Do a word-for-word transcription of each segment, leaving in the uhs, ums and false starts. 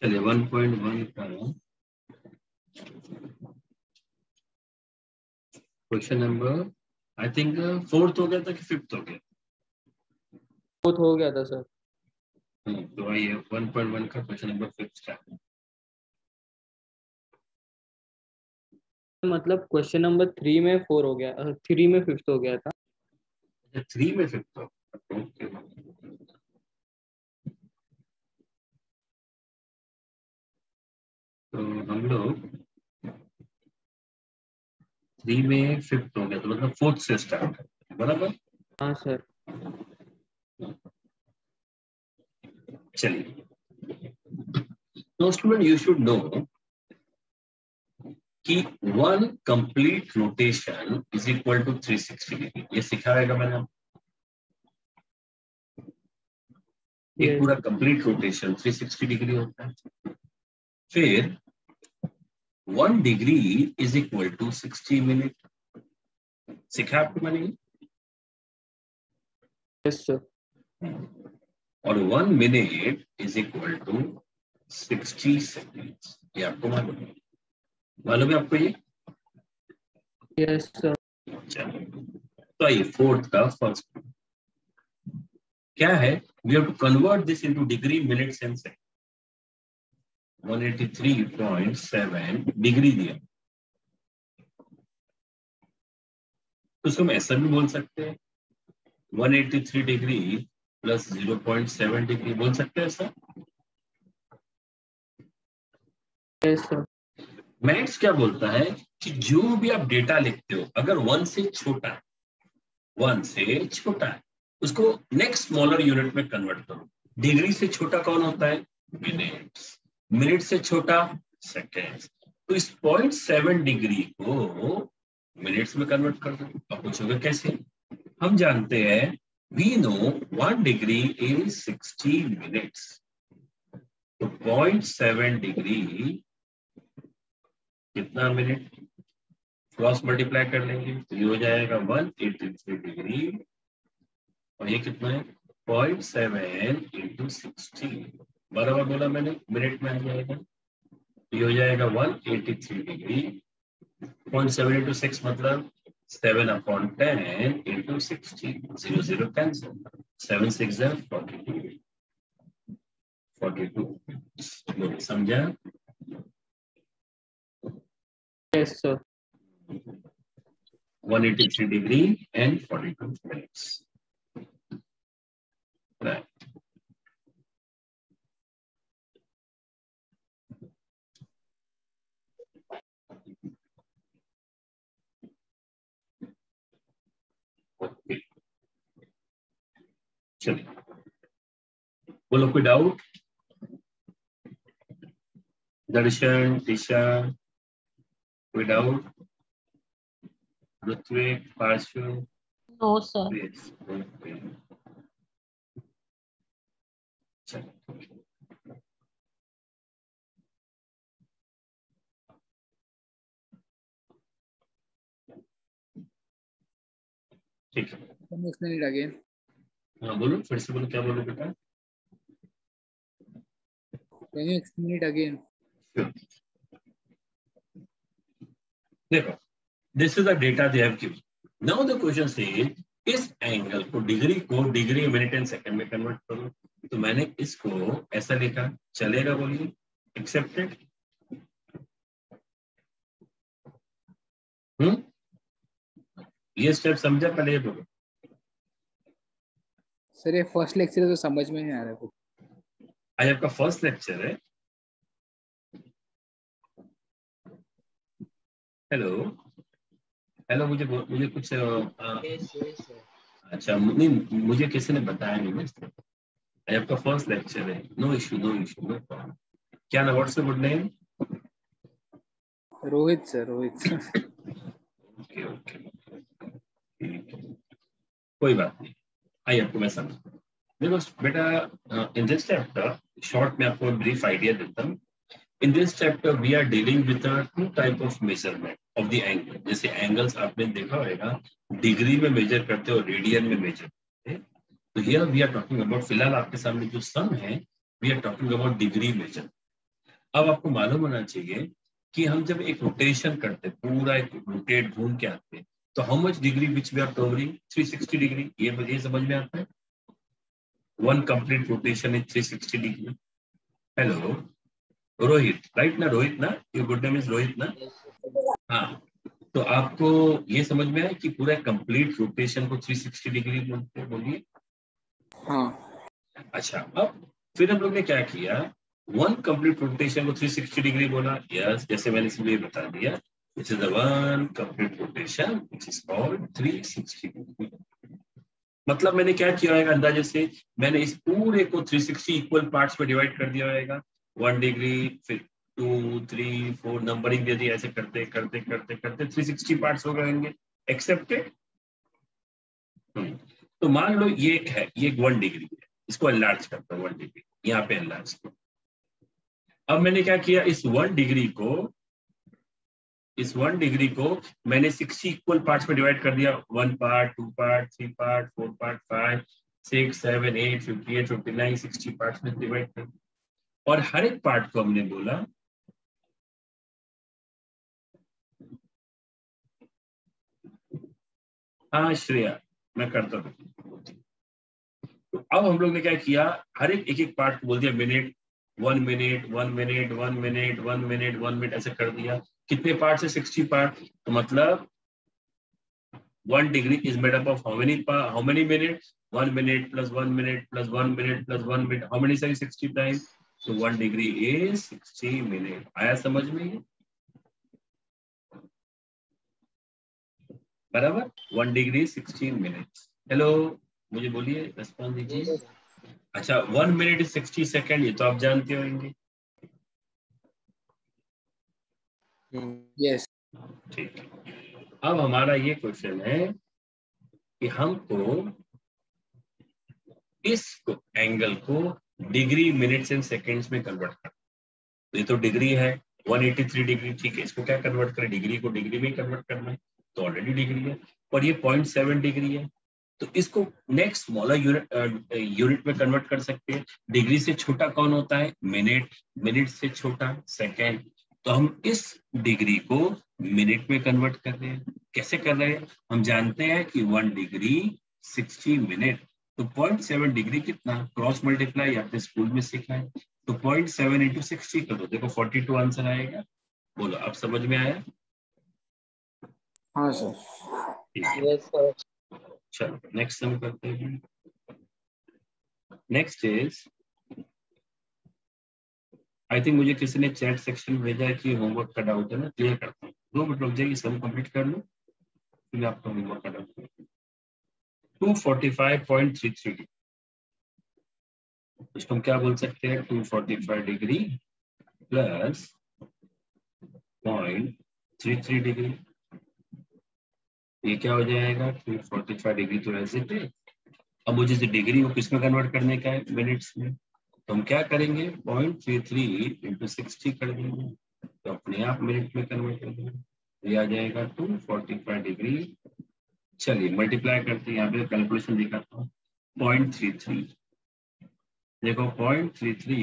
चलिए one point one का question number I think fourth हो गया था कि फिफ्थ हो गया? फोर्थ हो गया था सर। तो आइए वन पॉइंट वन का क्वेश्चन नंबर फिफ्थ स्टार्ट। मतलब क्वेश्चन नंबर थ्री में फोर हो गया, थ्री में फिफ्थ हो गया था। थ्री में फिफ्थ हो, ओके। तो हम लोग थ्री में फिफ्थ हो गया, तो मतलब फोर्थ से स्टार्ट है, बराबर? हाँ सर। चलिए, तो स्टूडेंट यू शुड नो कि one complete rotation is equal to three sixty degree. ये सिखाएगा मैंने। एक yes. पूरा complete rotation three sixty degree होता है। फिर one degree is equal to sixty minute. सिखा आपको मैंने? yes, sir. और one minute is equal to sixty seconds. ये आपको मालूम है? मालूम है आपको ये? yes, sir. चलिए, तो आइए फोर्थ का फर्स्ट क्या है? We have to convert this into degree, minutes and second. One eighty three point seven degree दिया, तो उसको हम ऐसा भी बोल सकते हैं, one eighty three degree plus zero point seven degree, बोल सकते हैं ऐसा? yes, sir. मैथ्स क्या बोलता है कि जो भी आप डेटा लिखते हो, अगर वन से छोटा है, वन से छोटा है, उसको नेक्स्ट स्मॉलर यूनिट में कन्वर्ट करो। डिग्री से छोटा कौन होता है? मिनट्स। मिनट से छोटा सेकेंड्स। तो इस पॉइंट सेवन डिग्री को मिनट्स में कन्वर्ट कर दो। अब पूछोगे कैसे? हम जानते हैं, we know one degree is sixty minutes, तो पॉइंट सेवन डिग्री कितना मिनट? क्रॉस मल्टीप्लाई कर लेंगे तो ये हो जाएगा वन एटी थ्री डिग्री, और ये कितना है? Point seven into sixty. बराबर बोला मैंने, मिनट में आ जाएगा। ये हो जाएगा one eighty three degree, point seven into six मतलब seven upon ten into sixty. Zero zero cancel, seven six forty two, forty two. समझा? yes, sir. One eighty three degree and forty two minutes, right. Okay, चलिए, बोलो कोई doubt? दर्शन, दिशा, कोई doubt? Ritvik, Parshva? No sir. ठीक है, next minute again. हाँ बोलो, फिर से बोलो, क्या बोलो बेटा? Next minute again. देखो, this is the data they have given. Now the question is, इस एंगल को, डिग्री को डिग्री, मिनट एंड सेकंड में कन्वर्ट करो। तो मैंने इसको ऐसा लिखा, चलेगा? बोलिए, एक्सेप्टेड? हम्म ये स्टेप समझा? पहले ये बोलो। सर ये फर्स्ट लेक्चर है तो समझ में नहीं आ रहा है। आज आपका फर्स्ट लेक्चर है। हेलो हेलो, मुझे मुझे कुछ आ, आ, अच्छा, नहीं, मुझे किसी ने बताया नहीं। आज आपका फर्स्ट लेक्चर है। No issue, no issue, no problem. क्या ना, what's your good name? Rohit sir, Rohit sir. Okay okay, ठीक है, कोई बात नहीं। आइए, आपको मैं समझ। देखो बेटा, इन दिस चैप्टर, शॉर्ट में आपको ब्रीफ आइडिया देता हूँ। In this chapter, we are dealing with the two type of measurement of the angle. जैसे एंगल्स आपने देखा होगा, डिग्री में मेजर करते हो, रेडियन में मेजर करते हैं। तो here we are talking about, फिलहाल आपके सामने जो सम है, we are talking about degree measure. अब आपको मालूम होना चाहिए कि हम जब एक रोटेशन करते पूरा एक रोटेट घूम के आते तो how much degree which we are covering three sixty degree, ये ये समझ में आता है? One complete rotation is three sixty degree. Hello Rohit, right ना? रोहित ना, your good name is Rohit ना? हाँ, तो आपको ये समझ में आया कि पूरा कंप्लीट रोटेशन को थ्री सिक्सटी डिग्री बोलते हैं, बोलिए. हाँ. अच्छा, अब फिर हम लोग ने क्या किया, वन कंप्लीट रोटेशन को थ्री सिक्सटी डिग्री बोला. यस, जैसे मैंने इसलिए बता दिया, this is the one complete rotation which is called three sixty degree. मतलब मैंने क्या किया होगा अंदाजे से, मैंने इस पूरे को थ्री सिक्सटी इक्वल पार्ट्स में डिवाइड कर दिया होगा. वन डिग्री, फिर टू थ्री फोर नंबरिंग दे दी, ऐसे करते करते करते करते थ्री सिक्सटी पार्ट्स हो गए. एक्सेप्टेड. तो मान लो ये एक है, ये वन डिग्री है, इसको एनलार्ज करता हूँ, वन डिग्री यहाँ पे एनलार्ज करो. अब मैंने क्या किया, इस वन डिग्री को इस वन डिग्री को मैंने सिक्सटी इक्वल पार्ट्स में डिवाइड कर दिया. One part, two part, three part, four part, five, six, seven, eight, fifty eight, fifty nine, sixty parts में डिवाइड कर. और हर एक पार्ट को हमने बोला हाँ श्रेया मैं करता हूँ. तो अब हम लोग ने क्या किया, हर एक एक एक पार्ट को बोल दिया minute, one minute, one minute, one minute, one minute, one minute, ऐसे कर दिया. कितने पार्ट है? Sixty part. तो मतलब one degree is made up of how many how many minutes? One minute plus one minute plus one minute plus one minute. How many? Sixty times. तो one degree is sixty minute. आया समझ में? बराबर, one degree sixty minutes. Hello, मुझे बोलिए, response दीजिए. अच्छा, one minute is sixty second, ये तो आप जानते होंगे. Yes. ठीक है. अब हमारा ये क्वेश्चन है कि हमको इस एंगल को डिग्री, मिनट्स एंड सेकंड्स में कन्वर्ट करना. तो ये तो डिग्री है वन एटी थ्री डिग्री, ठीक है. इसको क्या कन्वर्ट करें? डिग्री को डिग्री में कन्वर्ट करना है, तो ऑलरेडी डिग्री है. और ये पॉइंट सेवन डिग्री है, तो इसको नेक्स्ट स्मॉलर यूनिट यूनिट में कन्वर्ट कर सकते हैं. डिग्री से छोटा कौन होता है? मिनट. मिनट से छोटा सेकेंड. तो हम इस डिग्री को मिनट में कन्वर्ट कर रहे हैं. कैसे कर रहे हैं? हम जानते हैं कि वन डिग्री सिक्सटी मिनट. तो पॉइंट सेवन डिग्री कितना? क्रॉस मल्टीप्लाई आपने स्कूल में सीखा है. तो पॉइंट सेवन इंटू सिक्सटी कर दो, देखो फोर्टी टू आंसर आएगा. बोलो, अब समझ में आया? हाँ सर. Yes sir. चलो नेक्स्ट सम करते हैं. नेक्स्ट इज, आई थिंक मुझे किसी ने चैट सेक्शन में भेजा है कि होमवर्क का डाउट है ना, क्लियर करता हूँ. दो मिनट रुक जाइए, सम कंप्लीट कर लो, फिर आपका होमवर्क का doubt. Two forty five point three three degree, इसको हम क्या बोल सकते हैं? Two forty five degree plus point three three degree. ये क्या हो जाएगा? टू फोर्टी फाइव डिग्री तो ऐसे थे. अब मुझे इस डिग्री को किस में कन्वर्ट करने का है? मिनट्स में. तो हम क्या करेंगे? Point three three into sixty कर देंगे, तो अपने आप मिनट में कन्वर्ट कर देंगे. ये आ जाएगा टू फोर्टी फाइव डिग्री. चलिए मल्टीप्लाई करते हैं, यहाँ पे कैलकुलेशन दिखाता हूँ. पॉइंट थ्री थ्री, देखो point three three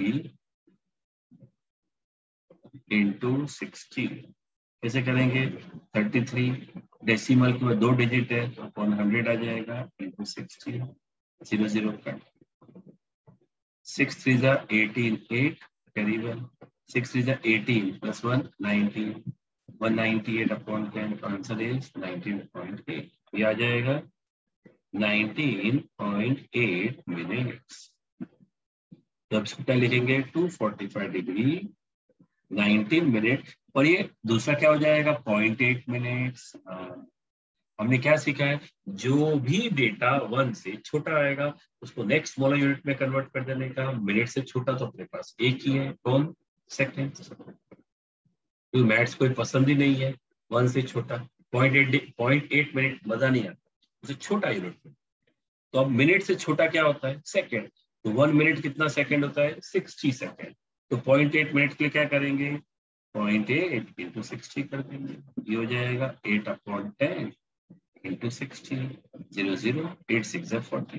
into sixty कैसे करेंगे? थर्टी थ्री डेसिमल के बाद दो डिजिट है तो अपॉन हंड्रेड आ जाएगा into sixty. Zero zero cut. Six three जा eighteen, eight carry one. Six three जा eighteen plus one nineteen. One ninety eight upon ten, answer is nineteen point eight. ये आ जाएगा नाइनटीन पॉइंट एट मिनट्स. तो अब इसको क्या लिखेंगे? Two forty five degree nineteen minute, और ये दूसरा क्या हो जाएगा? Point eight minutes. हमने क्या सीखा है? जो भी डेटा वन से छोटा आएगा उसको नेक्स्ट स्मॉलर यूनिट में कन्वर्ट कर देने का. मिनट से छोटा तो अपने पास एक ही है, कौन? सेकेंड. तो मैथ्स कोई पसंद ही नहीं है, वन से छोटा. Point eight point eight minute मजा नहीं आता, उसे छोटा यूनिट में. तो अब मिनट से छोटा क्या होता है? सेकेंड. तो वन मिनट कितना सेकेंड होता है? Sixty second. तो पॉइंट एट मिनट के लिए क्या करेंगे? पॉइंट एट इंटू सिक्सटी कर देंगे. ये हो जाएगा eight upon ten into sixty. Zero zero eight six forty.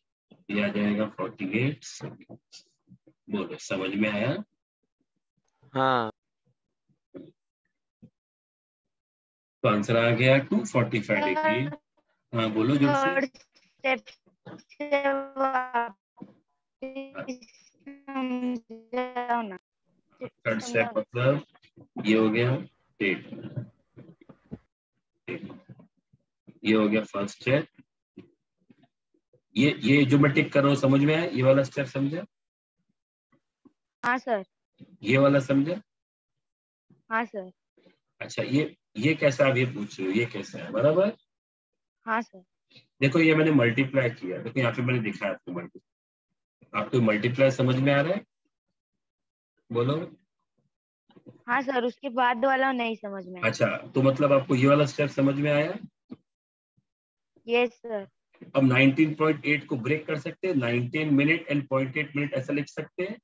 ये आ जाएगा फोर्टी एट सेकेंड. बोलो, समझ में आया? हाँ तो आंसर आ गया टू फोर्टी फाइव डिग्री। हाँ बोलो जोर से। थर्ड स्टेप से वापस समझाओ ना। थर्ड स्टेप मतलब ये हो गया एट, ये हो गया फर्स्ट स्टेप। ये ये जो मैं टिक कर रहा हूँ समझ में आया? ये वाला स्टेप समझा? हाँ सर। ये वाला समझा? हाँ सर। अच्छा ये ये कैसा आप ये पूछ रहे हो, ये कैसा है? बराबर। हाँ सर। देखो ये मैंने मल्टीप्लाई किया, देखो यहाँ पे मैंने दिखाया आपको मल्टीप्लाई। आपको मल्टीप्लाई समझ में आ रहा है? बोलो। हाँ सर, उसके बाद वाला नहीं समझ में आया। अच्छा तो मतलब आपको ये वाला स्टेप समझ में आया? Yes sir. अब नाइनटीन पॉइंट एट को ब्रेक कर सकते हैं, nineteen minute and point eight minute ऐसा लिख सकते हैं।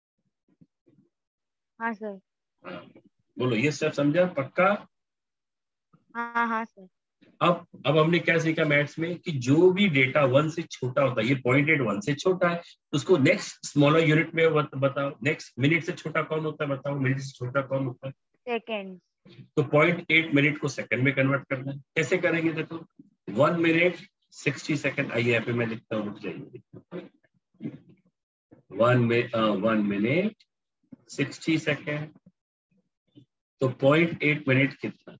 हाँ सर। हाँ, बोलो ये स्टेप समझा पक्का? हाँ हाँ सर। अब अब हमने क्या सीखा मैथ्स में कि जो भी डेटा वन से छोटा होता है, ये पॉइंट एट वन से छोटा है, उसको नेक्स्ट स्मॉलर यूनिट में बताओ। नेक्स्ट मिनट से छोटा कौन होता है बताओ? मिनट से छोटा कौन होता है? सेकेंड। तो पॉइंट एट मिनट को सेकंड में कन्वर्ट करना है। कैसे करेंगे? देखो वन मिनट सिक्सटी सेकंड। आइए यहाँ पे मैं लिखता हूँ, रुक जाइए। वन में वन मिनट सिक्सटी सेकेंड, तो पॉइंट एट मिनट कितना?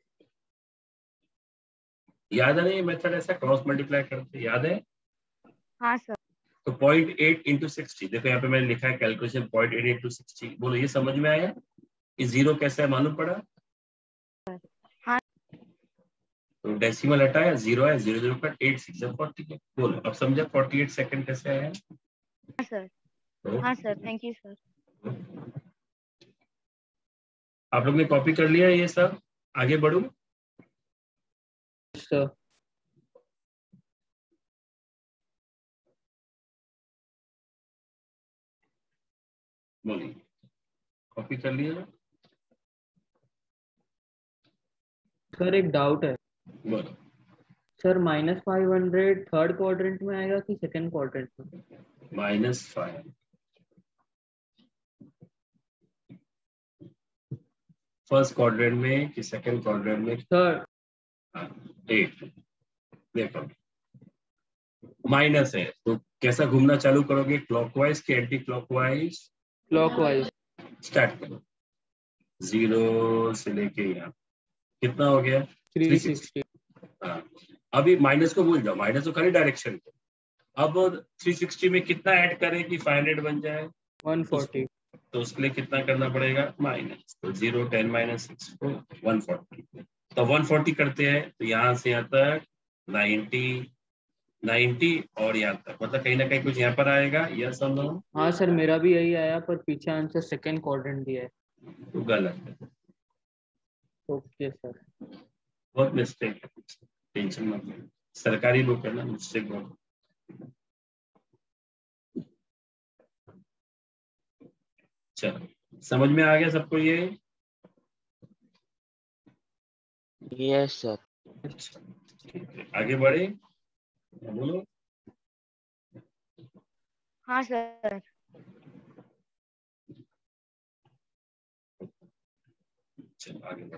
याद है ना ये मेथड ऐसा क्रॉस मल्टीप्लाई करते, याद है? हाँ सर। तो पॉइंट एट इंटू सिक्सटी, देखो यहाँ पे मैंने लिखा है calculation point eight into sixty. बोलो ये समझ में आया? ये जीरो कैसे है मालूम पड़ा? हाँ। तो डेसिमल हटाया, जीरो है, zero zero cut, eight six forty है। बोलो अब समझा फोर्टी एट सेकंड कैसे आया? हाँ सर। तो हाँ सर, थैंक यू सर। आप लोग ने कॉपी कर लिया ये सब? आगे बढ़ू? सर बोलिए, कॉपी कर लिया? सर एक डाउट है बोलो। Sir, minus five hundred third quadrant में आएगा कि सेकंड क्वाड्रेंट में? माइनस फाइव फर्स्ट क्वाड्रेंट में कि सेकंड क्वाड्रेंट में? Sir eight. देखो माइनस है तो कैसा घूमना चालू करोगे? क्लॉकवाइज कि एंटी क्लॉकवाइज? क्लॉकवाइज। स्टार्ट करो, जीरो से लेके यहाँ कितना हो गया? Three sixty. हाँ अभी माइनस को भूल जाओ, माइनस तो खाली डायरेक्शन को। अब थ्री सिक्सटी में कितना ऐड करें कि फाइव हंड्रेड बन जाए? One forty. तो उसके लिए कितना करना पड़ेगा? माइनस, तो जीरो टेन माइनस सिक्स को वन फोर्टी। तो वन फोर्टी करते हैं तो यहाँ से यहाँ तक नाइन्टी, नाइन्टी और यहाँ तक, मतलब कहीं ना कहीं कुछ यहाँ पर आएगा। यस और नो? हाँ सर, मेरा भी यही आया, पर पीछे आंसर सेकंड क्वाड्रेंट दिया है। तो गलत है। Okay sir. बहुत मिस्टेक है, टेंशन मत लो, सरकारी बुक है ना, मिस्टेक बहुत। चलो समझ में आ गया सबको ये? Yes sir. ठीक है आगे बढ़े, बोलो। हाँ सर। चलो आगे बढ़ो।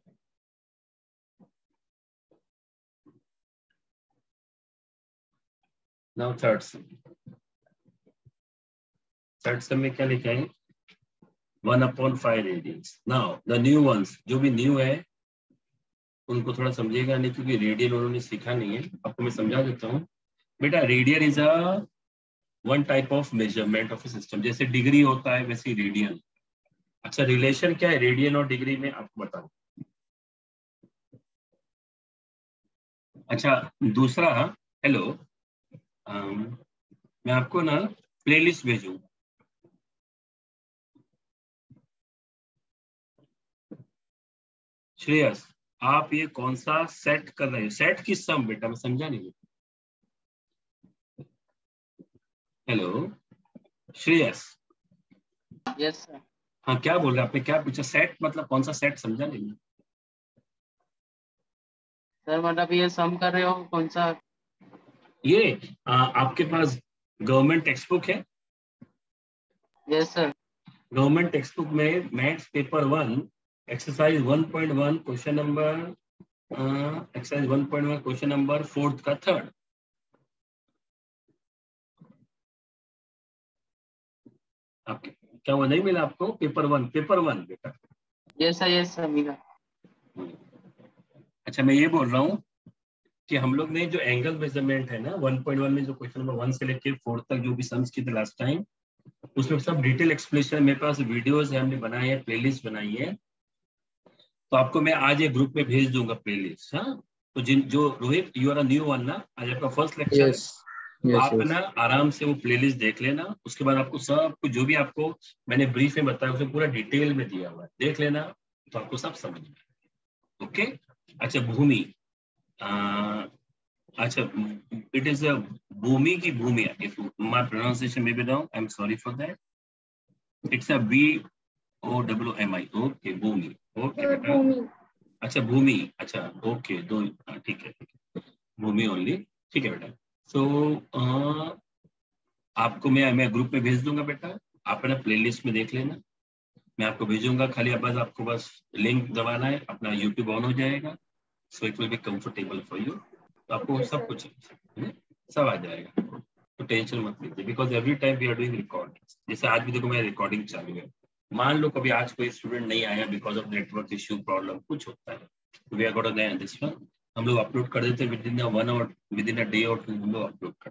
Now third sum. Third sum में क्या लिखा है? One upon five radians. Now the new ones, जो भी न्यू है उनको थोड़ा समझिएगा नहीं, क्योंकि रेडियन उन्होंने सीखा नहीं है। आपको मैं समझा देता हूँ बेटा। Radian is a one type of measurement of a system. जैसे डिग्री होता है वैसे रेडियन। अच्छा रिलेशन क्या है रेडियन और डिग्री में, आपको बताओ। अच्छा दूसरा, हेलो, मैं आपको ना प्लेलिस्ट भेजूंगा। श्रेयस आप ये कौन सा सेट कर रहे हो? सेट किस सम बेटा, मैं समझा नहीं। हेलो श्रेयस। Yes sir. हाँ क्या बोल रहे आपने, क्या पूछा? सेट मतलब कौन सा सेट, समझा नहीं। सर मतलब ये सम कर रहे हो कौन सा? ये आ, आपके पास गवर्नमेंट टेक्स्ट बुक है? Yes sir. Government textbook में maths paper one exercise one point one question number exercise one point one question number fourth का थर्ड। आपके क्या वो नहीं मिला आपको? पेपर वन, पेपर वन बेटा। यस सर, यस सर मिला। अच्छा, मैं ये बोल रहा हूँ कि हम लोग ने जो एंगल मेजरमेंट है ना वन पॉइंट वन में, जो क्वेश्चन नंबर वन से लेके फोर्थ तक जो भी सम्स की थे लास्ट टाइम, उसमें सब डिटेल एक्सप्लेनेशन मेरे पास वीडियोस है, हमने बनाए हैं, प्लेलिस्ट बनाई है। तो आपको मैं आज एक ग्रुप में भेज दूंगा प्लेलिस्ट। हाँ, तो जिन जो Rohit, you are a new one ना, आज आपका फर्स्ट लेक्चर है। तो yes, आप yes. ना आराम से वो प्लेलिस्ट देख लेना। उसके बाद आपको सब कुछ जो भी आपको मैंने ब्रीफ में बताया उसमें पूरा डिटेल में दिया हुआ है, देख लेना, तो आपको सब समझ में। ओके। अच्छा, भूमि, आ, अच्छा, इट इज अ भूमि की Bhoomi. If my pronunciation may be wrong, I am sorry for that. It's a B O W M I. Okay, Bhoomi. Okay बेटा। अच्छा, भूमि। अच्छा, ओके, दो, ठीक है, ठीक है, भूमि ओनली। ठीक है बेटा। सो so, आपको मैं मैं ग्रुप में भेज दूंगा बेटा, आप ना प्लेलिस्ट में देख लेना। मैं आपको भेजूंगा, खाली बस आपको बस लिंक दबाना है, अपना यूट्यूब ऑन हो जाएगा। So it will be comfortable for you. तो आपको सब कुछ सब आ जाएगा, तो टेंशन मत लीजिए, because every time we are doing record. जैसे आज भी देखो मेरा रिकॉर्डिंग चालू है। मान लो कभी आज कोई स्टूडेंट नहीं आया because of network issue, problem कुछ होता है, we are got this one, हम लोग अपलोड कर देते within one hour, within a day और टू हम लोग अपलोड कर।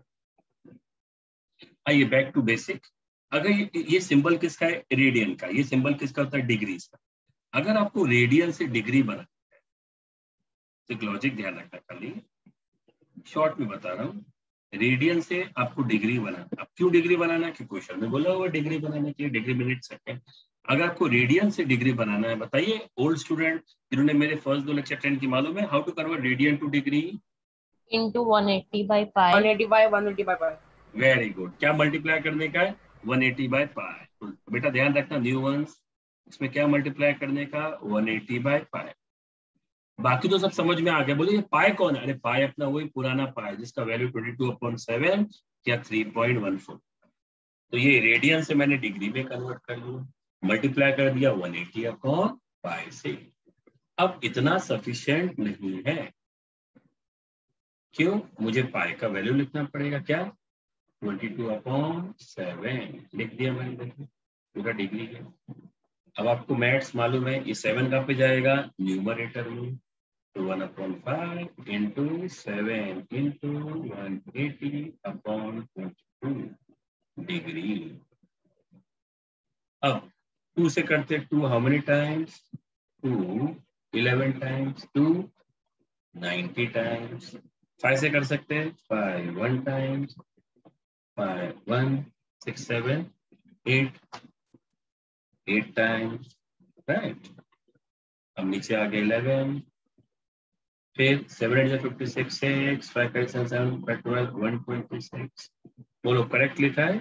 आइए बैक टू बेसिक। अगर ये, ये सिंबल किसका है? रेडियन का। ये सिंबल किसका होता है? डिग्रीज का। अगर आपको रेडियन से डिग्री बना है, तो एक लॉजिक ध्यान रखना, खाली शॉर्ट में बता रहा हूँ। रेडियन से आपको डिग्री बनाना, अब क्यों डिग्री बनाना है? कि क्वेश्चन में बोला हुआ डिग्री बनाने के लिए, डिग्री मिनट सेकेंड। अगर आपको रेडियन से डिग्री बनाना है, बताइए ओल्ड स्टूडेंट जिन्होंने मेरे फर्स्ट दो लेक्चर अटेंड की, मालूम है how to convert radian to degree? into one eighty by pi. one eighty by one eighty by pi. Very good. क्या मल्टीप्लाई करने का है? one eighty by pi. तो बेटा ध्यान रखना न्यू वंस, इसमें क्या मल्टीप्लाई करने का? one eighty by pi. बाकी तो सब समझ में आ गया। बोलिए पाई कौन है? अरे पाई अपना वही पुराना पाई जिसका वैल्यू बाईस अपॉन सेवन या तीन पॉइंट एक चार। तो ये रेडियन से मैंने डिग्री में कन्वर्ट कर लिया, मल्टीप्लाई कर दिया one eighty अपॉन पाई से। अब इतना सफिशिएंट नहीं है, क्यों? मुझे पाई का वैल्यू लिखना पड़ेगा। क्या? बाईस अपॉन सेवन लिख दिया मैंने, पूरा डिग्री है। अब आपको मैथ्स मालूम है, ये सेवन कहाँ पे जाएगा? न्यूमरेटर में। तो one upon five into seven into one eighty upon two degree. अब टू से करते two how many times? Two eleven times, two ninety times. Five से कर सकते हैं five one times, five one six seven eight eight times, right. अब नीचे आ गए इलेवन, फिर seven eight fifty six, six five five seven seven five twelve one twenty six. बोलो करेक्ट लिखा है?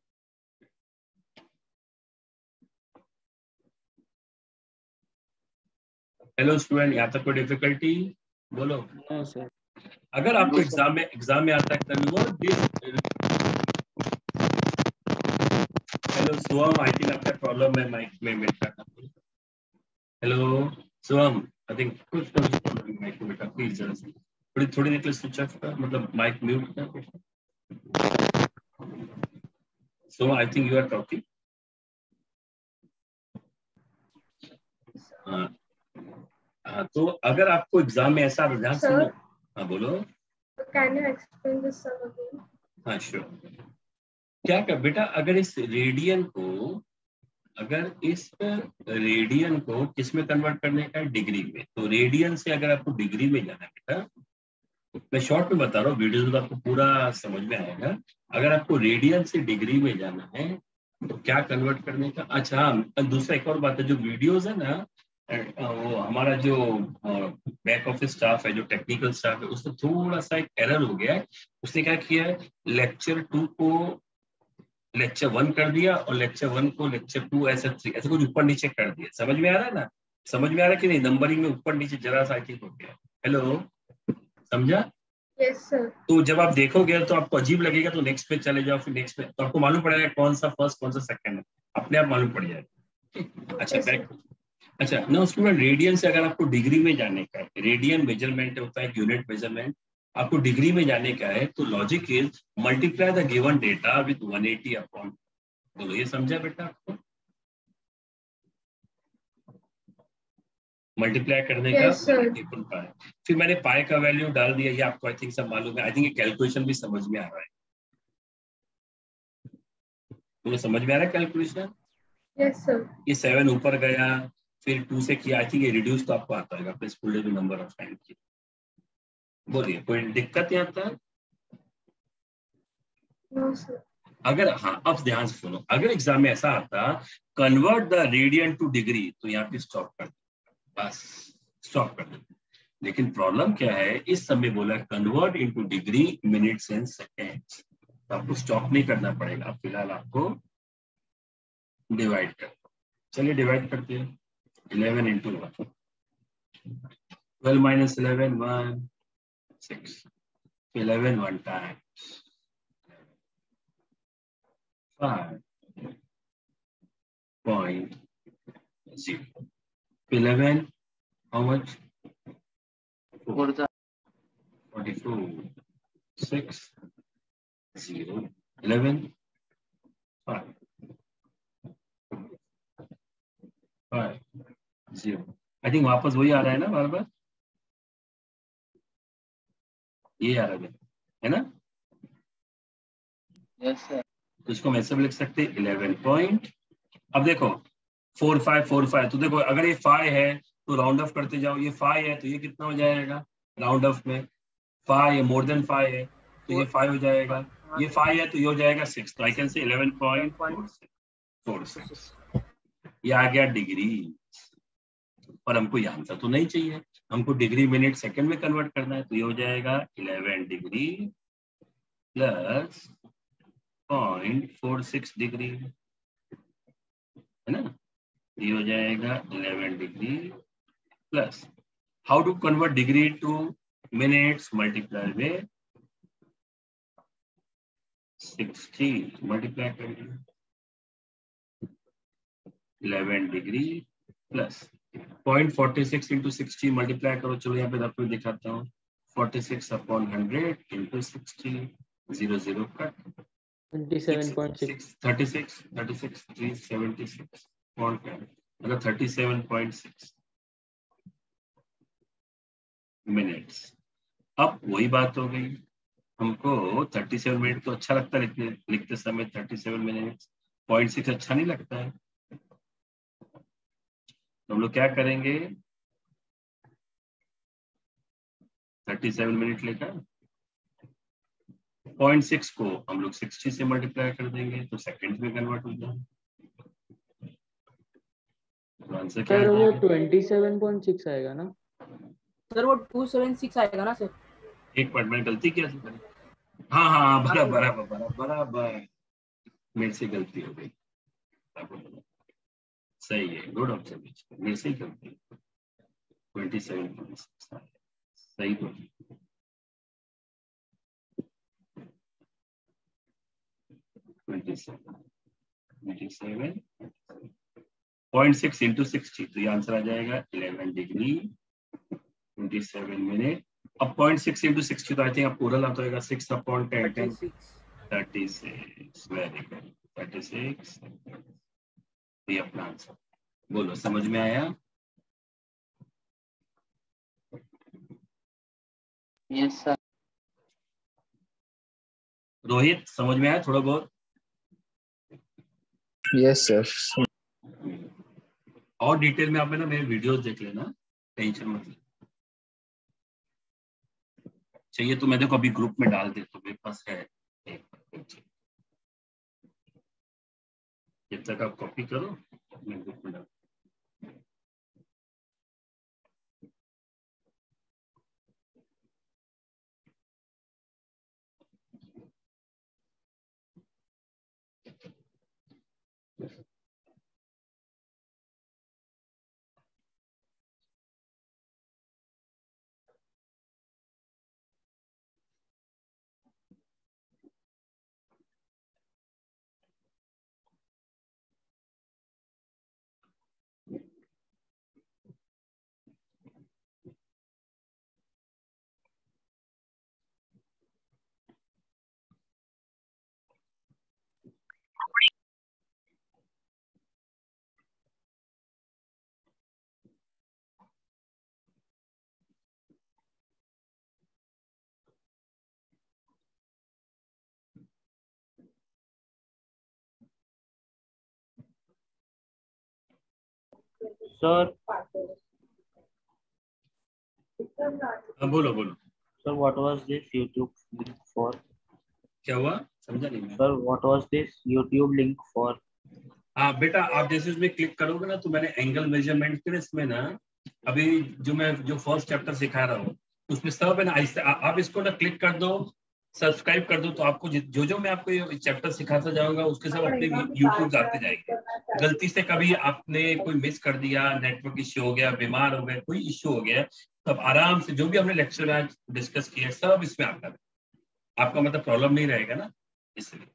हेलो स्टूडेंट, यहाँ तक कोई डिफिकल्टी? बोलो। No, sir. अगर आपको एग्जाम में एग्जाम में आता है हेलो सुवम, आई थिंक आपका प्रॉब्लम है माइक में मिलता है। हेलो सुवम, आई थिंक कुछ तो प्रॉब्लम है माइक में बेटा, प्लीज जरा सी थोड़ी थोड़ी देर के लिए स्विच ऑफ कर, मतलब माइक म्यूट कर। So I think you are talking. हाँ हाँ, तो अगर आपको एग्जाम में ऐसा ध्यान सुनो। हाँ बोलो। Can you explain this sir again? हाँ श्योर। क्या कर बेटा, अगर इस रेडियन को अगर इस रेडियन को किस में कन्वर्ट करने का है? डिग्री में। तो रेडियन से अगर आपको डिग्री में जाना है बेटा, मैं शॉर्ट में बता रहा हूँ, वीडियो में तो आपको पूरा समझ में आएगा। अगर आपको रेडियन से डिग्री में जाना है तो क्या कन्वर्ट करने का? अच्छा हाँ, दूसरा एक और बात है, जो वीडियोज है ना, वो हमारा जो बैक ऑफिस स्टाफ है, जो टेक्निकल स्टाफ है, उसमें थोड़ा सा एक एरर हो गया है। उसने क्या किया है, लेक्चर टू को लेक्चर वन कर दिया और लेक्चर वन को लेक्चर टू ऐसे थ्री ऐसे कुछ ऊपर नीचे कर दिया। समझ में आ रहा है ना? समझ में आ रहा है कि नहीं? नंबरिंग में ऊपर नीचे जरा सा आई हो गया। हेलो, समझा? Yes sir. तो जब आप देखोगे तो आपको अजीब लगेगा, तो नेक्स्ट पे चले जाओ, फिर नेक्स्ट पे, तो आपको मालूम पड़ेगा कौन सा फर्स्ट कौन सा सेकंड है। आप अपने आप मालूम पड़ जाएगा। अच्छा Yes, sir. बैक अच्छा ना उसमें रेडियन से अगर आपको डिग्री में जाने का है, रेडियन मेजरमेंट होता है यूनिट मेजरमेंट, आपको डिग्री में जाने का है तो logic is multiply the given data with one eighty upon. बोलो ये समझा बेटा आपको? मल्टीप्लाई करने का Yes, sir. मल्टीपल पाए, फिर मैंने पाए का वैल्यू डाल दिया, ये आपको आई थिंक सब मालूम है। आई थिंक ये कैलकुलेशन भी समझ में आ रहा है, तुम्हें समझ में आ रहा है कैलकुलेशन? Yes, sir. ये सेवन ऊपर गया, फिर टू से किया, आई थिंक ये रिड्यूस तो आपको आता है अपने स्कूल में नंबर ऑफ टाइम की। बोलिए कोई दिक्कत यहाँ तक? No, sir. अगर हाँ अब ध्यान से सुनो, अगर एग्जाम में ऐसा आता convert the radian to degree तो यहाँ पे स्टॉप कर दो, बस स्टॉप कर दो। लेकिन प्रॉब्लम क्या है, इस समय बोला convert into degree minutes and seconds, तो आपको स्टॉप नहीं करना पड़ेगा, फिलहाल आपको डिवाइड कर दो। चलिए डिवाइड करते हैं, eleven into one, twelve minus eleven one, six, eleven one times five point zero. eleven, how much? Four था forty-four, six, zero, eleven, five, five, zero. I think वापस वही आ रहा है ना बार बार, ये आ रहा है है ना? यस सर तो इसको हम ऐसे भी लिख सकते हैं इलेवन पॉइंट, अब देखो फोर फाइव फोर फाइव, तो देखो अगर ये फाइव है तो राउंड ऑफ करते जाओ, ये फाइव है तो ये कितना हो जाएगा राउंड ऑफ में, फाइव है मोर देन फाइव है तो ये फाइव हो जाएगा, ये फाइव है तो ये हो जाएगा सिक्स, तो I can say eleven point four six, ये आ गया डिग्री। और हमको ये आंसर तो नहीं चाहिए, हमको डिग्री मिनट सेकंड में कन्वर्ट करना है, तो ये हो जाएगा eleven degree plus point four six degree, है ना? ये हो जाएगा eleven degree plus, how to convert degree to minutes, multiply में सिक्सटी, मल्टीप्लाई करेंगे eleven degree plus point forty six into sixty, multiply करो, चलो यहाँ पे आपको दिखाता हूँ, forty six upon hundred into sixty, zero zero cut, twenty seven point six, thirty six, thirty six, three seventy six point, मतलब thirty seven point six minutes. अब वही बात हो गई, हमको थर्टी सेवन मिनट तो अच्छा लगता है लिखने लिखते समय, thirty seven minute point six अच्छा नहीं लगता है, तो हम लोग क्या करेंगे, थर्टी सेवन मिनट लेकर पॉइंट सिक्स को हम लोग सिक्सटी से मल्टीप्लाई कर देंगे तो सेकंड में कन्वर्ट हो जाएगा, तो आंसर क्या सर आ वो जाएगा? ट्वेंटी सेवन पॉइंट सिक्स आएगा ना सर वो टू सेवन सिक्स आएगा ना सर? एक मिनट मैंने गलती किया थी, हाँ हाँ हाँ बराबर बराबर बराबर बराबर, मेरे से गलती हो गई, सही है, गुड ऑब्जर्वेशन, मेरे से गलती, ट्वेंटी सेवन पॉइंट सिक्स सही तो, twenty seven twenty seven point six into sixty, तो ये आंसर आ जाएगा eleven degree twenty seven minute. अब पॉइंट सिक्स इंटू सिक्सटी तो आई थिंक आप पूरा लाता होगा, six upon ten, ten thirty six, very good, thirty six, ये अपना आंसर। बोलो समझ में आया? यस सर रोहित समझ में आया थोड़ा बहुत? Yes sir. और डिटेल में आप ना मेरे वीडियोस देख लेना, टेंशन मत ले, चाहिए तो मैं देखो अभी ग्रुप में डाल दे, तो मेरे पास है एक, जब तक आप कॉपी करो मैं ग्रुप में डाल सर हाँ बोलो बोलो, sir what was this YouTube link for? क्या हुआ समझा नहीं मैं। Sir what was this YouTube link for? हाँ बेटा, आप जैसे उसमें क्लिक करोगे ना तो मैंने एंगल मेजरमेंट के इसमें ना अभी जो मैं जो फर्स्ट चैप्टर सिखा रहा हूँ उसमें सब है ना, ऐसे आ- आप इसको ना क्लिक कर दो, सब्सक्राइब कर दो, तो आपको जि- जो जो मैं आपको ये चैप्टर सिखाता जाऊंगा उसके सब अपने यूट्यूब आते जाएंगे। गलती से कभी आपने कोई मिस कर दिया, नेटवर्क इश्यू हो गया, बीमार हो गए, कोई इश्यू हो गया, तब आराम से जो भी हमने लेक्चर आज डिस्कस किया सब इसमें आता है। आपका मतलब प्रॉब्लम नहीं रहेगा ना, इसलिए।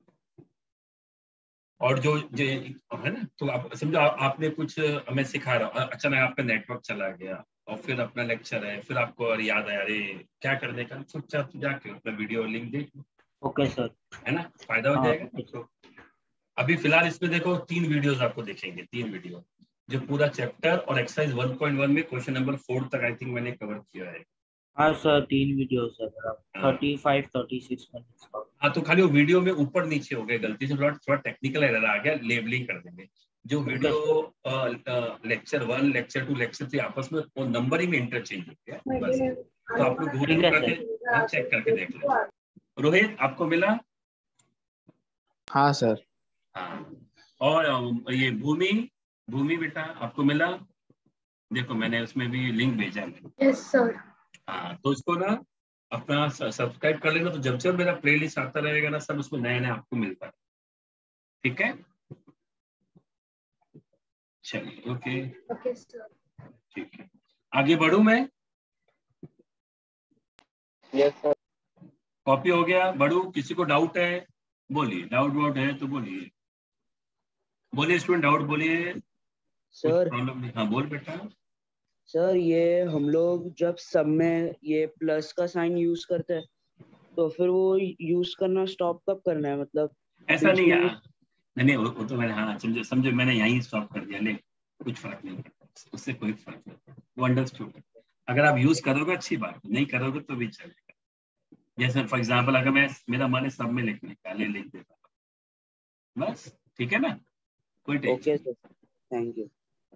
और जो जो है ना, तो आप समझो आप, आपने कुछ मैं सिखा रहा हूँ, अचानक आपका नेटवर्क चला गया और फिर अपना लेक्चर है, फिर आपको और याद आया अरे क्या करने का, चुपचाप जाके अपना वीडियो लिंक देख लो, ओके सर। है ना, फायदा हो हाँ, जाएगा। तो अभी फिलहाल इसमें देखो तीन वीडियोस आपको दिखेंगे, तीन वीडियो जो पूरा चैप्टर और एक्सरसाइज वन पॉइंट वन में क्वेश्चन नंबर फोर तक आई थिंक मैंने कवर किया है। हाँ सर तीन वीडियोस है मेरा, हाँ। Thirty five thirty six minutes का। हाँ तो खाली वो वीडियो में ऊपर नीचे हो गए, गलती से थोड़ा थोड़ा टेक्निकल एरर आ गया, लेबलिंग कर देंगे। जो video lecture one lecture two lecture three आपस में वो नंबरिंग में इंटरचेंज हो गया बस, तो आप लोग गो ठीक थ्रू है करके हाँ, चेक करके देख लें। रोहित आपको मिला? हाँ सर। हाँ। और अम, ये भूमि भूमि बेटा आपको मिला? देखो मैंने उसमें भी लिंक भेजा है। Yes, sir. हाँ तो इसको ना अपना सब्सक्राइब कर लेना, तो जब जब मेरा प्लेलिस्ट आता रहेगा ना सब उसमें नया नया आपको मिलता है, ठीक है? चलिए ओके Okay, sir. ठीक है, आगे बढ़ूं मैं? Yes sir. कॉपी हो गया, बढ़ू? किसी को डाउट है बोलिए, डाउट वाउट है तो बोलिए, बोलिए स्टूडेंट, डाउट बोलिए, कुछ सर प्रॉब्लम नहीं। हाँ बोल बेटा। सर ये हम लोग जब सब में ये प्लस का साइन यूज करते हैं तो फिर वो यूज करना स्टॉप कब करना है, मतलब ऐसा बीच नहीं में है, use- नहीं नहीं वो वो तो मैंने हाँ समझो समझो मैंने यहीं स्टॉप कर दिया, नहीं कुछ फर्क नहीं पड़ता, उससे कोई फर्क नहीं पड़ता, वो अंडरस्टूड। अगर आप यूज करोगे अच्छी बात, नहीं करोगे तो भी चलेगा। जैसे फॉर एग्जाम्पल अगर मैं मेरा मन है सब में लिखने का, ले लिख देता हूं। बस ठीक है ना, कोई टेंशन ओके नहीं। Sir, thank you.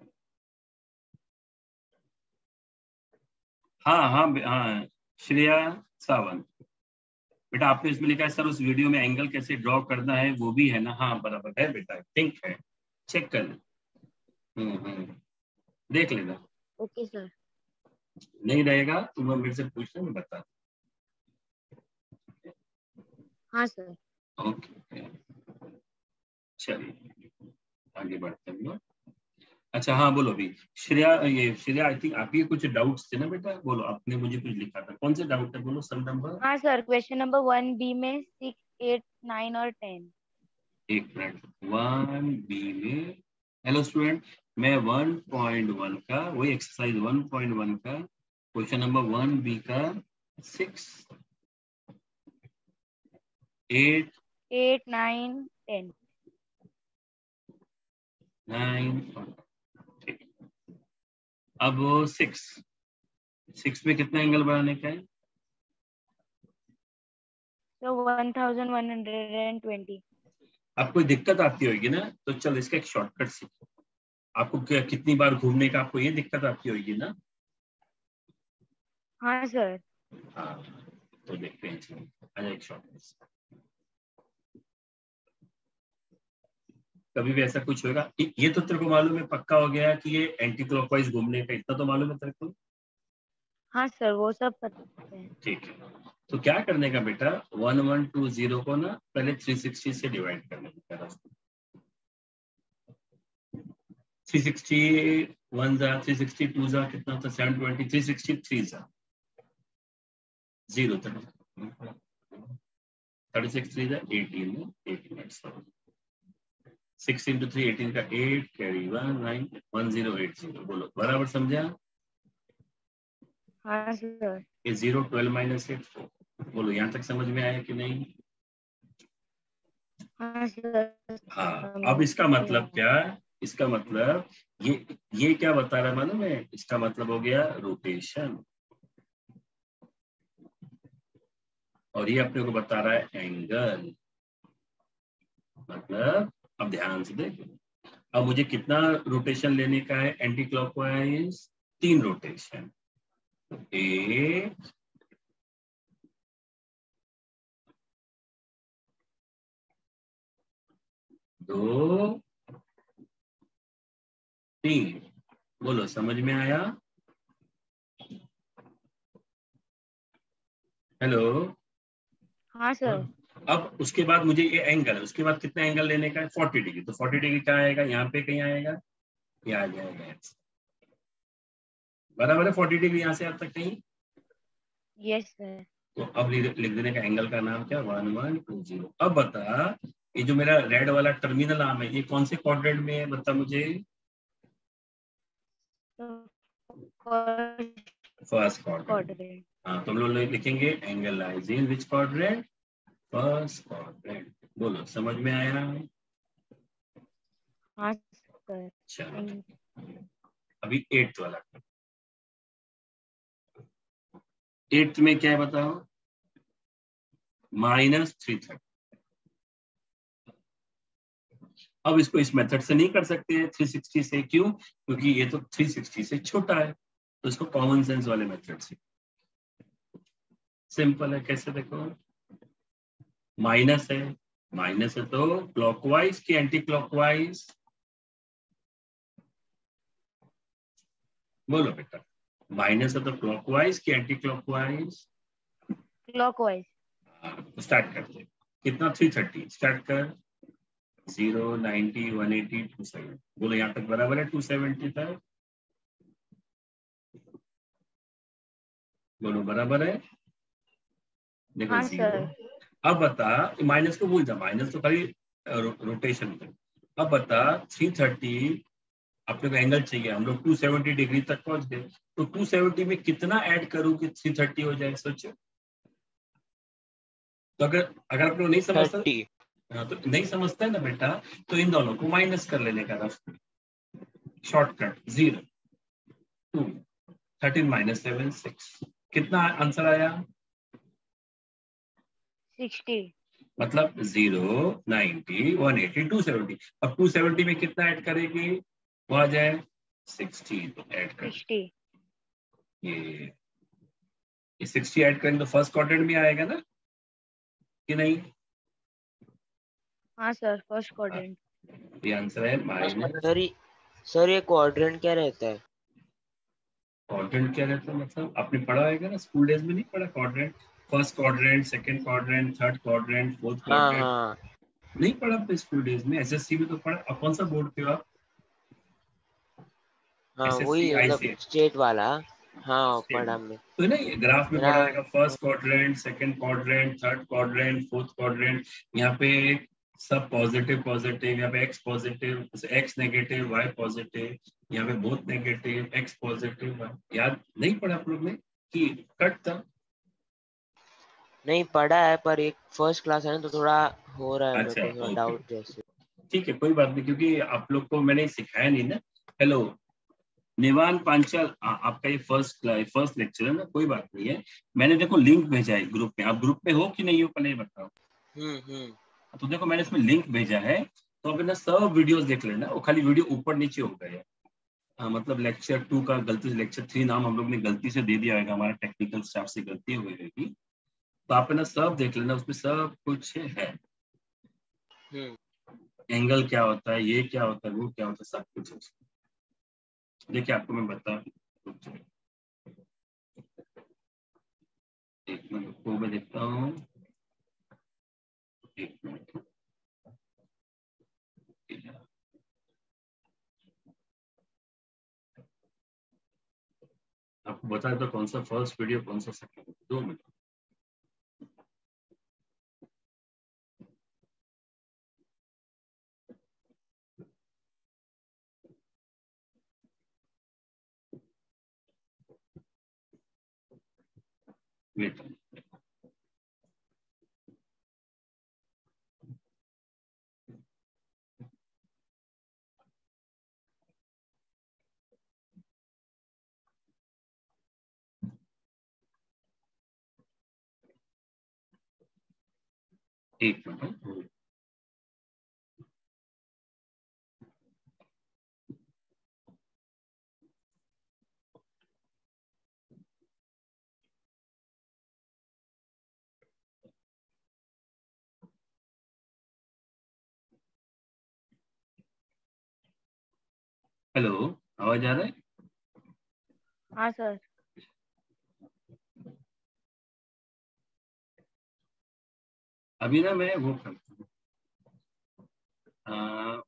हाँ हाँ बे- हाँ श्रेया सावंत बेटा, आपने इसमें लिखा है सर उस वीडियो में एंगल कैसे ड्रॉ करना है वो भी है ना? हाँ बराबर है बेटा, थिंक है, चेक कर लेना, हम्म हम्म देख लेना, ओके सर। नहीं रहेगा तो मैं मेरे से पूछना, मैं बता। हाँ सर। ओके चलिए आगे बढ़ते हैं लोग। अच्छा हाँ बोलो अभी श्रेया, ये श्रेया आई थिंक आप ही कुछ डाउट्स थे ना बेटा, बोलो आपने मुझे कुछ लिखा था, कौन से डाउट है बोलो, सम नंबर। हाँ sir, question number one B में सिक्स एट नाइन और टेन। एक मिनट, वन बी में, हेलो स्टूडेंट, मैं वन पॉइंट वन का वही एक्सरसाइज वन पॉइंट वन का क्वेश्चन नंबर वन बी का six eight eight nine ten. Nine, ठीक, अब सिक्स सिक्स में कितना एंगल बनाने का है? तो one thousand one hundred and twenty. अब कोई दिक्कत आती होगी ना तो चल इसका एक शॉर्टकट सीखो। आपको क्या कितनी बार घूमने का आपको ये दिक्कत आती होगी ना? हाँ सर। हाँ तो देखते हैं इसमें अच्छा एक शॉर्टकट। कभी भी ऐसा कुछ होगा, ये तो तेरे को मालूम है पक्का हो गया कि ये एंटी क्लॉकवाइज घूमने का, इतना तो मालूम है तेरे को? हाँ सर, वो सब पता है। ठीक है, तो क्या करने का बेटा, वन वन टू जीरो को ना पहले थ्री सिक्सटी से डिवाइड करने का। थ्री सिक्सटी वन जा, थ्री सिक्सटी टू जा कितना होता है seven twenty, three sixty three जा जीरो तक, थर्टी सिक्स थ्री जा eighteen, eighteen six into three eighteen का eight, carry one nine, one zero eight zero, बोलो बराबर समझा? हाँ सर। ये जीरो ट्वेल्व माइनस एट, बोलो यहाँ तक समझ में आया कि नहीं? हाँ सर। हाँ अब इसका मतलब क्या है, इसका मतलब ये ये क्या बता रहा है मालूम है, इसका मतलब हो गया रोटेशन, और ये अपने को बता रहा है एंगल। मतलब अब ध्यान से देखो, अब मुझे कितना रोटेशन लेने का है एंटी क्लॉकवाइज? तीन रोटेशन। एक, दो, तीन। बोलो समझ में आया? हेलो। हाँ सर। अब उसके बाद मुझे ये एंगल, उसके बाद कितना एंगल लेने का है? Forty degree. तो फोर्टी डिग्री कहाँ आएगा? यहाँ पे कहीं आएगा, यहाँ आ जाएगा। बराबर है? फोर्टी डिग्री यहाँ से अब तक कहीं। Yes sir. तो अब लिख लिख देने का एंगल का नाम क्या? One one two zero. अब बता, ये जो मेरा रेड वाला टर्मिनल आर्म है ये कौन से क्वाड्रेंट में है? बता मुझे। First quadrant. हाँ, तो हम लोग लिखेंगे angle lies in which quadrant? First quadrant. बोलो समझ में आया? हाँ सर। चलो अभी एट्थ वाला। एट्थ में क्या है बताओ? Minus three thirty. अब इसको इस मेथड से नहीं कर सकते हैं थ्री सिक्सटी से। क्यों? क्योंकि ये तो थ्री सिक्सटी से छोटा है, तो इसको कॉमन सेंस वाले मेथड से। सिंपल है। कैसे? देखो, माइनस है, माइनस है तो क्लॉकवाइज की एंटी क्लॉकवाइज? बोलो बेटा, माइनस है तो क्लॉकवाइज की एंटी क्लॉकवाइज? क्लॉकवाइज। स्टार्ट करते हैं। कितना? Three thirty. स्टार्ट कर। Zero, ninety, one eighty, two seventy. बोलो यहाँ तक बराबर है टू सेवेंटी तक? बोलो बराबर है? देखो हाँ जीरो। सर। अब बता, माइनस को भूल जा, माइनस तो खाली रोटेशन पे। अब बता, थ्री थर्टी अपने को एंगल चाहिए, हम लोग टू सेवेंटी डिग्री तक पहुंच गए, तो टू सेवेंटी में कितना ऐड करूं कि थ्री थर्टी हो जाए? सोचो। तो अगर अगर आप लोग नहीं समझता, हाँ तो नहीं समझता है ना बेटा, तो इन दोनों को माइनस कर लेने का rough shortcut. Zero, two, thirteen minus seven, six. कितना आंसर आया? सिक्सटी। मतलब zero, ninety, one eighty, two seventy. अब टू सेवेंटी में कितना ऐड करेगी? वो आ जाए सिक्सटी। तो ऐड कर सिक्सटी। ये सिक्सटी ऐड करेंगे तो फर्स्ट क्वाड्रेंट में आएगा ना कि नहीं? हाँ सर, फर्स्ट क्वाड्रेंट। ये आंसर है माइनस। सर ये सर ये क्वाड्रेंट क्या रहता है? क्वाड्रेंट क्या रहता है मतलब आपने पढ़ा होगा ना, स्कूल डेज में नहीं पढ़ा? Quadrant, first quadrant, second quadrant, third quadrant, fourth हाँ क्वाड्रेंट। हाँ नहीं पढ़ा आपने स्कूल डेज में? एसएससी में तो पढ़ा। अब कौन सा बोर्ड पे हो आप? हाँ एसएससी, वही मतलब आईसीएस? स्टेट वाला। हाँ पढ़ा मैं। तो नहीं, ग्राफ में मेरा पढ़ा रहेगा first quadrant, second quadrant, third quadrant, fourth quadrant. यहाँ पे सब पॉजिटिव पॉजिटिव, यहाँ पे x positive, x negative, y positive, यहाँ पे बोथ नेगेटिव, एक्स पॉजिटिव। याद नहीं पढ़ा आप लोग ने कि कट था? नहीं पढ़ा है, पर एक फर्स्ट क्लास है ना तो थोड़ा हो रहा है मेरे अच्छा, को थोड़ा ओके, डाउट जैसे। ठीक है, कोई बात नहीं, क्योंकि आप लोग को मैंने सिखाया नहीं ना। हेलो निवान पांचाल, आ, आपका ये फर्स्ट फर्स्ट लेक्चर है ना, कोई बात नहीं है। मैंने देखो लिंक भेजा है ग्रुप में, आप ग्रुप में हो कि नहीं हो पहले ये बताओ। हम्म हम्म तो देखो मैंने इसमें लिंक भेजा है, तो अब ना सब वीडियोस देख लेना। वो खाली वीडियो ऊपर नीचे हो गए हैं। हाँ, मतलब लेक्चर टू का गलती से लेक्चर थ्री नाम हम लोग ने गलती से दे दिया होगा, हमारा टेक्निकल स्टाफ से गलती हो गई होगी। तो आप ना सब देख लेना, उसमें सब कुछ है। हम्म एंगल क्या होता है, ये क्या होता है, वो क्या होता है, सब कुछ है। देखिए आपको मैं बता, एक मिनट को मैं देखता हूँ, एक मिनट। आपको बता देता कौन सा फर्स्ट वीडियो कौन सा सेकंड। दो मिनट। वेट। एक मिनट। हेलो, आवाज आ रहा है? हाँ सर। अभी ना मैं वो करता हूँ, आ,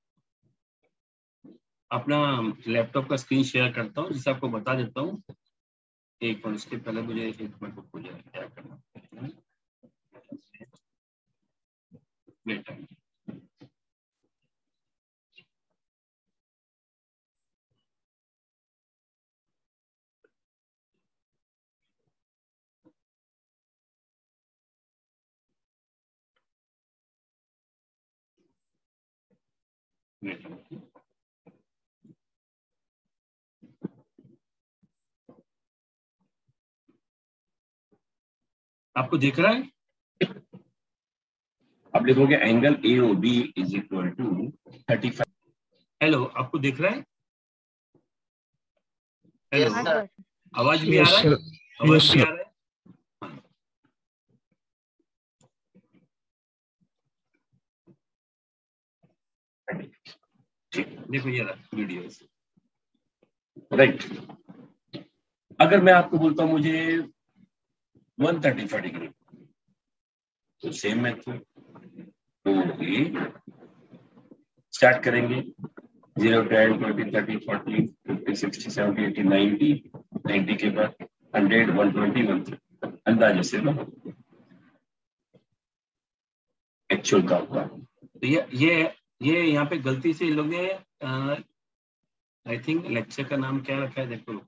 अपना लैपटॉप का स्क्रीन शेयर करता हूँ, जिससे आपको बता देता हूँ। एक और उसके पहले मुझे एक मिनट हो जाए, क्या करना है। बेटा बेटा आपको दिख रहा है? आप लिखोगे angle A O B is equal to thirty five. Hello, आपको दिख रहा है? हेलो, हाँ सर। आवाज भी आ रहा है? आवाज भी आ रहा है? ठीक, देखो ये रहा वीडियो। राइट, अगर मैं आपको बोलता हूं मुझे वन थर्टी फाइव डिग्री, तो सेम मेथड, तो ये स्टार्ट करेंगे zero ten twenty thirty forty fifty sixty seventy eighty ninety, ninety के बाद हंड्रेड वन ट्वेंटी वन अंदाजे से ना एक्चुअल का होगा। तो ये ये ये यहाँ पे गलती से इन लोग ने आई थिंक लेक्चर का नाम क्या रखा है, देखो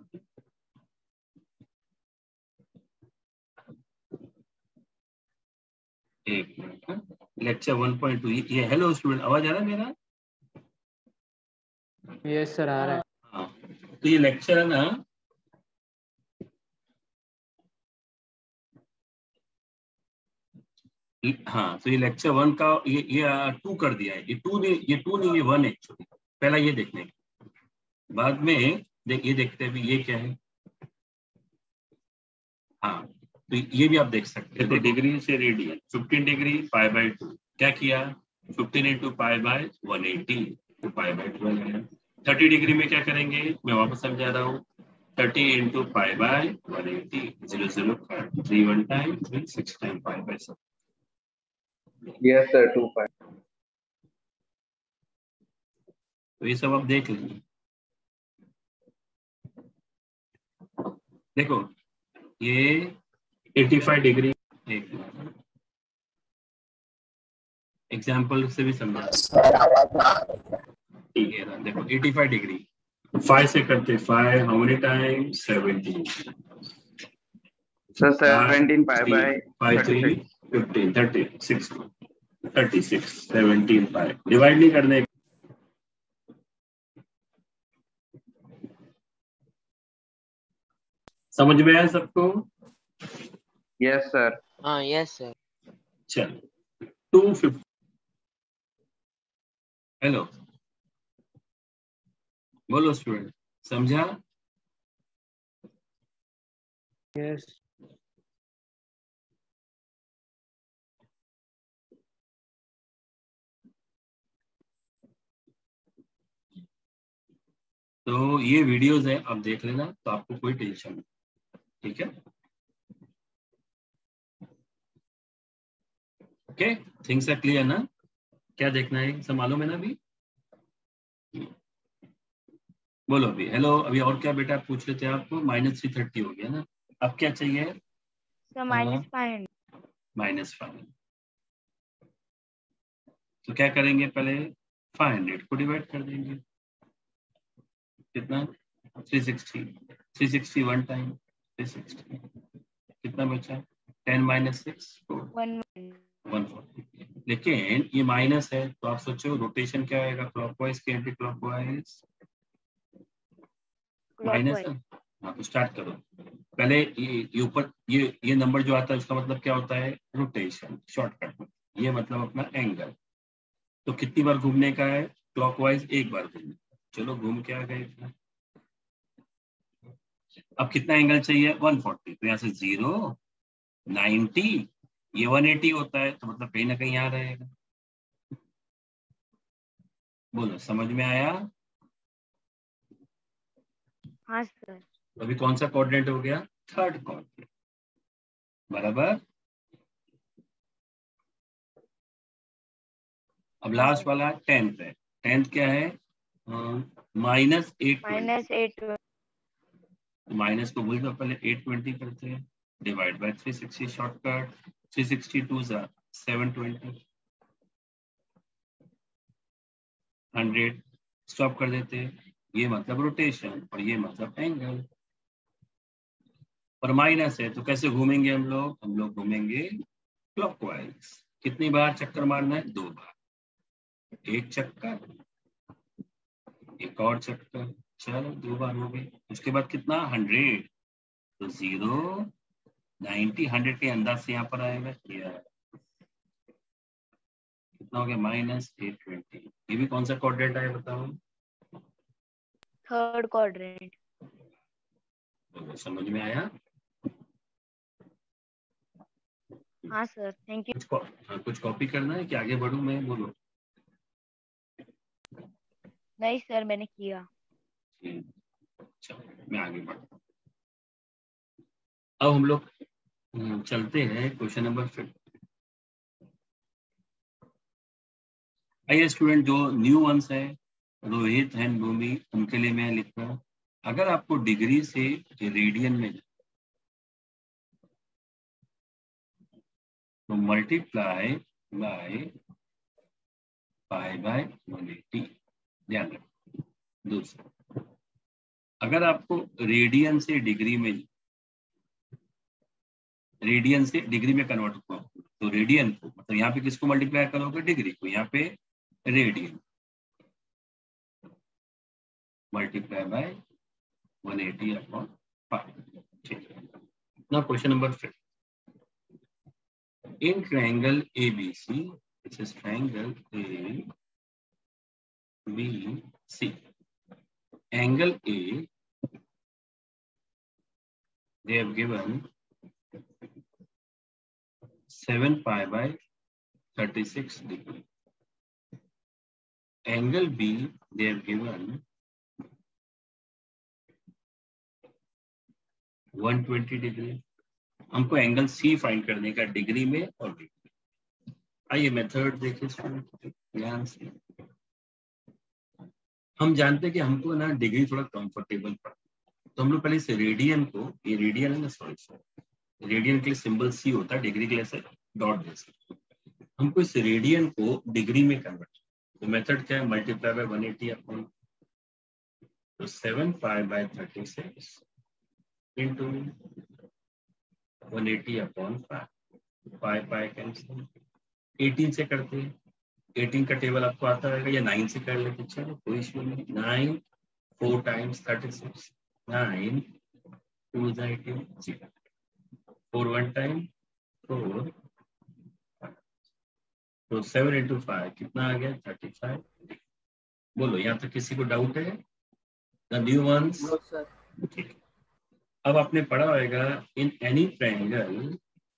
एक मिनट, लेक्चर वन पॉइंट टू। ये हेलो स्टूडेंट, आवाज आ रहा है मेरा? यस सर, आ रहा है। हाँ, तो ये लेक्चर है ना, हाँ, तो ये लेक्चर वन का ये ये टू कर दिया है। ये टू नहीं, ये टू नहीं, ये वन है एक्चुअली। पहला ये देखने, बाद में देख ये देखते हैं भी ये क्या है। हाँ, तो ये भी आप देख सकते हैं। तो डिग्री से radian fifteen degree pi by two, क्या किया fifteen into pi by one eighty, तो पाई बाय ट्वेल्व है। थर्टी डिग्री में क्या करेंगे, मैं वापस समझा रहा हूँ, thirty into pi by one eighty, zero zero five, three one time, three six time pi by seven. Yes sir, two pi. तो ये सब आप देख लीजिए। देखो ये पचासी डिग्री, एक एग्जाम्पल से भी समझा। ठीक है ना, देखो पचासी डिग्री फाइव से करते, five how many time, seventeen. Sir seventeen pi by five three fifteen, thirty six, thirty six, seventeen pi, divide नहीं करने। समझ में आया सबको? Yes sir. हाँ यस सर। चलो टू फिफ्टी, हेलो बोलो स्टूडेंट, समझा? यस। तो ये वीडियोस है, आप देख लेना, तो आपको कोई टेंशन नहीं। ठीक है, ओके, थिंग्स आर क्लियर ना? क्या देखना है, सब मालूम है ना अभी? बोलो अभी हेलो। अभी और क्या बेटा पूछ रहे थे आपको? माइनस थ्री थर्टी हो गया ना, अब क्या चाहिए? Sir minus five hundred. Minus five, तो क्या करेंगे, पहले फाइव हंड्रेड को डिवाइड कर देंगे, कितना three sixty, three sixty one time three sixty, कितना बचा ten minus six one one forty. लेकिन ये माइनस है, तो आप सोचो रोटेशन क्या आएगा, क्लॉकवाइज के एंटी क्लॉकवाइज माइनस है। हाँ, तो स्टार्ट करो। पहले ये ये ऊपर ये ये नंबर जो आता है उसका मतलब क्या होता है, रोटेशन शॉर्टकट में। ये मतलब अपना एंगल, तो कितनी बार घूमने का है, क्लॉकवाइज एक बार घूमने। चलो घूम के आ गए। अब कितना एंगल चाहिए, वन फोर्टी, तो यहाँ से जीरो नाइन्टी, ये वन एटी होता है, तो मतलब कहीं ना कहीं यहाँ रहेगा। बोलो समझ में आया? हाँ सर। अभी कौन सा क्वाड्रेंट हो गया? Third quadrant. बराबर। अब लास्ट वाला टेंथ है। टेंथ क्या है? Minus eight minus eight. Minus को भूल जाओ, पहले एट ट्वेंटी करते हैं, divide by three sixty, shortcut three sixty two जा सेवन ट्वेंटी, हंड्रेड स्टॉप कर देते हैं। ये मतलब रोटेशन और ये मतलब एंगल। और माइनस है तो कैसे घूमेंगे हम लोग? हम लोग घूमेंगे क्लॉकवाइज। कितनी बार चक्कर मारना है? दो बार। एक चक्कर, एक और चक्कर, चलो दो बार हो गई। उसके बाद कितना? हंड्रेड। तो जीरो नाइन्टी, हंड्रेड के अंदाज से यहाँ पर आएगा। कितना हो गया? Minus eight twenty. ये भी कौन सा क्वाड्रेंट आया बताओ? Third quadrant. तो समझ में आया? हाँ सर, थैंक यू। कुछ हाँ, कुछ कॉपी करना है कि आगे बढ़ूं मैं? बोलो। नहीं सर, मैंने किया। चलो मैं आगे बढ़ता हूँ। अब हम लोग चलते हैं क्वेश्चन नंबर फिफ्थ। आइए स्टूडेंट, जो न्यू वंस है, रोहित एंड भूमि, उनके लिए मैं लिख रहा हूँ। अगर आपको डिग्री से रेडियन में तो multiply by pi by one eighty, ध्यान रखो। दूसरा, अगर आपको रेडियन से डिग्री में रेडियन से डिग्री में कन्वर्ट हुआ तो रेडियन को, मतलब यहाँ पे किसको मल्टीप्लाई करोगे? डिग्री को। यहाँ पे radian multiply by one eighty upon five. ठीक है। Now question number fifth. In triangle A B C, this is triangle A B C. Angle A, they have given seven pi by thirty-six degree. Angle B, they have given one twenty degree. हमको angle C find करने का degree में और degree. आइए method देखिए ध्यान से। हम जानते हैं कि हमको ना डिग्री थोड़ा कंफर्टेबल पड़ता है, तो हम लोग पहले से रेडियन को, ये रेडियन है ना, सॉरी सॉरी रेडियन के लिए सिंबल सी होता है, डिग्री के लिए से डॉट दे सकते। हमको इस रेडियन को डिग्री में कन्वर्ट, तो मेथड क्या है? Multiply by one eighty upon, तो seven pi by thirty six into one eighty upon five, pi pi cancel. Eighteen से करते हैं, एटीन का टेबल आपको आता रहेगा, या नाइन से कर लेते, चलो कोई इशू नहीं। Nine four times thirty six, nine two eighteen, zero, four one time four, तो सेवन इंटू फाइव कितना आ गया? Thirty five. बोलो, यहाँ तक किसी को डाउट है? The new ones? ठीक। अब आपने पढ़ा होगा इन एनी ट्रायंगल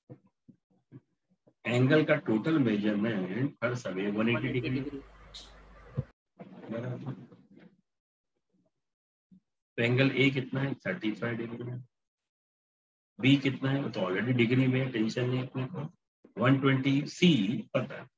एंगल का टोटल मेजरमेंट हर सभी वन एटी डिग्री। तो एंगल ए कितना है? Thirty five degree. बी कितना है? तो ऑलरेडी डिग्री में, टेंशन नहीं अपने को। One twenty. सी पता है,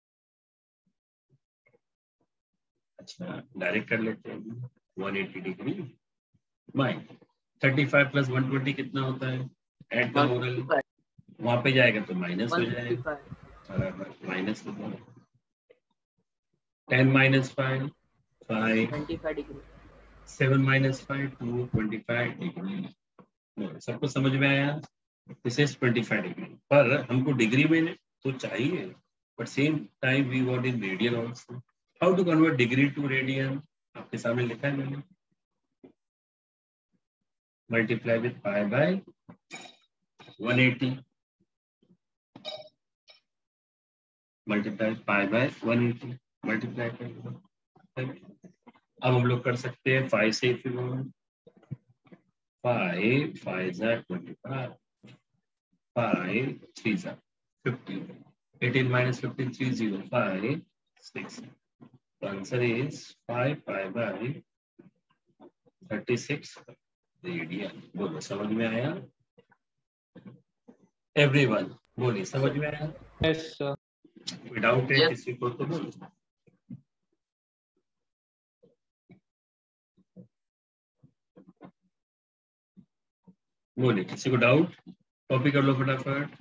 अच्छा डायरेक्ट कर लेते हैं। One eighty degree by thirty five plus one twenty कितना होता है? ऐड का मॉडल वहां पे जाएगा तो माइनस हो जाएगा, माइनस हो जाएगा। Ten minus five five, degree, seven minus five two, twenty five degree. सबको समझ में आया? This is twenty five degree. पर हमको डिग्री में तो चाहिए, but same time we want in radian also. How to convert degree to radian? आपके सामने लिखा है मैंने, multiply with pi by one eighty, multiply pi by one eighty, multiply कर। अब हम लोग कर सकते हैं फाइव से, फाइव फाइव जा ट्वेंटी फाइव, फाइव थ्री जा fifty, eighteen minus fifteen, three zero five six. Answer is five pi by thirty six radian. बोलो समझ में आया? एवरीवन बोलिए समझ में आया? Yes sir. कोई डाउट है Yes. किसी को तो बोलो। बोलिए किसी को डाउट? कॉपी कर लो फटाफट।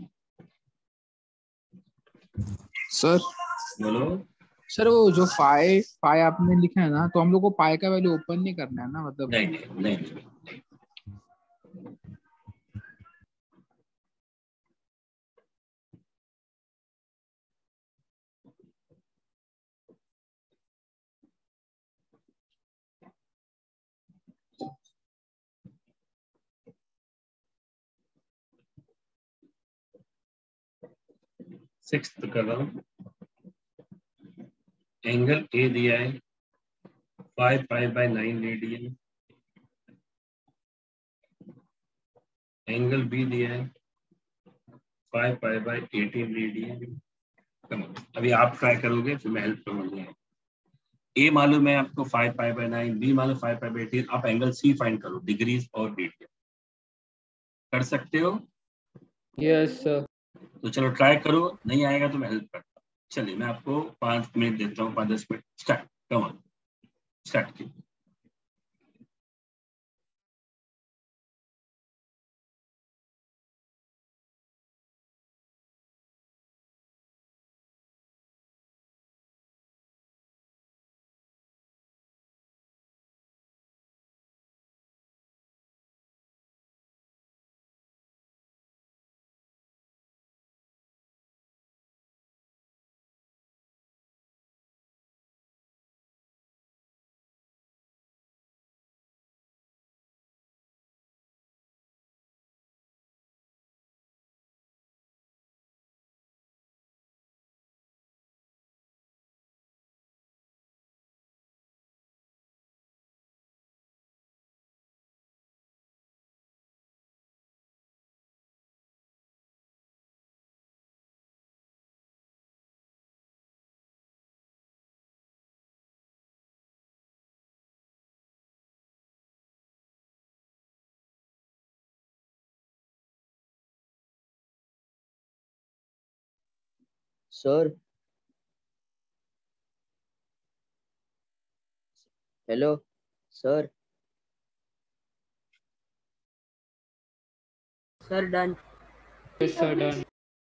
सर बोलो। सर वो जो फाइव फाइव आपने लिखा है ना, तो हम लोग को पाई का वैल्यू ओपन नहीं करना है ना, मतलब नहीं नहीं नहीं, नहीं। सिक्स कर रहा हूँ। एंगल ए दिया है five five by nine radian. Angle B दिया है five five by eighteen radian. अभी आप ट्राई करोगे फिर मैं हेल्प करूंगा। ए मालूम है आपको five five by nine, B मालूम फाइव फाइव बाई एटीन। आप एंगल सी फाइंड करो, डिग्रीज और रेडियन। कर सकते हो? Yes sir. तो चलो ट्राई करो, नहीं आएगा तो मैं हेल्प करता हूँ। चलिए मैं आपको पांच मिनट देता हूँ, पाँच दस मिनट। स्टार्ट, कम ऑन स्टार्ट कीजिए। Sir hello sir. Sir done. Yes sir done.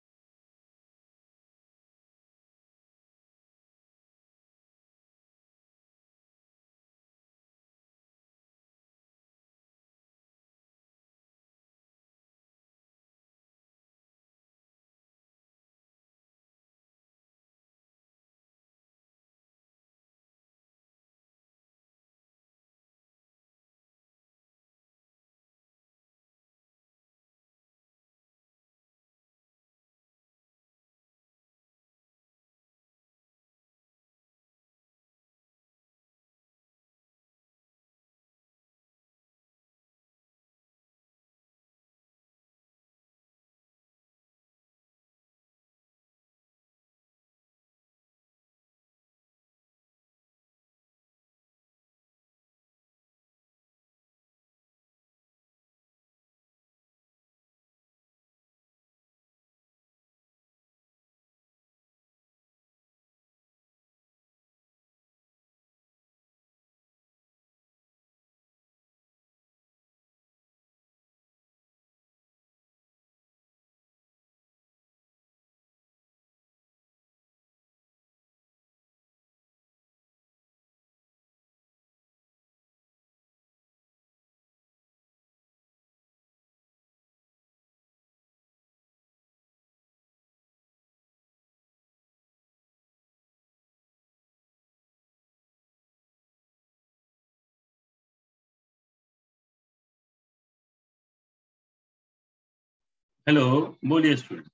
Hello बोलिए स्टूडेंट।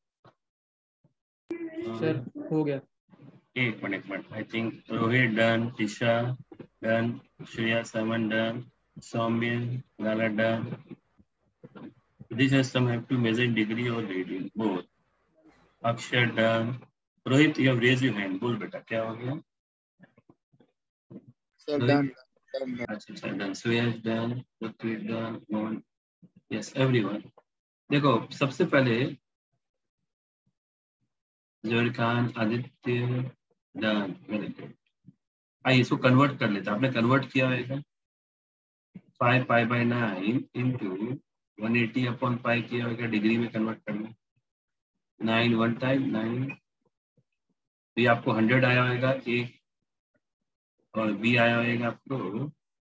सर हो गया। एक मिनट मिनट I think Rohit done, Tisha done, Shreya Saman done, Saumya Lala done. This has some have to measure in degree or radian both. Akshay done. Rohit, you have raised your hand. बोल बेटा क्या हो गया? Sir Rohit done. अच्छा अच्छा done Suyash done Ritvik done Mohan yes everyone. देखो सबसे पहले Javed Khan Aditya done very good. आइए इसको कन्वर्ट कर लेते हैं। आपने कन्वर्ट किया होगा five pi by nine into one eighty upon pi किया होगा डिग्री में कन्वर्ट करना। नाइन वन टाइम नाइन ये आपको हंड्रेड आया होगा एक और बी आया होगा आपको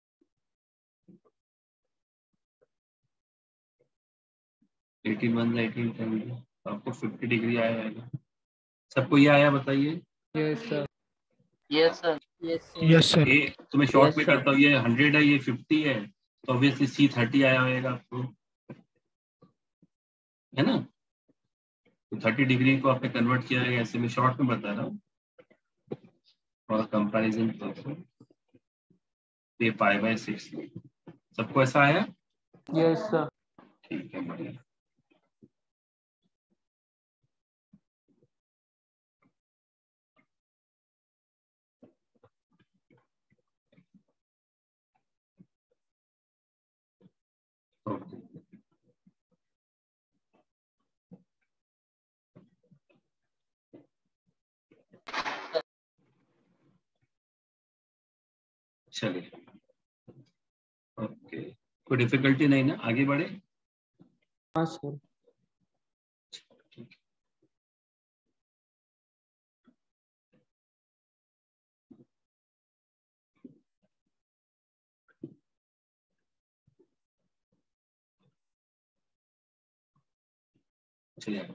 एटीन वन एटीन टेन तो आपको फिफ्टी डिग्री आया होगा। सबको ये आया बताइए। Yes sir. Yes sir. Yes yes sir. ये तो मैं शॉर्ट Yes, में sir. करता हूँ। ये हंड्रेड है ये फिफ्टी है तो ऑब्वियसली सी थर्टी आया होगा आपको है ना। तो थर्टी डिग्री को आपने कन्वर्ट किया है ऐसे मैं शॉर्ट में बता रहा हूँ और कंपैरिजन तो ये पाई बाय सिक्स सबको ऐसा आया। Yes sir. ठीक है बढ़िया। ओके चलिए ओके कोई डिफिकल्टी नहीं ना आगे बढ़े। हाँ सर। चलिए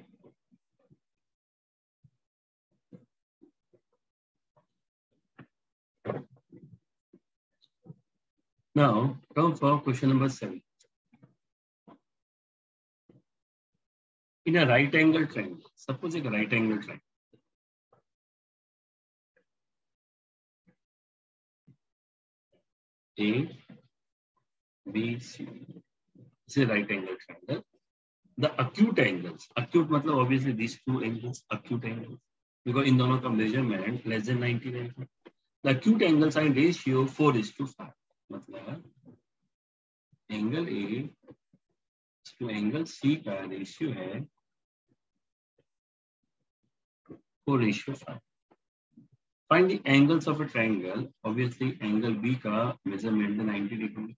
now come for question number seven. In a right angle triangle, suppose a right angle triangle. A, B, C. It's a right angle triangle. The acute angles, acute मतलब obviously these two angles, acute angles, because in दोनों का measurement less than ninety रहेगा. The acute angles are in ratio four is to five. मतलब angle A to angle C का ratio है four ratio five. Find the angles of a triangle. Obviously angle B का measurement है ninety degree.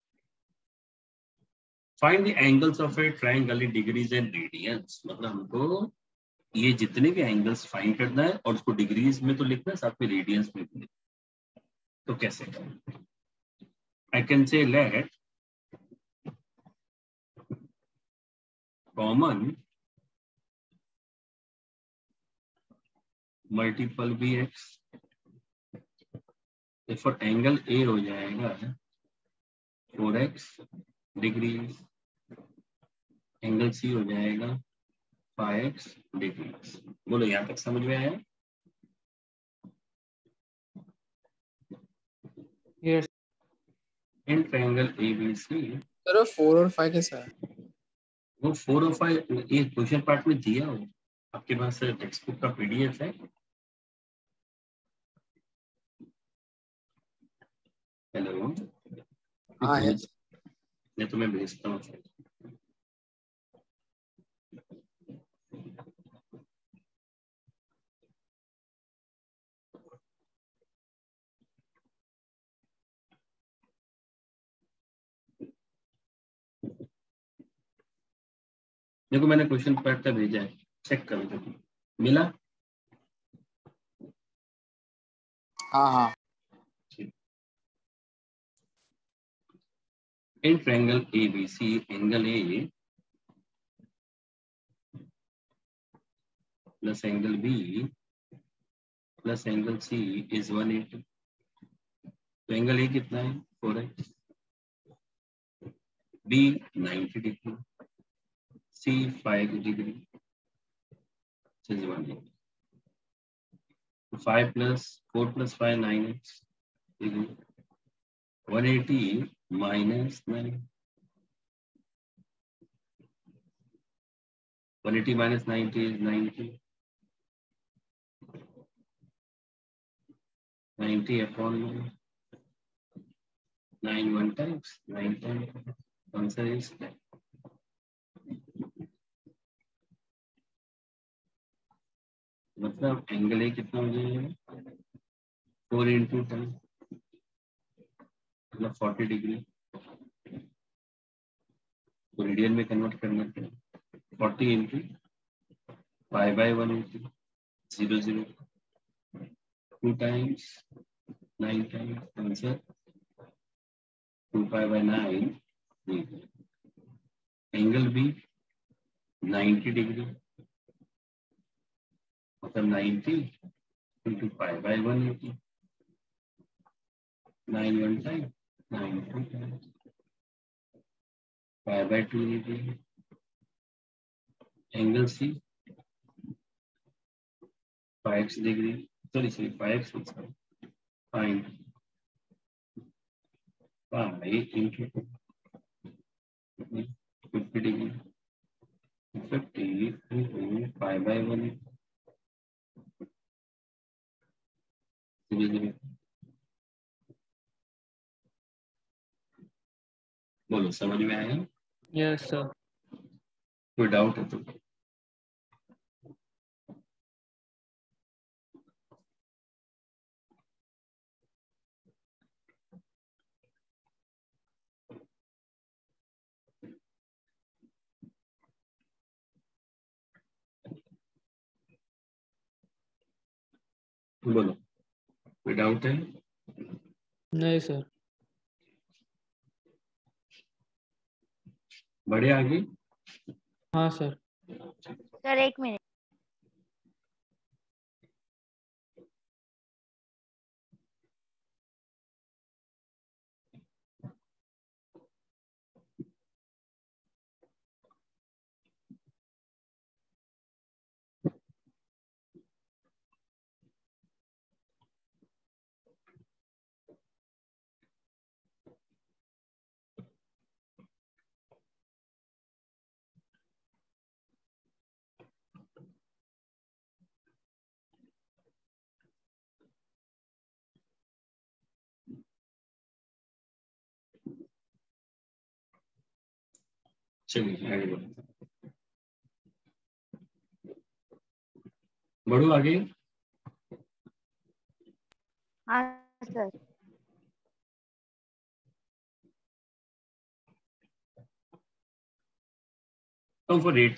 Find the angles of a triangle in degrees and radians. मतलब हमको ये जितने भी angles find करना है और उसको डिग्रीज में तो लिखना है साथ में रेडियंस में भी लिखना। तो कैसे करें? I can say let common multiple be x. For angle A हो जाएगा four x degrees, angle C हो जाएगा फाइव एक्स डिग्रीज। बोलो यहां तक समझ में आया? Yes. In triangle A B C sir four और फाइव कैसा है? वो फोर और फाइव ये क्वेश्चन पार्ट में दिया हो आपके पास टेक्स्ट बुक का पीडीएफ है। हेलो हाँ है। मैं तुम्हें भेजता हूँ। देखो मैंने क्वेश्चन पार्ट का भेजा है, चेक करो देखो मिला। हाँ हाँ। In triangle A B C angle A plus angle B plus angle C is one eighty. तो एंगल ए कितना है four x, B ninety degree, C five degree is one eighty. Five plus four plus five nine x degree, one eighty minus nine, one eighty minus ninety is ninety. ninety upon nine. Nine one times nine times answer is मतलब angle A कितना हो जाएगा four into ten मतलब forty degree तो radian में convert करना है forty into five by one eighty zero zero two times nine times answer two five by nine angle B ninety degree मतलब ninety into five by one eighty nine one time nine two times five by two eighty angle C five degree sorry sorry five fine five into fifty degree fifty into five by one बोलो समझ में आया? Yes sir. कोई doubt है तो बोलो कोई doubt है? नहीं सर। बढ़े आगे? हाँ सर। सर एक मिनट चलिए आगे बढ़ो बढ़ो आगे। हाँ sir Come for eight.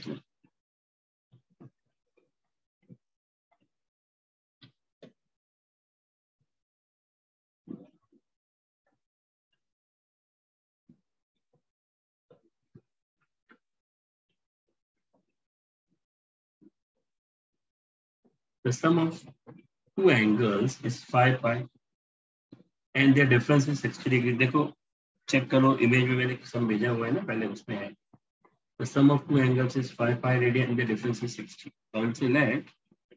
The sum of two angles is five pi and their difference is sixty degree. देखो चेक करो इमेज में मैंने सम भेजा हुआ है ना पहले उसमें है। The sum of two angles is five pi radian and the difference is sixty. So I will say let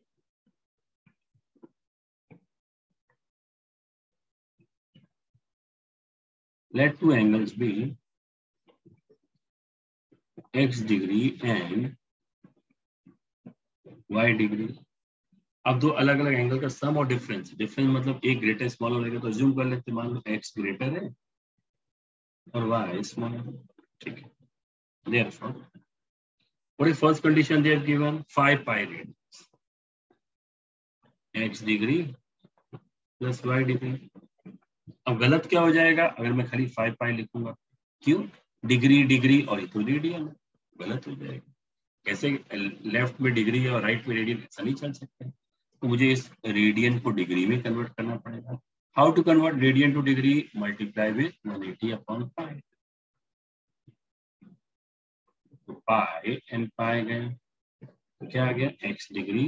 let two angles be x degree and y degree. अब दो अलग अलग एंगल का सम और डिफरेंस डिफरेंस मतलब एक greater smaller रहेगा तो अज्यूम कर लेते मान लो x ग्रेटर है और y स्मॉलर। ठीक है therefore what is first condition they have given five pi radians x degree plus y degree। अब गलत क्या हो जाएगा अगर मैं खाली फाइव पाई लिखूंगा क्यों डिग्री डिग्री और ये तो रेडियन गलत हो जाएगा। कैसे लेफ्ट में डिग्री है और राइट में रेडियन ऐसा नहीं चल सकता तो मुझे इस रेडियन को डिग्री में कन्वर्ट करना पड़ेगा। How to convert radian to degree multiply with one eighty upon pi तो पाई एंड पाई गए तो क्या आ गया x degree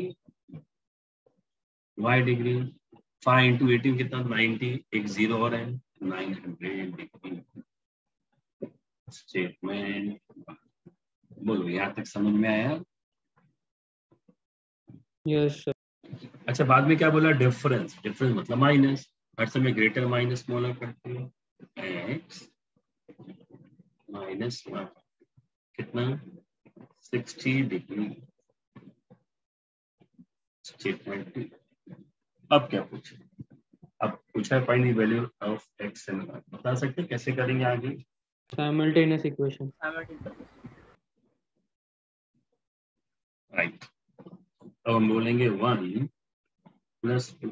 y degree five into eighteen कितना नाइनटी एक जीरो और है नाइन हंड्रेड डिग्री स्टेटमेंट। बोलो यहाँ तक समझ में आया? Yes sir. अच्छा बाद में क्या बोला डिफरेंस डिफरेंस मतलब माइनस हर समय ग्रेटर माइनस स्मॉलर करते हैं एक्स माइनस कितना सिक्सटी डिग्री स्टेटमेंट। अब क्या पूछे अब पूछा है find the value of x से लगा बता सकते कैसे करेंगे आगे? Simultaneous equation. राइट, अब हम बोलेंगे वन प्लस टू,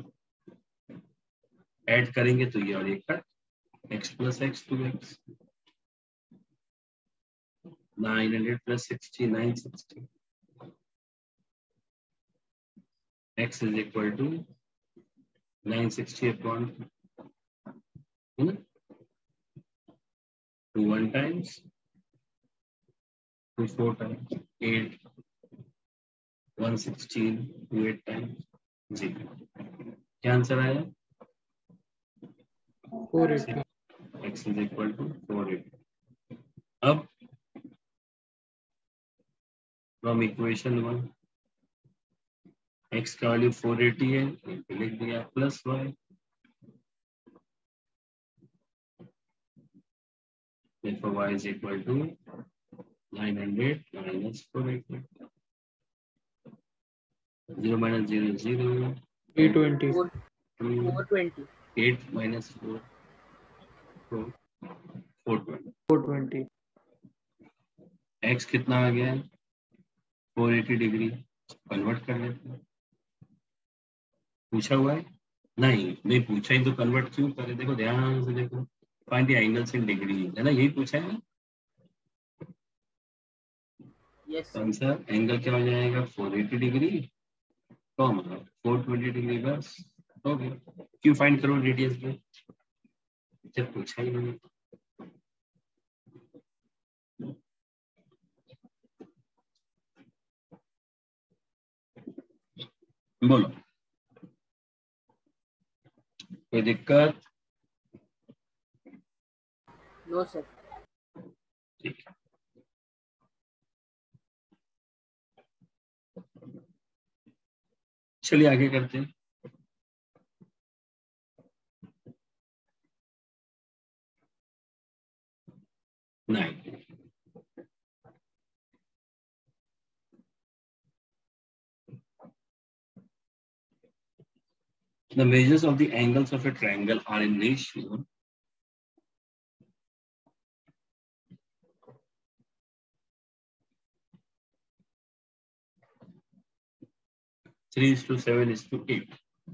ऐड करेंगे तो ये और ये cut, x plus x two x, nine hundred plus sixty nine sixty, x is equal to nine sixty upon hmm? two one times two four times eight one sixteen two eight times zero. क्या answer आया? Four eighty. x is equal to four eighty. अब from equation one x का value four eighty है, लिख दिया plus y, therefore y is equal to nine hundred minus four eighty. zero minus zero is zero. three twenty. four twenty. eight minus four, four, four twenty. four twenty. x कितना आ गया? Four eighty degree, convert कर लेते हैं। पूछा हुआ है? नहीं नहीं पूछा ही तो कन्वर्ट क्यों करे? देखो ध्यान से देखो, find the angles in degree, है ना, यही पूछा है। यस आंसर एंगल क्या हो जाएगा? Four eighty degree comma four twenty degree, बस हो गया। क्यों फाइंड करो रेडियस पे, जब पूछा ही नहीं। बोलो कोई दिक्कत? No sir. ठीक है, चलिए आगे करते हैं। Nine, the measures of the angles of a triangle are in ratio three is to seven is to eight.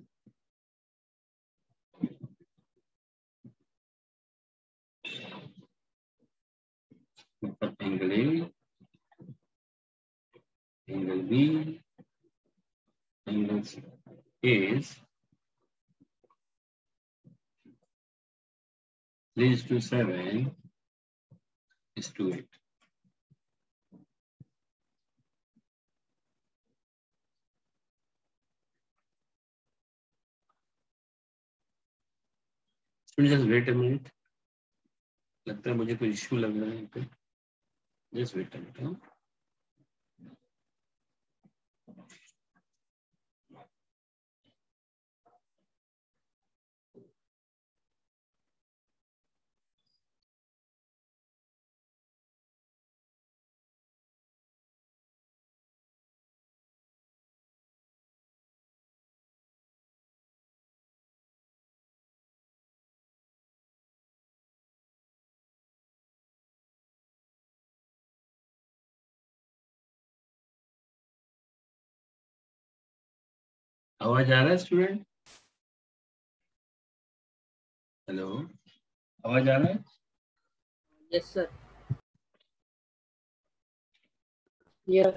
Angle A, angle B, angle C is three is to seven is to eight. Just wait a minute. लगता है मुझे कोई issue लग रहा है यहाँ पे। Just wait a minute. Huh? आवाज आ रहा है स्टूडेंट? हेलो, आवाज आ रहा है? Yes sir. यस।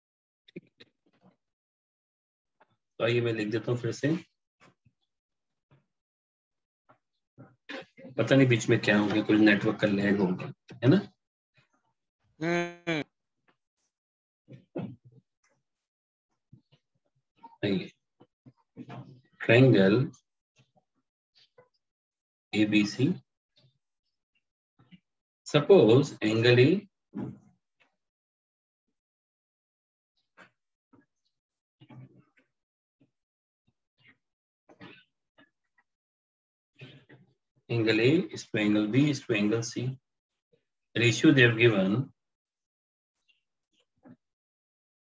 तो आइए मैं लिख देता हूँ फिर से। पता नहीं बीच में क्या हो गया, कुछ नेटवर्क का लैग हो गया, है ना? हम्म आइए, triangle A B C. Suppose angle A angle A is to angle B is to angle C. Ratio they have given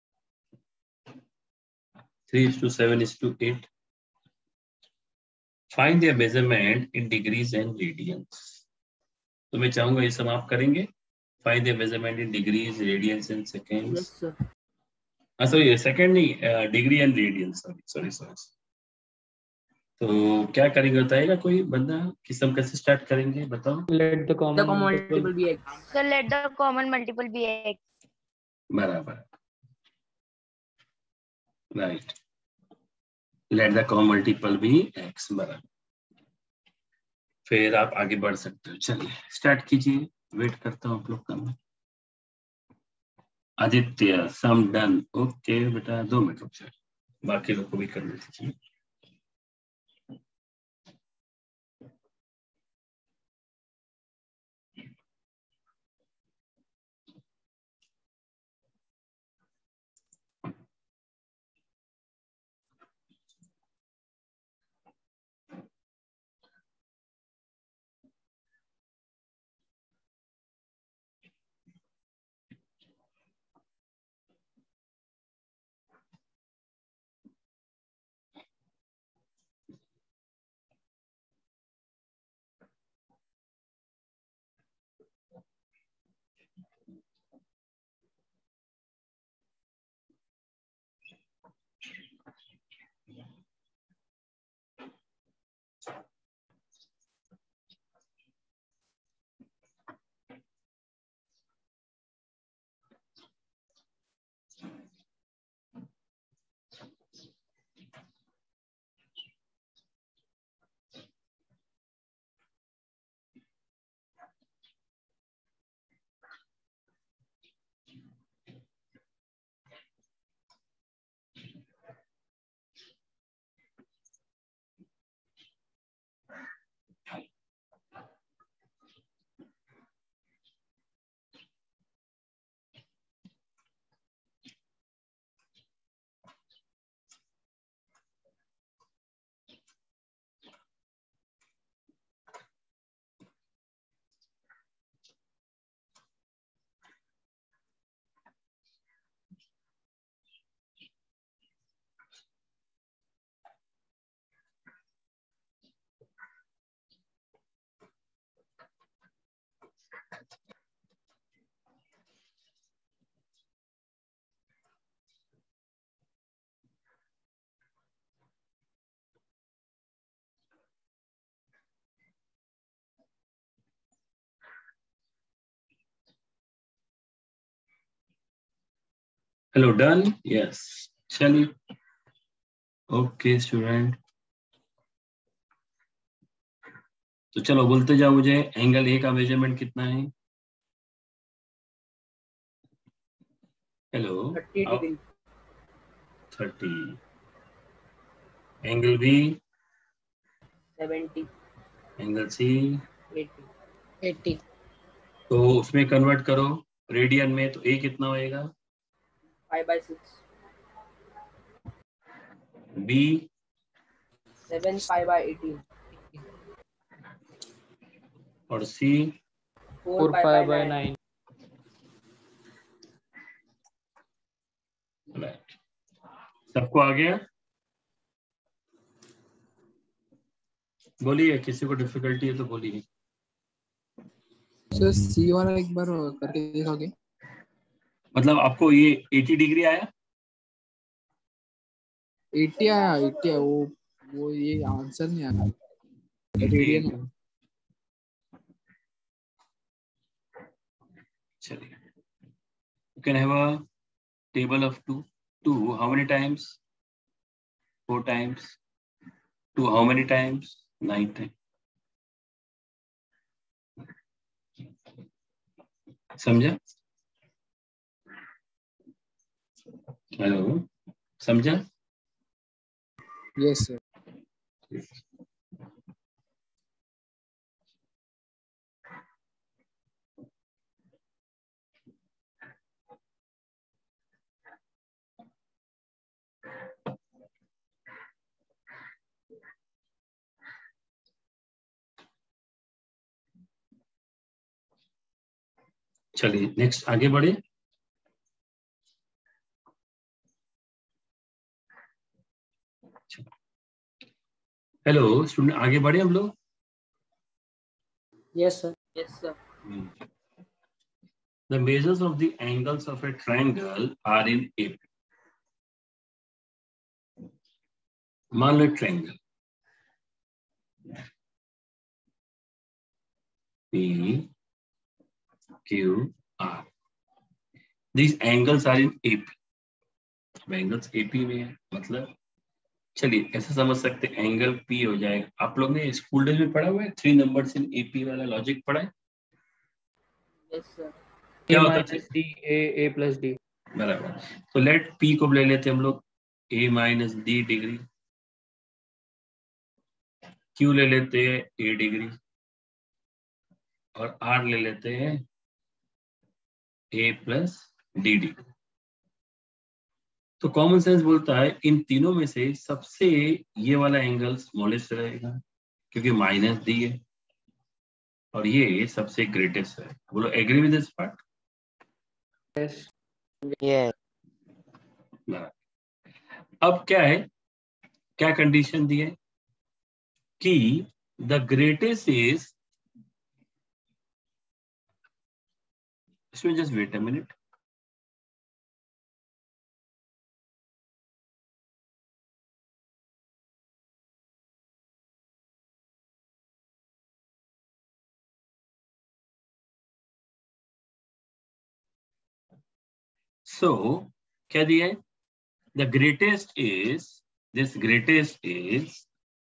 three is to seven is to eight. Find the measurement in degrees and radians. तो मैं चाहूंगा ये सब आप करेंगे। Find the measurement in degrees, radians and seconds. Yes sir. हाँ sorry, second नहीं, degree and radians. Sorry sorry sorry तो क्या करेंगे बताएगा कोई बंदा कि सब कैसे स्टार्ट करेंगे बताओ। Let the The common common multiple. multiple be x. So let the common multiple be x. बराबर, right. Let the common multiple be x, बराबर। फिर आप आगे बढ़ सकते हो। चलिए स्टार्ट कीजिए, वेट करता हूँ आप लोग का। आदित्य सम डन। ओके बेटा, दो मिनट रुक जाए, बाकी लोग को भी करने दीजिए। Hello, done? यस, चलिए। ओके स्टूडेंट, तो चलो बोलते जाओ मुझे। एंगल ए का मेजरमेंट कितना है? Hello, thirty degree. Thirty. Angle B? seventy. Angle C? eighty. eighty. तो उसमें कन्वर्ट करो रेडियन में, तो ए कितना होएगा? five by six. B? seven pi by eighteen. और C? four four pi pi by by nine. nine. Right, सबको आ गया? बोलिए, किसी को डिफिकल्टी है तो बोलिए। सर सी वाला एक बार करके देखोगे? मतलब आपको ये अस्सी डिग्री आया? अस्सी आया, अस्सी है वो वो ये आंसर नहीं आना रेडियन है। चलिए, you can have a table of two. Two how many times? Four times. Two how many times? Nine times. समझा? हेलो, समझा? Yes sir. चलिए नेक्स्ट आगे बढ़े। हेलो स्टूडेंट, आगे बढ़े हम लोग। Yes, sir. Yes, sir. The measures of the angles of a triangle are in A P. मान लो triangle P Q R. These angles are in A P. Angles A P में है, मतलब चलिए ऐसा समझ सकते हैं एंगल P हो जाएगा। आप लोग ने स्कूल डेज में पढ़ा हुआ है three numbers in A P वाला लॉजिक पढ़ा है? Yes, sir. क्या A होता minus है? D, A, A plus D. बराबर। तो लेट P को ले लेते हम लोग A minus d degree, Q ले लेते हैं A डिग्री और R ले लेते हैं A प्लस डी डिग्री। तो कॉमन सेंस बोलता है इन तीनों में से सबसे ये वाला एंगल स्मॉलेस्ट रहेगा क्योंकि माइनस डी है और ये सबसे ग्रेटेस्ट है। बोलो agree with this part? Yes. yes, अब क्या है, क्या कंडीशन दी है कि द ग्रेटेस्ट इज, इसमें just wait a minute, so क्या दिया है, the greatest is, this greatest is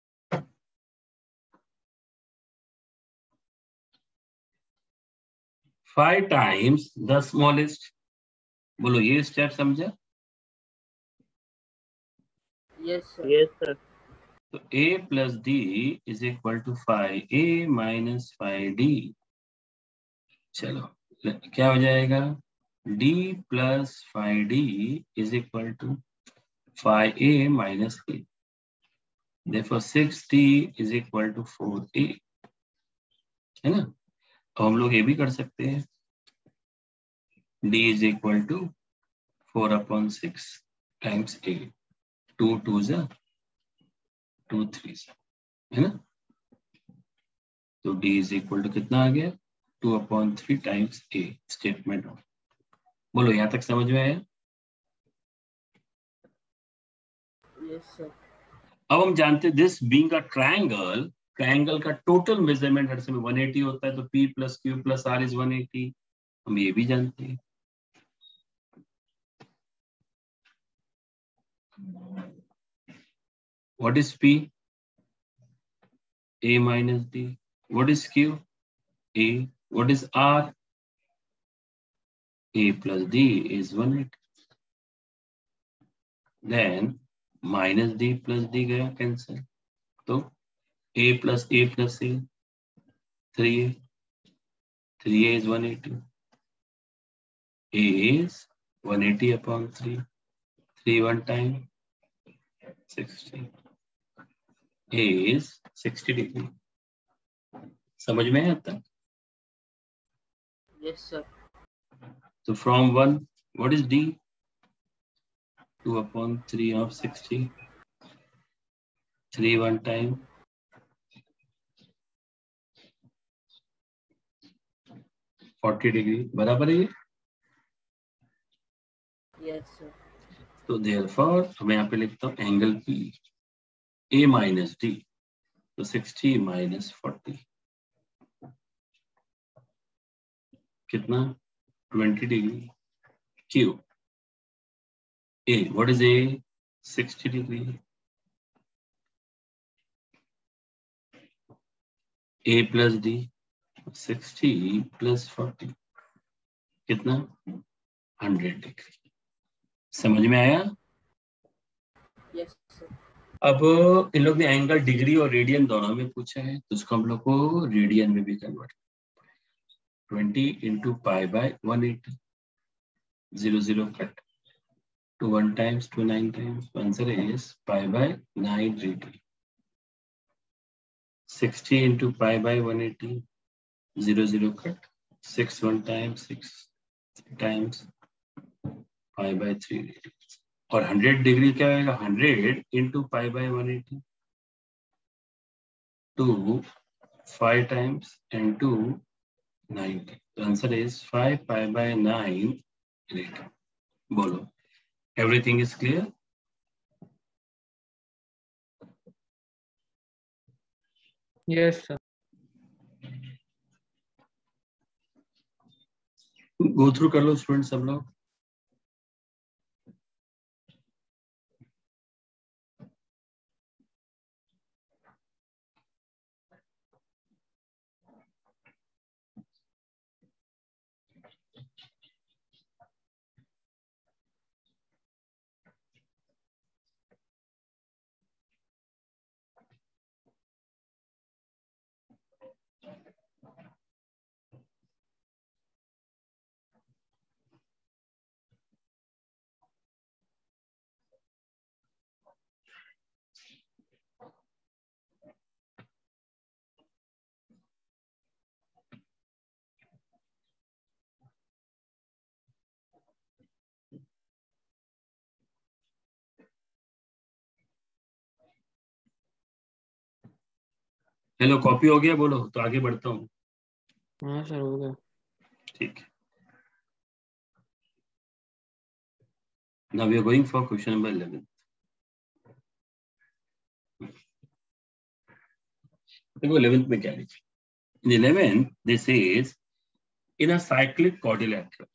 five times the smallest. बोलो ये स्टेप समझा? Yes, sir. Yes, sir. तो a plus d is equal to five a minus five d. चलो क्या हो जाएगा, d plus five d is equal to five a minus a, therefore six d is equal to four a, है ना। तो हम लोग ये भी कर सकते हैं, d is equal to four upon six times a, two two जा टू थ्री जा, है ना। तो d इज इक्वल टू कितना आ गया, two upon three times a statement of. बोलो यहां तक समझ में आया? Yes, sir. अब हम जानते हैं this being a triangle, triangle का टोटल मेजरमेंट हर समय वन एटी होता है, तो P plus Q plus R is one eighty, हम ये भी जानते हैं। What is P? A minus D. What is Q? A. What is R? A plus D is one eighty. Then minus D plus D गया cancel. तो A plus A plus A, three A. three A is one eighty. A is one eighty upon three. three one time sixty. A is sixty degree. समझ में आया तक? Yes, sir. So from one, what is D? two upon three of sixty. three one time forty degree, बराबर है ये? Yes, sir. तो therefore मैं यहाँ पे लिखता हूँ angle P A minus d, तो सिक्सटी माइनस फोर्टी कितना, twenty degree. Q A, what is A? sixty degree. A plus D, sixty plus forty कितना, हंड्रेड डिग्री। समझ में आया? Yes, sir. अब इन लोग ने एंगल डिग्री और रेडियन दोनों में पूछा है, तो उसको हम लोग को रेडियन में भी convert, twenty into pi by one eighty, zero zero cut, two one times two nine times, answer is pi by nine degree. Sixty into pi by one eighty, zero zero cut, six one times six times pi by three degree. और hundred degree क्या आएगा, hundred into pi by one eighty, two, five times and two, ninety. The answer is five pi by nine radian. Bolo. Everything is clear? Yes, sir. Go through कर लो student सब लोग. Hello copy हो गया बोलो तो आगे बढ़ता हूँ. हाँ सर हो गया. ठीक है. Now we are going for question number eleven. देखो eleventh में क्या लिखा. In eleventh this is in a cyclic quadrilateral.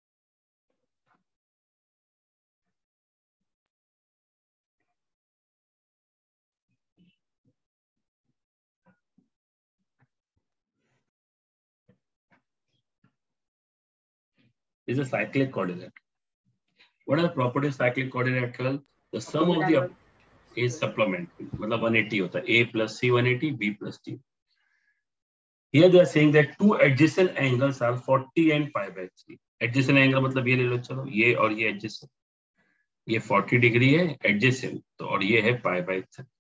Is a cyclic quadrilateral. What are the properties of cyclic quadrilateral? The sum of the up is supplementary. मतलब one eighty होता है. A plus C one eighty, B plus D. Here they are saying that two adjacent angles are forty and pi by three. Adjacent angle मतलब ये ले लो चलो. ये और ये adjacent. ये forty डिग्री है adjacent. तो और ये है pi by three.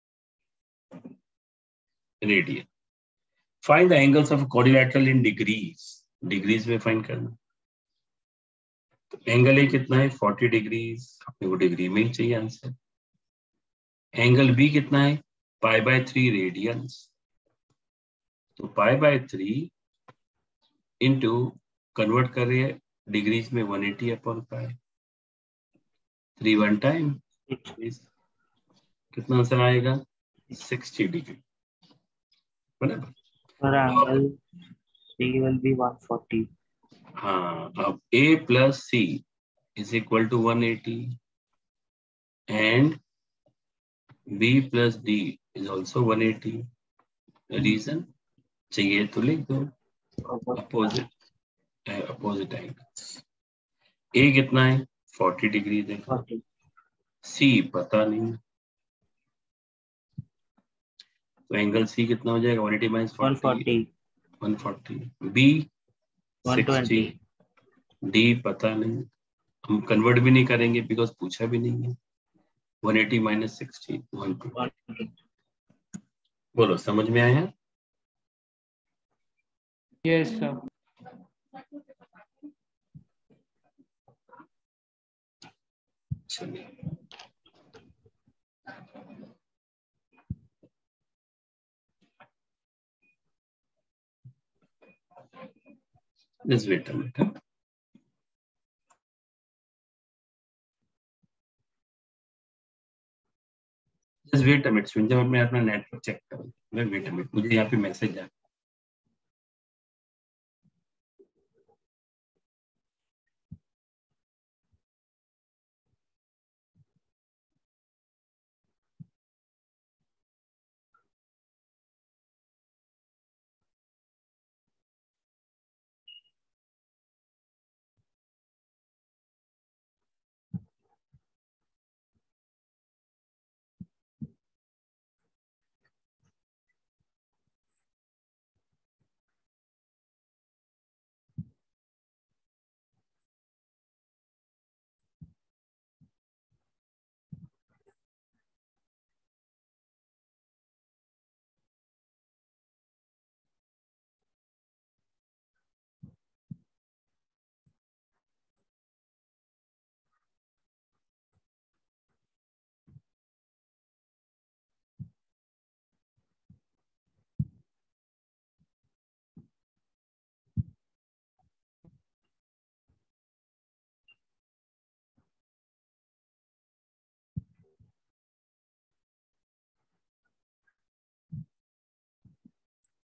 Radian. Find the angles of a quadrilateral in degrees. Degrees में find करना. तो एंगल ए कितना है forty डिग्रीज. अपने को डिग्री में ही चाहिए आंसर. एंगल बी कितना है पाई बाय थ्री रेडियंस. तो pi by three into convert कर रही है डिग्रीज में one eighty upon pi. Three one time कितना आंसर आएगा sixty डिग्री. बराबर. Angle C will be one forty. हाँ अब A plus C is equal to one eighty and B plus D is also one eighty. Reason चाहिए तो लिख दो. Opposite opposite angles. A कितना है forty डिग्री देखो. C पता नहीं. तो एंगल C कितना हो जाएगा one eighty minus forty. one forty. B sixty. D पता नहीं. हम कन्वर्ट भी नहीं करेंगे बिकॉज पूछा भी नहीं है. one eighty minus sixty one twenty. बोलो समझ में आया? Yes sir. चलिए Just wait a minute. Huh? Just wait a minute. सुन जब मैं अपना नेटवर्क चेक करूँ. Wait a minute. मुझे यहाँ पे मैसेज आया.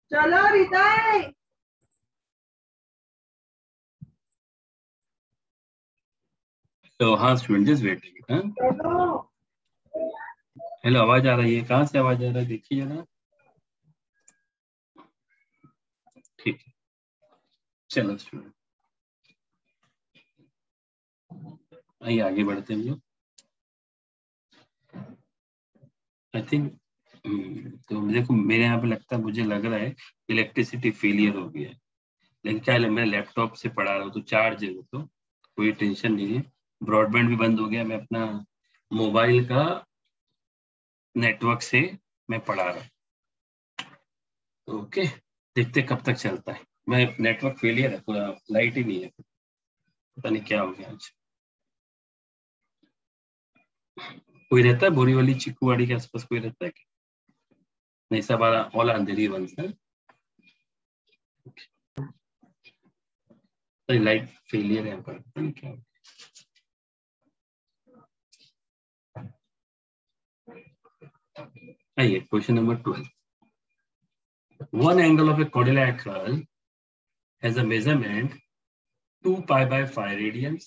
चलो हृदय। तो हाँ स्टूडेंट जस्ट वेटिंग। हाँ हेलो, आवाज आ रही है? कहाँ से आवाज आ रहा है देखिए जरा। ठीक है, चलो स्टूडेंट आइए आगे बढ़ते हैं हम लोग। आई थिंक तो देखो मेरे यहाँ पे लगता है, मुझे लग रहा है इलेक्ट्रिसिटी फेलियर हो गया है। लेकिन क्या है, मैं लैपटॉप से पढ़ा रहा हूँ तो चार्ज है वो, तो कोई टेंशन नहीं है। ब्रॉडबैंड भी बंद हो गया, मैं अपना मोबाइल का नेटवर्क से मैं पढ़ा रहा हूँ। ओके, देखते कब तक चलता है। मैं नेटवर्क फेलियर है पूरा, लाइट ही नहीं है, पता नहीं क्या हो गया आज। कोई रहता है बोरीवली चिक्कूवाड़ी के आसपास, कोई रहता है क्या? नहीं, सब ऑल अंधेरी वन है। लाइट फेलियर है यहाँ पर, पता नहीं क्या हो गया। आइए question number twelve. One angle of a quadrilateral has a measurement two pi by five radians.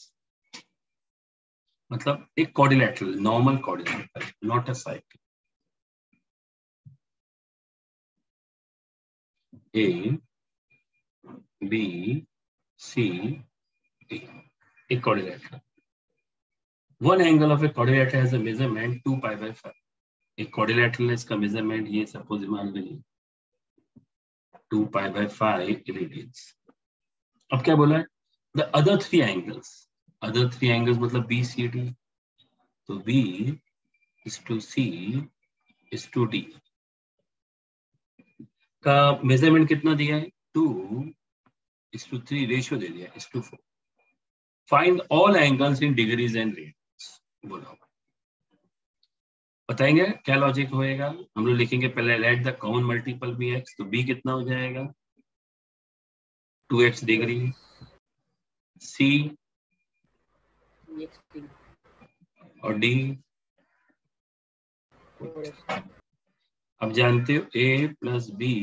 मतलब एक quadrilateral, normal quadrilateral, not a cycle. A, B, C, D. एक quadrilateral. One angle of a quadrilateral has a measurement two pi by five. एक quadrilateral है, इसका measurement ये suppose मान लीजिए two pi by five radians. अब क्या बोला है? The other three angles. Other three angles मतलब B, C, D. तो B is to C is to D का मेजरमेंट कितना दिया है? Two is to three, ratio दे दिया is to four. Find all angles in degrees and radians. बोलो बताएंगे क्या लॉजिक होएगा? हम लोग लिखेंगे पहले let the common multiple be x, तो बी कितना हो जाएगा? To x degree. सी और डी अब जानते हो A plus B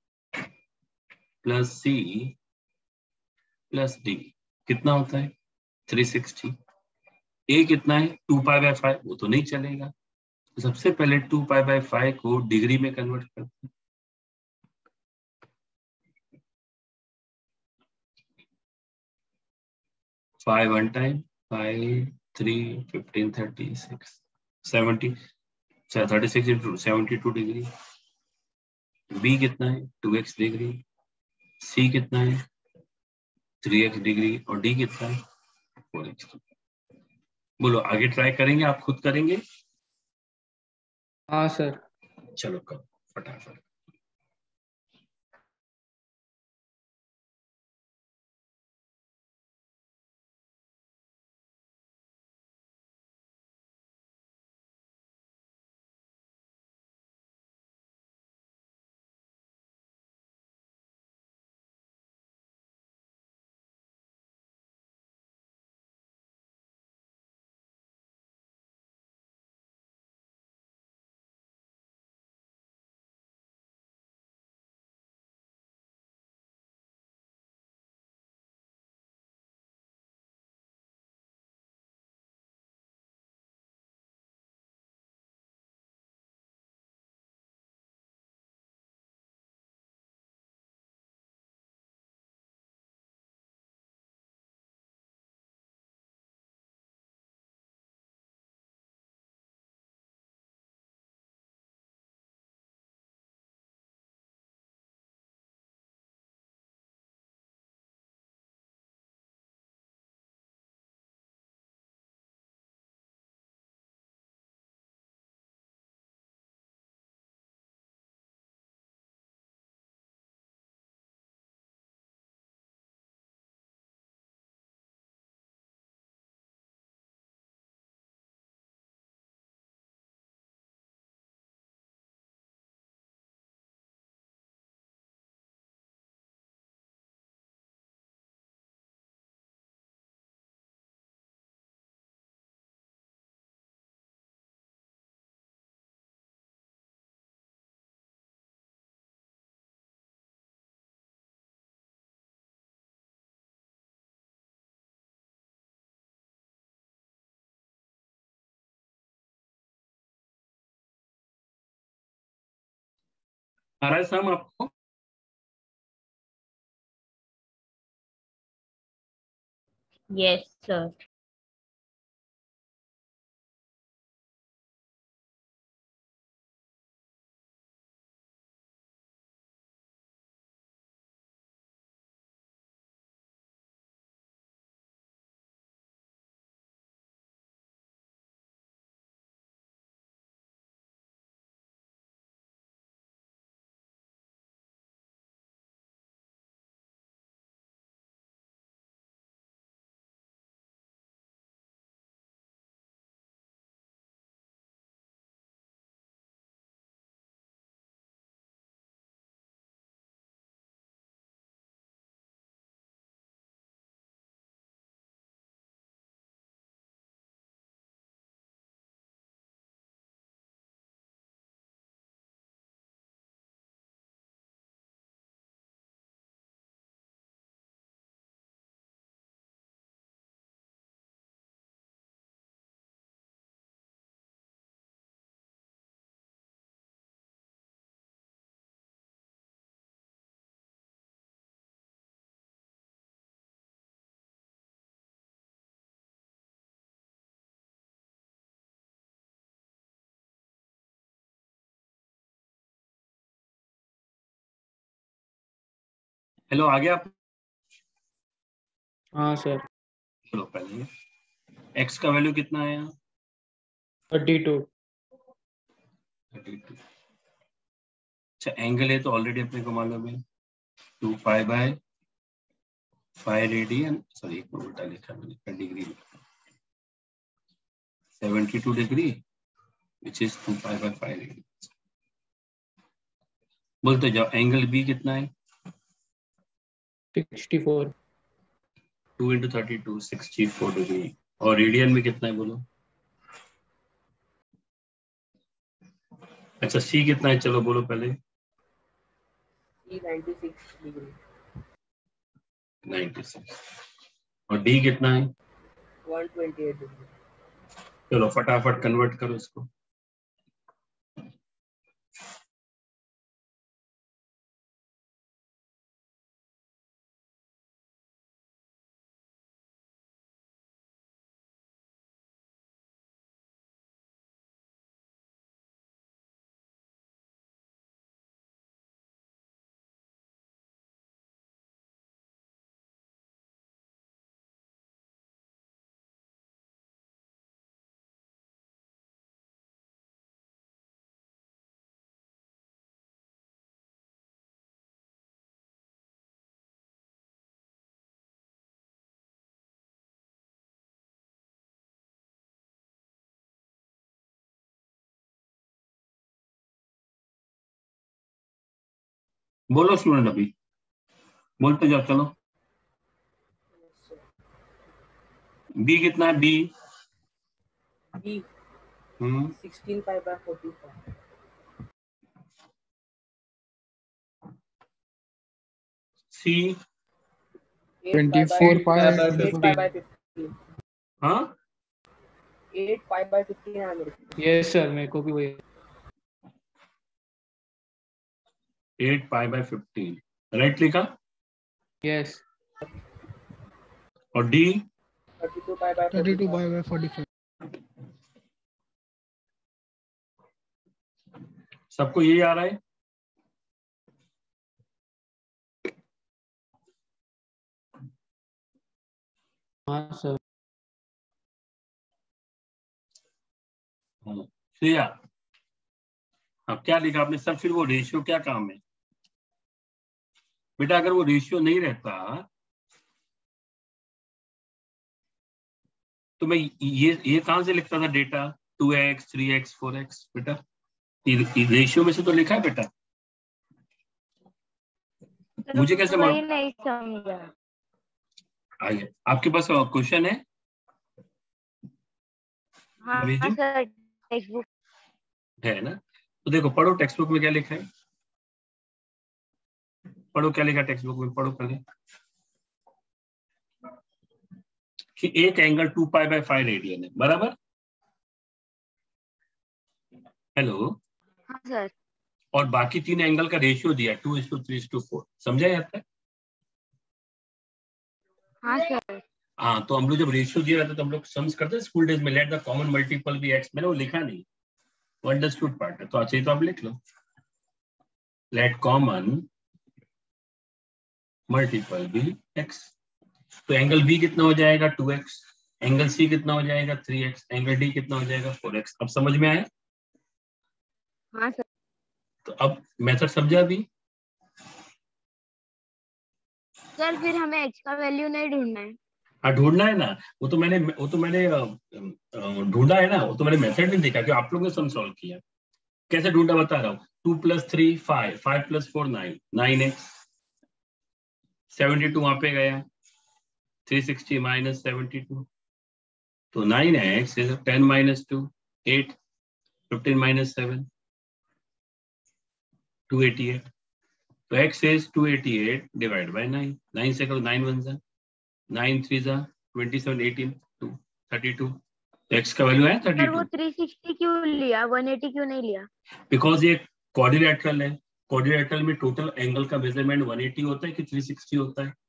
plus C plus D कितना होता है? Three sixty. ए कितना है? टू पाई बाय फाइव, वो तो नहीं चलेगा, तो सबसे पहले टू पाई बाय फाइव को डिग्री में कन्वर्ट करते हैं. Five one time, five three fifteen thirty six seventy, thirty six into seventy two degree. B कितना है? Two x degree. सी कितना है? Three x degree. और डी कितना है? Four x. बोलो आगे ट्राई करेंगे, आप खुद करेंगे? हाँ सर. चलो करो फटाफट. आ रहा है सम आपको? Yes, sir. हेलो आ गया आप? हाँ सर। चलो पहले एक्स का वैल्यू कितना है यहाँ? Thirty two. Thirty two. अच्छा एंगल है तो ऑलरेडी अपने को मालूम है two pi by five radian, sorry एक उल्टा लिखा मैंने, degree seventy two degree which is two pi by five radian. बोलते जाओ एंगल बी कितना है? Sixty four. Two into thirty two sixty four degree. और रेडियन में कितना है बोलो? अच्छा सी कितना है, चलो बोलो पहले। C ninety-six degree. Ninety six. और डी कितना है? one twenty-eight degree. चलो फटाफट कन्वर्ट करो इसको। बोलो स्टूडेंट अभी बोलते जाओ चलो। बी कितना है? B B hmm sixteen pi by forty-five. C eight pi by twenty-four pi eight pi fifteen. by fifteen. हाँ eight pi by fifteen है मेरे को। यस सर, मेरे को भी वही। Eight pi by fifteen right लिखा। यस। और D thirty-two pi by thirty-two forty-five. pi by forty-five. सबको यही आ रहा है? हाँ सर। हाँ श्रेया, हाँ क्या लिखा आपने सर? फिर वो रेशियो क्या काम है बेटा? अगर वो रेशियो नहीं रहता तो मैं ये ये कहां से लिखता था data? Two x three x four x बेटा, रेशियो में से तो लिखा है बेटा। मुझे कैसे वही मालूम? नहीं समझा। आइए आपके पास क्वेश्चन है? हाँ भेजिए। हाँ सर, टेक्स्ट बुक है ना, तो देखो पढ़ो टेक्स्ट बुक में क्या लिखा है। पढ़ो क्या लिखा टेक्स्ट बुक में, पढ़ो पहले कि एक angle two pi by five radian है, बराबर? हेलो हाँ सर। और बाकी तीन एंगल का रेशियो दिया two is to three is to four, समझा जाता है? हाँ सर। हाँ, तो हम लोग जब रेशियो दिया रहता है तो हम लोग सम्स करते हैं स्कूल डेज में, let the common multiple be x, मैंने वो लिखा नहीं, वो अंडरस्टूड पार्ट है, तो अच्छा तो आप लिख लो, let common multiple be x. तो एंगल बी कितना हो जाएगा टू एक्स, एंगल सी कितना हो जाएगा थ्री एक्स, एंगल डी कितना हो जाएगा फोर एक्स। अब समझ में आया? हाँ सर। तो अब मेथड समझा भी? सर फिर हमें एक्स का वैल्यू नहीं ढूंढना है? हाँ ढूंढना है ना, वो तो मैंने वो तो मैंने ढूंढा है ना, वो तो मैंने मेथड नहीं देखा कि आप लोगों ने सम सॉल्व किया। कैसे ढूंढा बता रहा हूँ, two plus three five, five plus four nine, nine x, seventy two वहां पे गया, three sixty minus seventy two, तो nine x is ten minus two, eight, fifteen minus seven, two eighty eight. तो x is two eighty eight divided by nine, nine से करो, nine one जा, nine three जा, twenty seven, eighteen, two, thirty two. तो x का value है thirty sir to. वो three sixty क्यों लिया, वन एटी क्यों नहीं लिया? बिकॉज ये क्वाड्रिलेटरल है, क्वाड्रिलेटरल में टोटल एंगल का मेजरमेंट वन एटी होता है कि थ्री सिक्सटी होता है?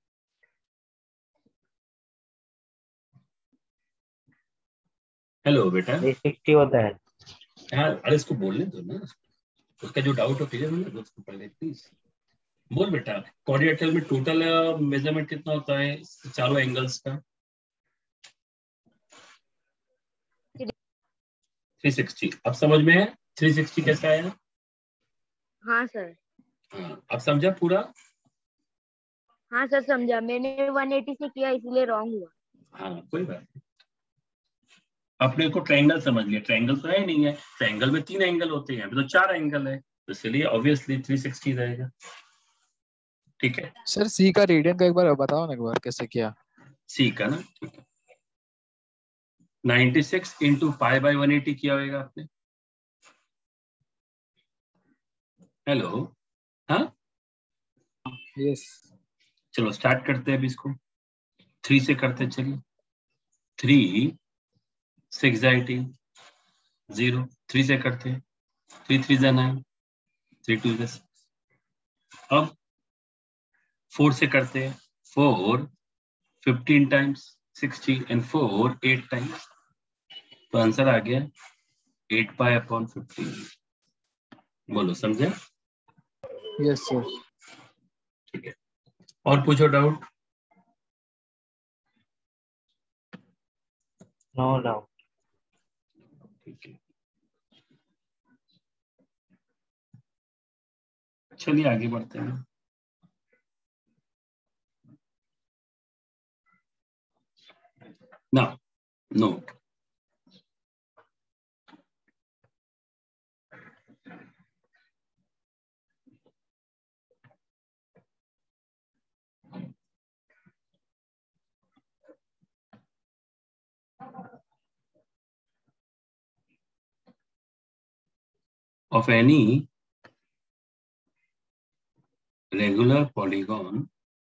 हेलो बेटा, थ्री सिक्सटी होता है। हाँ, अरे इसको बोलने दो ना, उसका जो डाउट हो क्लियर होने दो उसको पहले प्लीज। बोल बेटा, क्वाड्रिलेटरल में टोटल मेजरमेंट कितना होता है चारों एंगल्स का? Three sixty. अब समझ में है थ्री सिक्सटी कैसे आया? हाँ सर। हाँ, अब समझा पूरा? हाँ सर समझा, मैंने वन एटी से किया इसलिए रॉन्ग हुआ। हाँ कोई बात नहीं, अपने को ट्रायंगल समझ लिया, ट्रायंगल तो है नहीं है, ट्रायंगल में तीन एंगल होते हैं, अभी तो चार एंगल है, तो इसलिए ऑब्वियसली थ्री सिक्सटी रहेगा। ठीक है सर सी का रेडियन का एक बार बताओ ना, एक बार कैसे किया? सी का ना, ठीक है, ninety six into pi by one eighty किया होगा आपने। हेलो, हाँ यस। चलो स्टार्ट करते हैं अभी इसको, थ्री से करते हैं, चलिए। Three six eighteen, zero, three से करते हैं, थ्री थ्री जा नाइन, थ्री टू जा सिक्स। अब फोर से करते हैं, four fifteen times sixty and four eight times, तो आंसर आ गया एट पाई अपॉन फिफ्टीन। बोलो समझे? Yes sir. ठीक है, और पूछो डाउट? No doubt. ठीक है, चलिए आगे बढ़ते हैं। Now, note. Of any regular polygon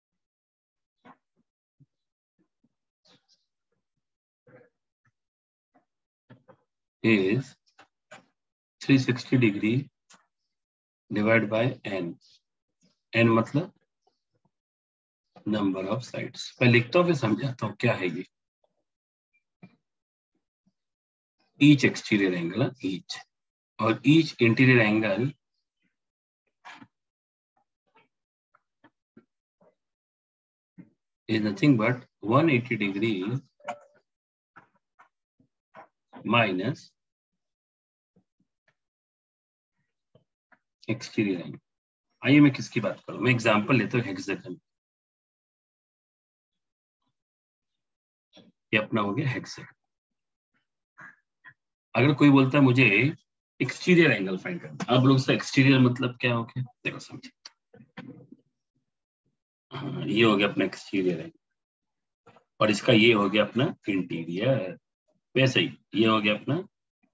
is three sixty degree divided by n, n मतलब नंबर ऑफ साइड्स। मैं लिखता हूँ फिर समझाता हूँ क्या है ये। ईच एक्सटीरियर एंगल, ईच, और each interior angle is nothing but one eighty degree minus exterior angle. आइए मैं किसकी बात करूं, मैं एग्जांपल लेता हूं हेक्सागन। ये अपना हो गया हेक्सागन। अगर कोई बोलता है मुझे एक्सटीरियर एंगल फाइंड करना, आप लोग से एक्सटीरियर मतलब क्या हो गया देखो समझे। हाँ, ये हो गया अपना एक्सटीरियर एंगल और इसका ये हो गया अपना इंटीरियर। वैसे ही ये हो गया अपना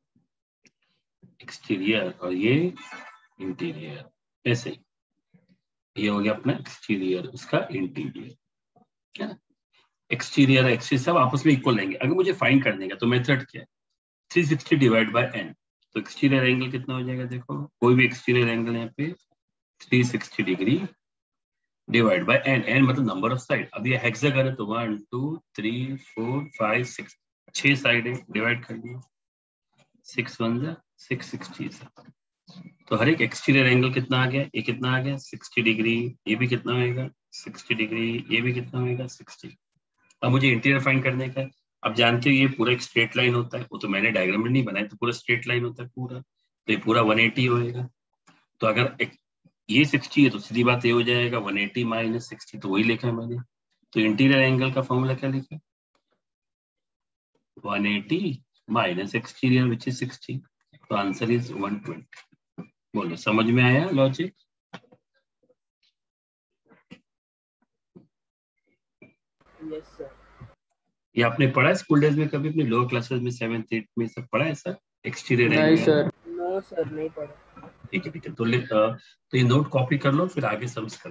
एक्सटीरियर और ये इंटीरियर। ऐसे ही ये हो गया अपना एक्सटीरियर, उसका इंटीरियर। क्या एक्सटीरियर एक्सटीरियर सब आपस में इक्वल लेंगे। अगर मुझे फाइंड करने का तो मेथड क्या है, three sixty divide by n. तो एक्सटीरियर एंगल कितना हो जाएगा, देखो कोई भी एक्सटीरियर एंगल यहाँ पे three sixty degree divide by n, n मतलब नंबर ऑफ साइड। अब ये हेक्सागन है तो one two three four five six, छह साइड है, डिवाइड कर दिया, सिक्स वन जा सिक्स सिक्सटी। तो हर एक एक्सटीरियर एंगल कितना आ गया, ये कितना आ गया सिक्सटी डिग्री, ये भी कितना होगा सिक्सटी डिग्री, ये भी कितना होगा सिक्सटी। अब मुझे इंटीरियर फाइंड करने का है। अब जानते हो ये पूरा एक स्ट्रेट लाइन होता है, वो तो मैंने डायग्राम में नहीं बनाया, तो पूरा स्ट्रेट लाइन होता है पूरा, तो ये पूरा वन एटी होएगा। तो अगर एक, ये सिक्सटी है तो सीधी बात ये हो जाएगा वन एटी माइनस सिक्सटी, तो वही लिखा है मैंने। तो इंटीरियर एंगल का फॉर्मूला क्या लिखा है, one eighty minus exterior which is sixty, तो आंसर इज वन ट्वेंटी। बोलो समझ में आया लॉजिक? Yes sir. ये आपने पढ़ा है स्कूल डेज में कभी, अपने लोअर क्लासेस में सेवेंथ एट में सब पढ़ा है सर एक्सटीरियर एंगल? नहीं सर। नो सर नहीं पढ़ा। ठीक है ठीक है, तो ले, अ, तो ये नोट कॉपी कर लो, फिर आगे समझ कर।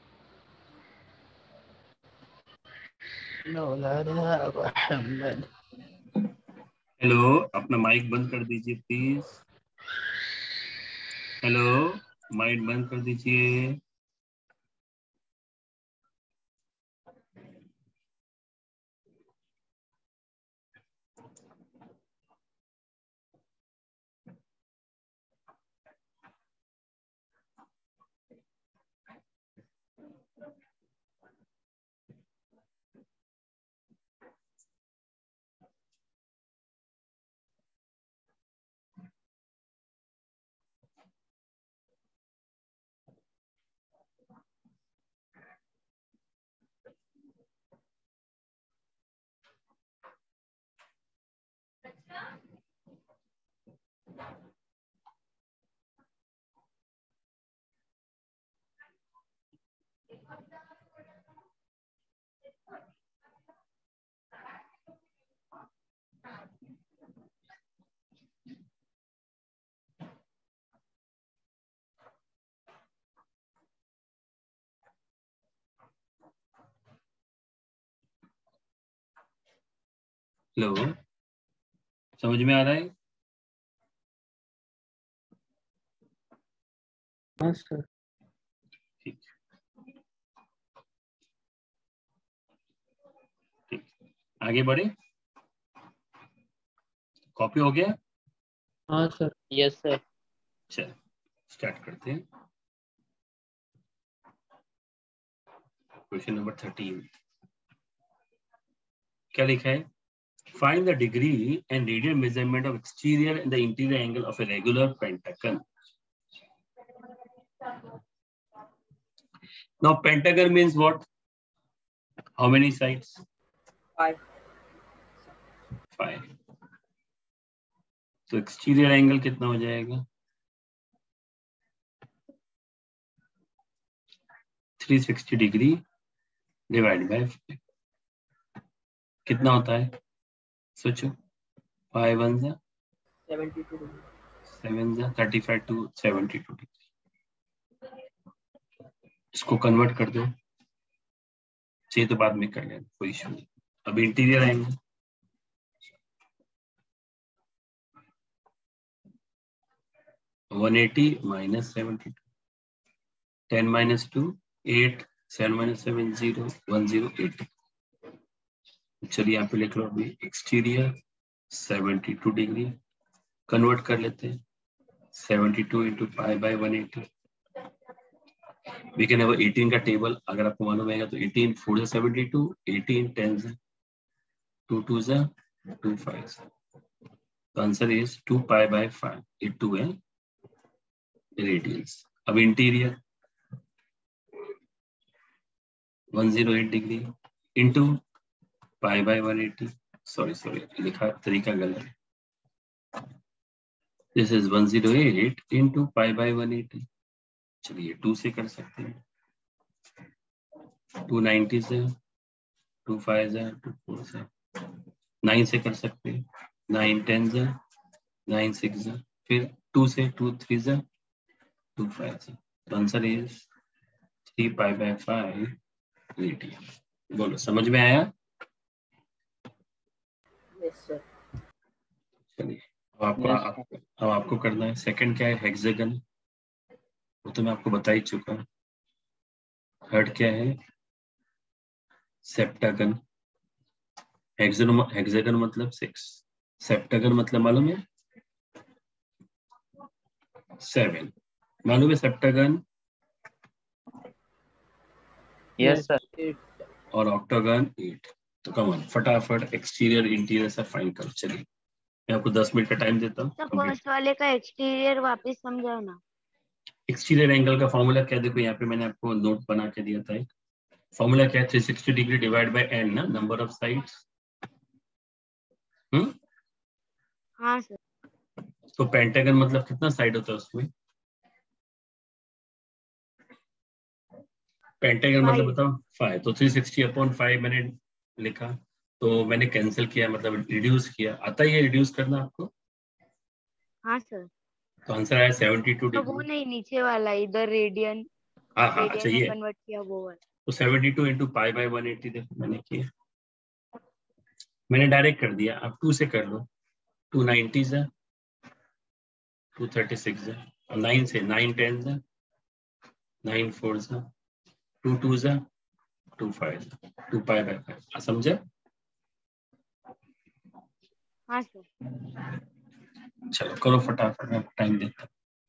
हेलो, अपना माइक बंद कर दीजिए प्लीज। हेलो, माइक बंद कर दीजिए। हेलो, समझ में आ रहा है? हाँ सर। ठीक ठीक, आगे बढ़े। कॉपी हो गया? हाँ सर। Yes sir. चल स्टार्ट करते हैं। क्वेश्चन नंबर थर्टीन क्या लिखा है, find the degree and radial measurement of exterior and the interior angle of a regular pentagon. Now pentagon means what, how many sides? Five. Five. तो exterior angle कितना हो जाएगा, three sixty degree divide by कितना होता है, सोचो, five one जा seventy two degree, seven जा thirty five two seventy two degree. इसको कन्वर्ट कर दो, चाहिए तो बाद में कर लेना, कोई इशू नहीं। अब interior angle one eighty minus seventy two, ten minus two eight, seven minus seven zero, one zero eight. चलिए यहाँ पे लिख लो अभी exterior seventy two degree, convert कर लेते हैं seventy two into pi by one eighty. We can have eighteen का टेबल, अगर आपको मालूम है तो एटीन फोर जा सेवेंटी टू, एटीन टेन जा टू टू जा टू फाइव जा, तो answer is two pi by five, ये टू है रेडियंस। अब interior one zero eight degree into pi by one eighty, sorry sorry लिखा तरीका गलत है, this is one zero eight into pi by one eighty. चलिए टू से कर सकते हैं, टू नाइन्टी से, टू फाइव जा टू फोर से, नाइन से कर सकते हैं, नाइन टेन जा, नाइन सिक्स जा, फिर टू से, टू थ्री जा, टू फाइव जा, तो answer is three pi by five radian. बोलो समझ में आया? Yes sir. चलिए आपको Yes, आप, अब आपको करना है। सेकंड क्या है? हेक्सागन, वो तो मैं आपको बता ही चुका। थर्ड क्या है? सेप्टागन। हेक्सागन हेक्सागन मतलब सिक्स, सेप्टागन मतलब मालूम है? सेवन। मालूम है सेप्टागन? Yes, sir. Eight. और ऑक्टागन एट। तो कम ऑन, फटाफट एक्सटीरियर इंटीरियर से फाइंड करो। चलिए मैं आपको दस मिनट का टाइम देता तो हूँ। फर्स्ट वाले का एक्सटीरियर वापस समझाओ ना। एक्सटीरियर एंगल का फॉर्मूला क्या? देखो यहाँ पे मैंने आपको नोट बना के दिया था। एक फॉर्मूला क्या है? Three sixty degree divide by n ना, नंबर ऑफ साइड्स। हम्म हाँ सर। तो पेंटागन मतलब कितना साइड होता है उसमें? पेंटागन मतलब फाइव। बताओ? फाइव। तो थ्री सिक्सटी अपॉन फाइव मैंने लिखा, तो मैंने कैंसिल किया, मतलब रिड्यूस किया। आता ही है रिड्यूस करना आपको? हाँ सर। तो आंसर आया सेवेंटी टू तो वो डिग्री। नहीं, नीचे वाला इधर रेडियन, हाँ हाँ अच्छा रेडियन में ये, कन्वर्ट किया वो वाला। तो seventy two into pi by one eighty देखो मैंने किया, मैंने डायरेक्ट कर दिया। आप टू से कर लो। टू नाइनटी है, टू थर्टी सिक्स है, और नाइन से, नाइन टेन है, नाइन फोर है, टू टू है, two five, two pi by five. समझे? हाँ सर। चलो करो फटाफट, मैं टाइम देता हूँ।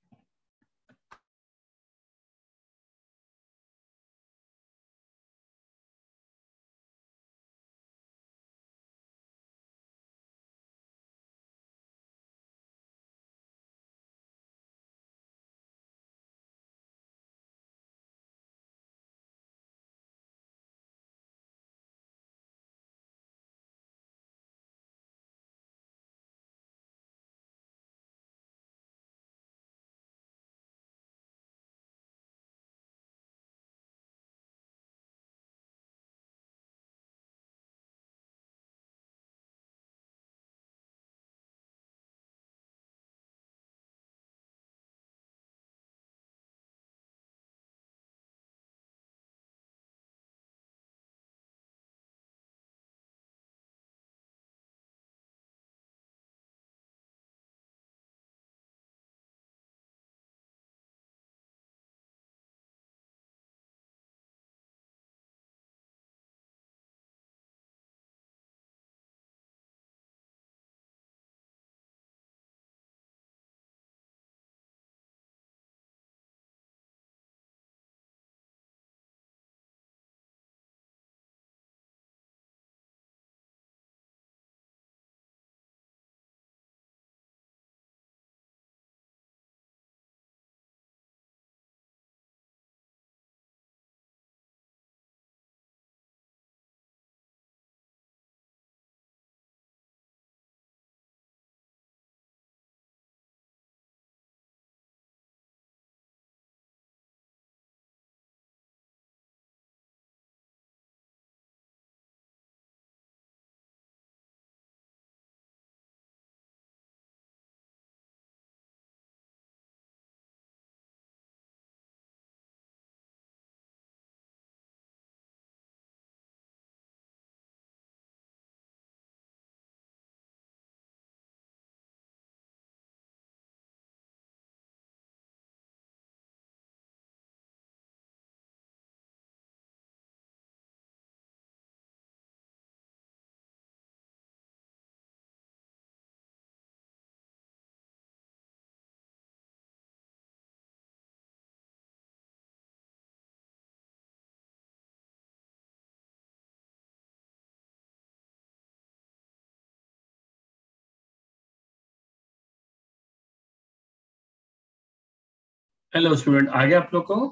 हेलो स्टूडेंट, आ गया आप लोग को?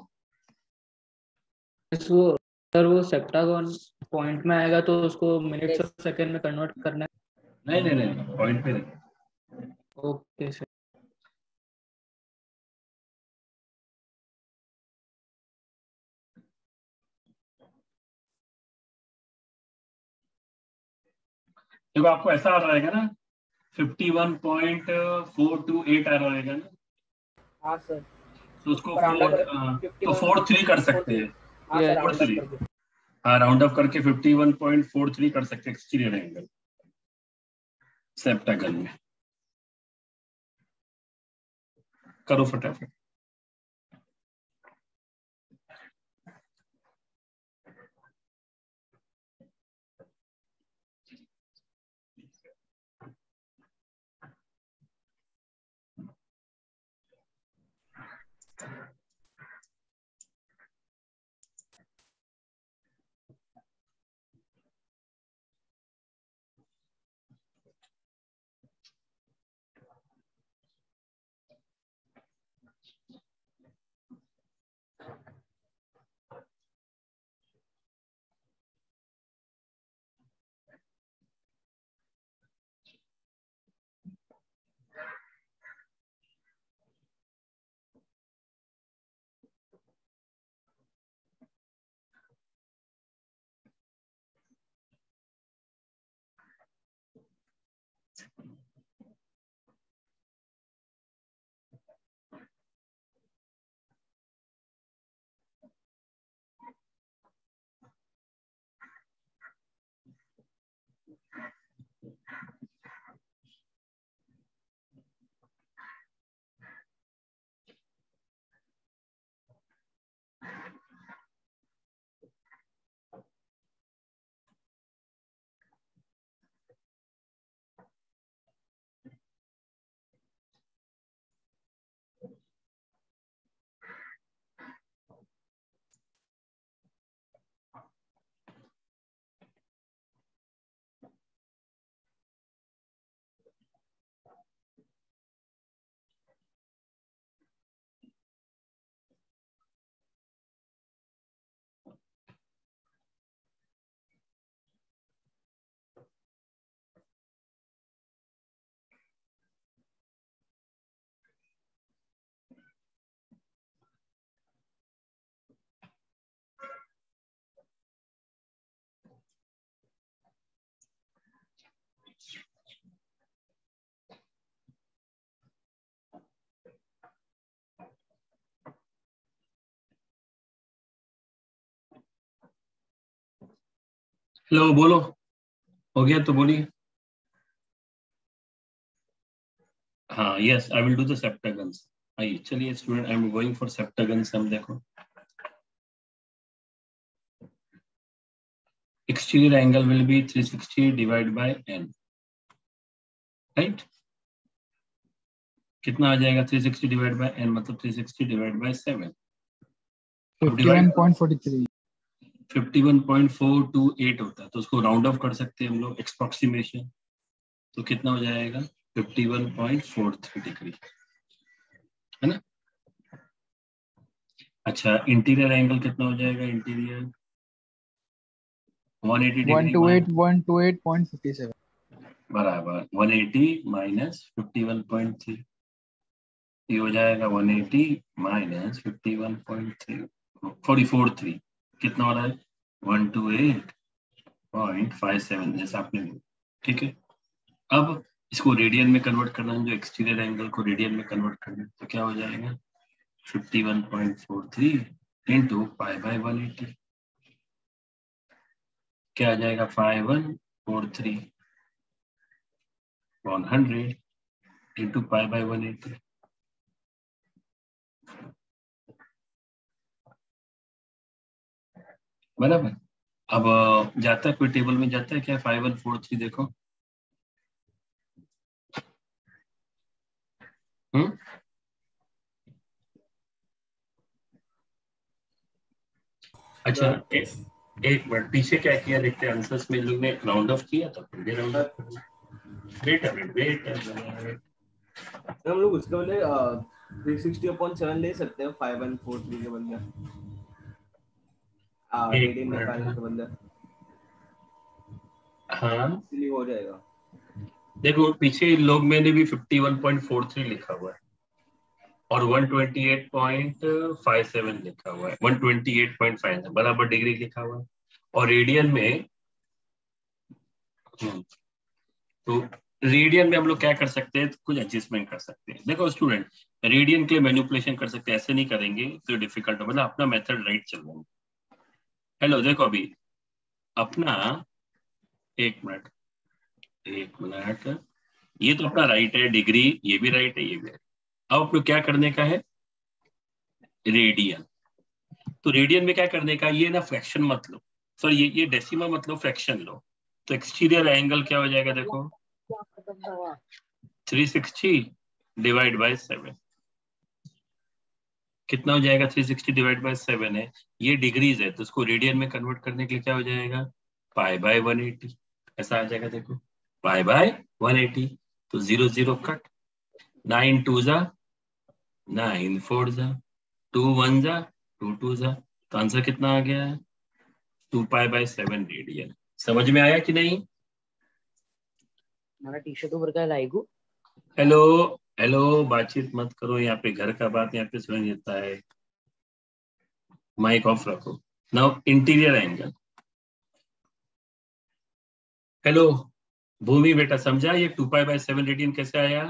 वो सर वो सेप्टागन पॉइंट में आएगा तो उसको मिनट्स Yes. और सेकंड में कन्वर्ट करना नहीं नहीं नहीं, पॉइंट पे नहीं। है। Okay sir. देखो आपको ऐसा आ रहेगा ना, fifty one point four two eight आ रहेगा ना, हाँ सर। तो उसको राउंड फोर, अप तो फोर थ्री कर सकते हैं। हाँ sir, four round up three, करके। हाँ राउंड अप करके fifty one point four three कर सकते हैं एक्सटीरियर एंगल सेप्टागन में। करो फटाफट। हेलो बोलो, हो गया तो बोलिए। हाँ yes I will do the septagons. आइए चलिए student, I am going for septagons. हम देखो exterior angle will be three sixty divide by n, right. कितना आ जाएगा three sixty divide by n, मतलब three sixty divide by seven, fifty one point four three fifty one point four two eight होता है, तो उसको round of कर सकते हैं हम लोग, एक्सप्रोक्सीमेशन। तो कितना हो जाएगा fifty one point four three degree, है ना। अच्छा इंटीरियर एंगल कितना हो जाएगा, interior one eighty one degree two eight one two eight point fifty seven बराबर one eighty minus fifty one point three, ये हो जाएगा one eighty minus fifty one point three forty four three, कितना हो रहा है one two eight point five seven, जैसा आपने बोला, ठीक है। अब इसको रेडियन में कन्वर्ट करना है, जो एक्सटीरियर एंगल को रेडियन में कन्वर्ट करना है, तो क्या हो जाएगा fifty one point four three into pi by one eighty, क्या आ जाएगा five one four three one hundred into pi by one eighty. बराबर। अब जाता है कोई टेबल में जाता है क्या, फाइव वन फोर थ्री देखो, हम्म अच्छा ए, एक मिनट पीछे क्या किया देखते हैं आंसर्स में, लोग ने राउंड ऑफ किया था, फिर भी राउंड ऑफ करना। Wait a minute wait a minute, हम लोग उसके बदले थ्री सिक्सटी अपॉन सेवन ले सकते हैं, फाइव वन फोर थ्री के बदले आ रेडियन निकालने के बदले। हाँ इसलिए हो जाएगा। देखो पीछे लोग मैंने भी fifty one point four three लिखा हुआ है और one twenty eight point five seven लिखा हुआ है, one twenty eight point five seven बराबर डिग्री लिखा हुआ है, और रेडियन में तो रेडियन में हम लोग क्या कर सकते हैं, कुछ एडजस्टमेंट कर सकते हैं। देखो स्टूडेंट, रेडियन के लिए मैनिपुलेशन कर सकते हैं, ऐसे नहीं करेंगे तो डिफिकल्ट हो, मतलब अपना मेथड राइट चल रहा है। हेलो देखो अभी अपना एक मिनट एक मिनट, ये तो अपना राइट है डिग्री, ये भी राइट है ये भी राइट। अब अपने क्या करने का है, रेडियन। तो रेडियन में क्या करने का, ये ना फ्रैक्शन मत लो, सॉरी ये ये डेसिमल मतलब फ्रैक्शन लो। तो एक्सटीरियर एंगल क्या हो जाएगा, देखो three sixty divide by seven, कितना हो जाएगा, three sixty divide by seven है, ये डिग्रीज है तो इसको रेडियन में कन्वर्ट करने के लिए क्या हो जाएगा, पाई बाय वन एटी, ऐसा आ जाएगा, देखो पाई बाय वन एटी। तो zero zero cut, nine two जा नाइन, फोर जा टू, वन जा टू, टू जा, तो आंसर कितना आ गया है, two pi by seven radian. समझ में आया कि नहीं? हमारा टी शर्ट ऊपर का लाइगू। हेलो हेलो, बातचीत मत करो यहाँ पे, घर का बात यहाँ पे सुन देता है, माइक ऑफ रखो। Now interior angle. Hello Bhumi बेटा, समझा ये two pi by seven radian कैसे आया?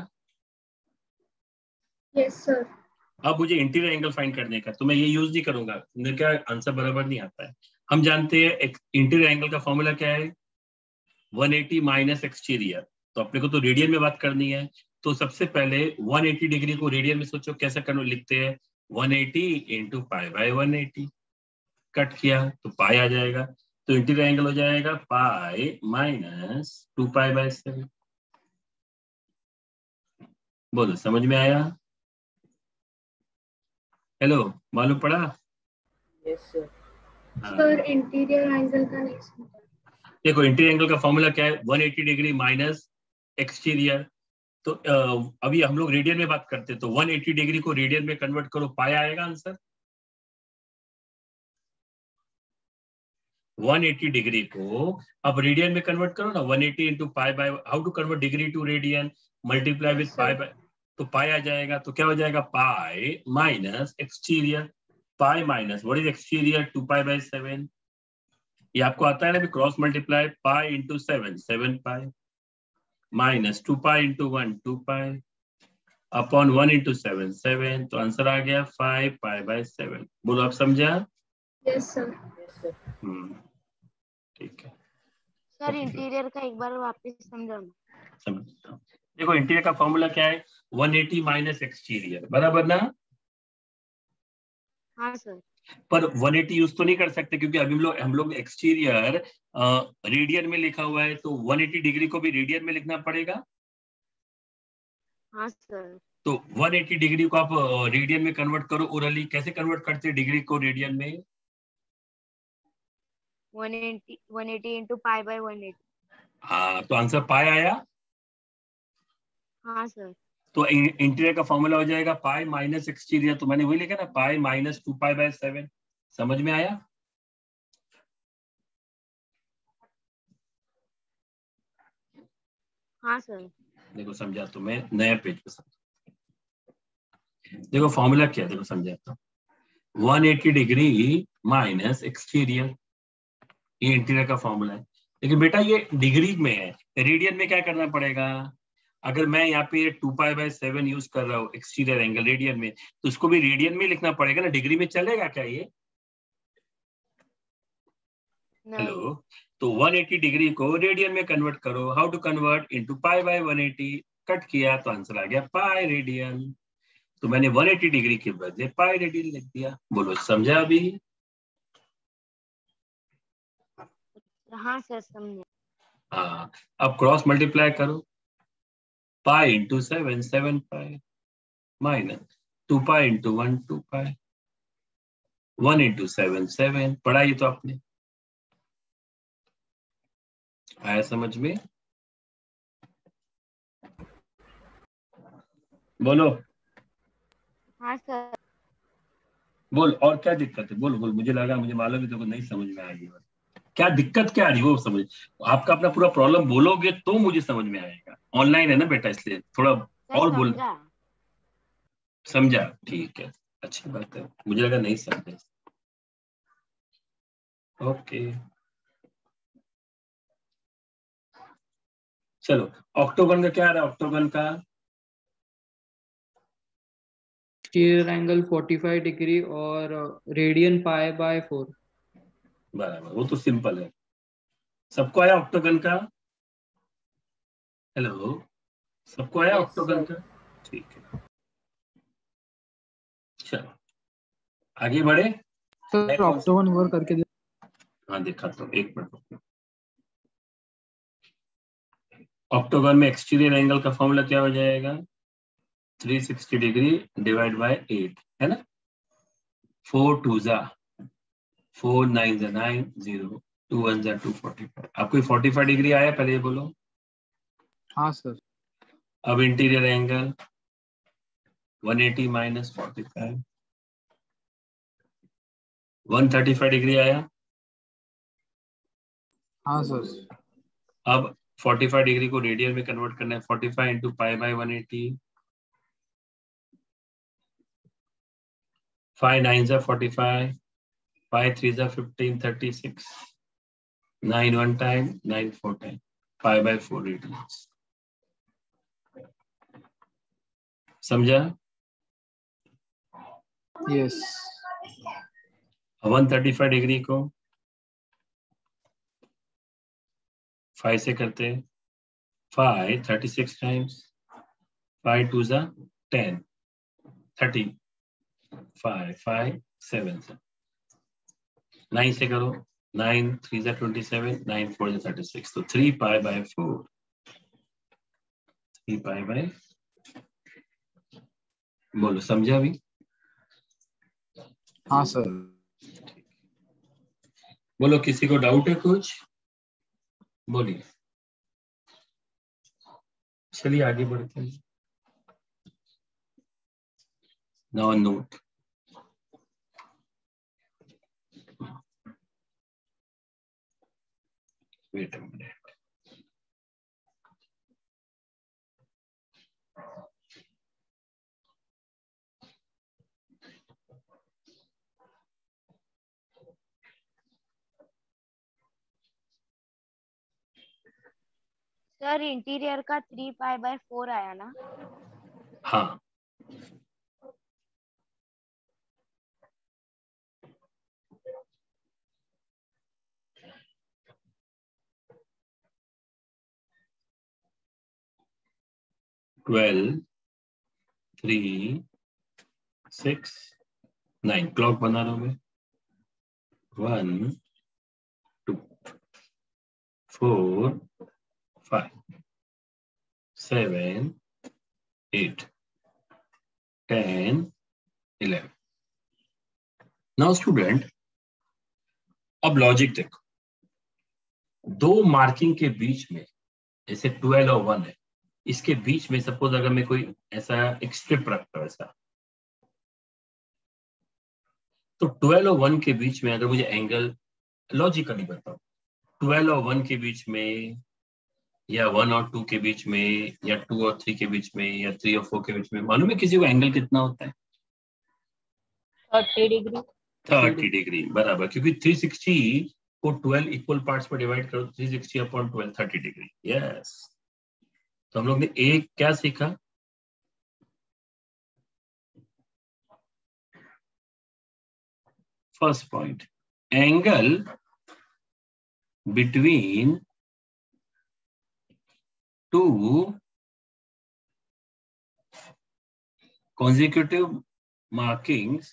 Yes sir. अब मुझे इंटीरियर एंगल फाइंड करने का, तो मैं ये यूज नहीं करूंगा, मेरे क्या आंसर बराबर नहीं आता है। हम जानते हैं इंटीरियर एंगल का फॉर्मूला क्या है, वन एटी माइनस एक्सटीरियर। तो अपने को तो रेडियन में बात करनी है, तो सबसे पहले वन एटी डिग्री को रेडियन में सोचो कैसे करना, लिखते हैं one eighty into pi by one eighty, cut किया तो पाई आ जाएगा, तो इंटीरियर एंगल हो जाएगा pi minus two pi by seven. बोलो समझ में आया? हेलो मालूम पड़ा? Yes sir. Sir interior angle का नहीं समझा। देखो इंटीरियर एंगल का फॉर्मूला क्या है, one eighty degree minus exterior. तो अ, अभी हम लोग रेडियन में बात करते हैं, तो वन एटी डिग्री को रेडियन में कन्वर्ट करो, पाई आएगा आंसर। वन एटी डिग्री को अब रेडियन में कन्वर्ट करो ना, one eighty into pi by, how to convert degree to radian, multiply with pi by, तो पाई आ जाएगा, तो क्या हो जाएगा, pi minus exterior, pi minus what is exterior, two pi by seven. ये आपको आता है ना, cross multiply, pi into seven, seven pi, minus two pi into one, two pi, upon one into seven, seven, तो answer आ गया five pi by seven. बोलो आप समझा? Yes sir. हम्म ठीक है। सर इंटीरियर का एक बार वापस समझाओ। समझता हूँ। देखो इंटीरियर का फॉर्मूला क्या है, वन एटी माइनस एक्सटीरियर, बराबर ना? हाँ सर। पर वन एटी यूज तो नहीं कर सकते, क्योंकि अभी हम लोग हम लोग एक्सटीरियर रेडियन में लिखा हुआ है, तो वन एटी डिग्री को भी रेडियन में लिखना पड़ेगा। हाँ सर। तो वन एटी डिग्री को आप रेडियन में कन्वर्ट करो ओरली, कैसे कन्वर्ट करते हैं डिग्री को रेडियन में? One eighty one eighty into pi by one eighty. हाँ, तो आंसर पाई आया। हाँ सर। तो इंटीरियर का फॉर्मूला हो जाएगा पाई माइनस एक्सटीरियर, तो मैंने वही लिखा ना, pi minus two pi by seven. समझ में आया? हाँ सर। देखो समझा, तो मैं नया पेज पे समझा। देखो फॉर्मूला क्या है, देखो समझाता हूँ, one eighty degree minus exterior, ये इंटीरियर का फॉर्मूला है। लेकिन बेटा ये डिग्री में है, रेडियन में क्या करना पड़ेगा? अगर मैं यहाँ पे two pi by seven use कर रहा हूँ एक्सटीरियर एंगल रेडियन में, तो उसको भी रेडियन में लिखना पड़ेगा ना, डिग्री में चलेगा क्या ये? हेलो, तो वन एटी डिग्री को रेडियन में कन्वर्ट करो, how to convert, into pi by one eighty, cut किया तो आंसर आ गया पाई रेडियन। तो मैंने वन एटी डिग्री के बदले पाई रेडियन लिख दिया। बोलो समझा अभी? हाँ सर समझे। हाँ, अब क्रॉस मल्टीप्लाई करो, pi into seven, seven pi, minus two pi into one, two pi, one into seven, seven. पढ़ा ये तो आपने, आया समझ में? बोलो। हाँ सर। बोल, और क्या दिक्कत है? बोल बोल, मुझे लगा, मुझे मालूम है तो नहीं समझ में आएगी, क्या दिक्कत क्या आ रही है वो समझ, आपका अपना पूरा प्रॉब्लम बोलोगे तो मुझे समझ में आएगा। ऑनलाइन है ना बेटा, इसलिए थोड़ा और बोल। समझा? ठीक है, अच्छी बात है, मुझे लगा नहीं समझे। ओके चलो, ऑक्टोगन का क्या आ रहा है? ऑक्टोगन का exterior angle forty five degree और रेडियन पाई बाय फोर। बराबर, वो तो सिंपल है। सबको आया ऑक्टोगन का? हेलो, सबको आया ऑक्टोगन का? ठीक है, चलो आगे बढ़े। सर ऑक्टोगन वर्क करके दे। हाँ दिखाता हूँ, एक मिनट। ऑक्टोगन में एक्सटीरियर एंगल का फॉर्मूला क्या हो जाएगा? Three sixty degree divide by eight, है ना। फोर टू जा फोर, नाइन जा नाइन, जीरो, टू वन जा टू, फोर्टी फाइव। आपको फोर्टी फाइव डिग्री आया पहले ये बोलो। हाँ सर। अब interior angle one eighty minus forty five, one thirty five degree आया। हाँ सर। अब फोर्टी फाइव डिग्री को रेडियन में कन्वर्ट करना है। Forty five into pi by one eighty, five nine जा फोर्टी फाइव, फाइव थ्री जा fifteen, thirty six, nine one time, nine four time, five by four radians. समझा? Yes. One thirty five degree को five से करते हैं। Five thirty six times, five two जा ten, thirty, five five seven से, nine से करो, nine three जा ट्वेंटी सेवन, नाइन फोर जा थर्टी सिक्स, तो three pi by four, three pi by. बोलो समझा भी? हाँ सर। बोलो किसी को डाउट है कुछ? बोलिए। चलिए आगे बढ़ते हैं। Now note, wait a minute. Sir interior का थ्री पाई बाय फोर आया ना? हाँ twelve, three, six, nine. Clock बना लो मैं। One, two, four, five, seven, eight, ten, eleven. Now student, अब लॉजिक देखो। दो मार्किंग के बीच में, जैसे ट्वेल्व और वन है, इसके बीच में सपोज अगर मैं कोई ऐसा एक स्ट्रिप रखता हूं ऐसा, तो ट्वेल्व और वन के बीच में अगर मुझे एंगल लॉजिकली बताओ, ट्वेल्व और वन के बीच में, या वन और टू के बीच में, या टू और थ्री के बीच में, या थ्री और फोर के बीच में, मालूम है किसी को एंगल कितना होता है? Thirty degree. थर्टी डिग्री बराबर, क्योंकि थ्री सिक्सटी को ट्वेल्व इक्वल पार्ट्स में डिवाइड करो, three sixty upon twelve, thirty degree. Yes, तो हम लोग ने एक क्या सीखा? First point, angle between two consecutive markings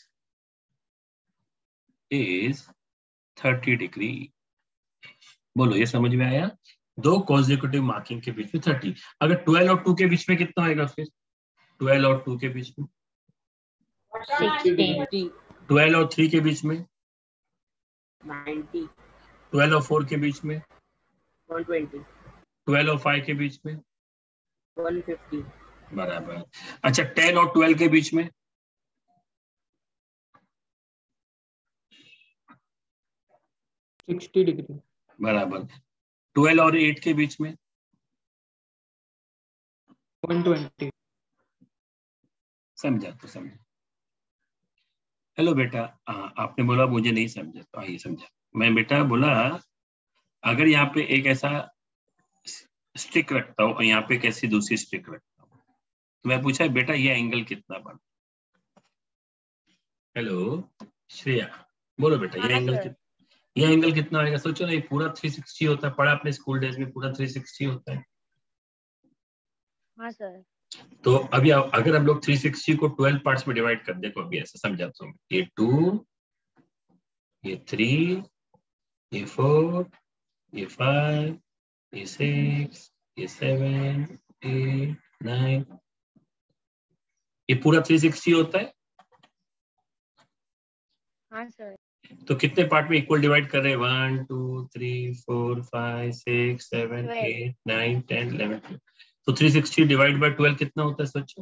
is thirty degree. बोलो ये समझ में आया? दो consecutive marking के बीच में थर्टी। अगर ट्वेल्व और टू के बीच में कितना आएगा फिर? ट्वेल्व और टू के बीच में सिक्सटी। ट्वेल्व और थ्री के बीच में नाइंटी। ट्वेल्व और फोर के बीच में वन ट्वेंटी। ट्वेल्व और फाइव के बीच में वन फिफ्टी। बराबर। अच्छा टेन और ट्वेल्व के बीच में सिक्सटी डिग्री बराबर। ट्वेल्व और एट के बीच में वन ट्वेंटी। समझा तो समझा। हेलो बेटा, आ, आपने बोला मुझे नहीं समझा, तो आइए समझा। मैं बेटा बोला अगर यहाँ पे एक ऐसा स्टिक रखता हूँ और यहाँ पे कैसी दूसरी स्टिक रखता हूँ, तो मैं पूछा बेटा ये एंगल कितना बन? हेलो श्रेया, बोलो बेटा ये एंगल कितना, ये एंगल कितना आएगा? सोचो ना, ये पूरा थ्री सिक्सटी होता है, पढ़ा अपने स्कूल डेज में, पूरा थ्री सिक्सटी होता है। हाँ सर। तो अभी अब अगर हम लोग थ्री सिक्सटी को ट्वेल्व पार्ट्स में डिवाइड कर, देखो अभी ऐसा समझाता हूँ, ये टू, ये थ्री, ये फोर, ये फाइव, ये सिक्स, ये सेवन, एट, नाइन, ये पूरा थ्री सिक्सटी होता है। हाँ सर। तो कितने पार्ट में इक्वल डिवाइड कर रहे हैं? One two three four five six seven eight nine ten eleven twelve. तो three sixty divide by twelve कितना होता है सोचो?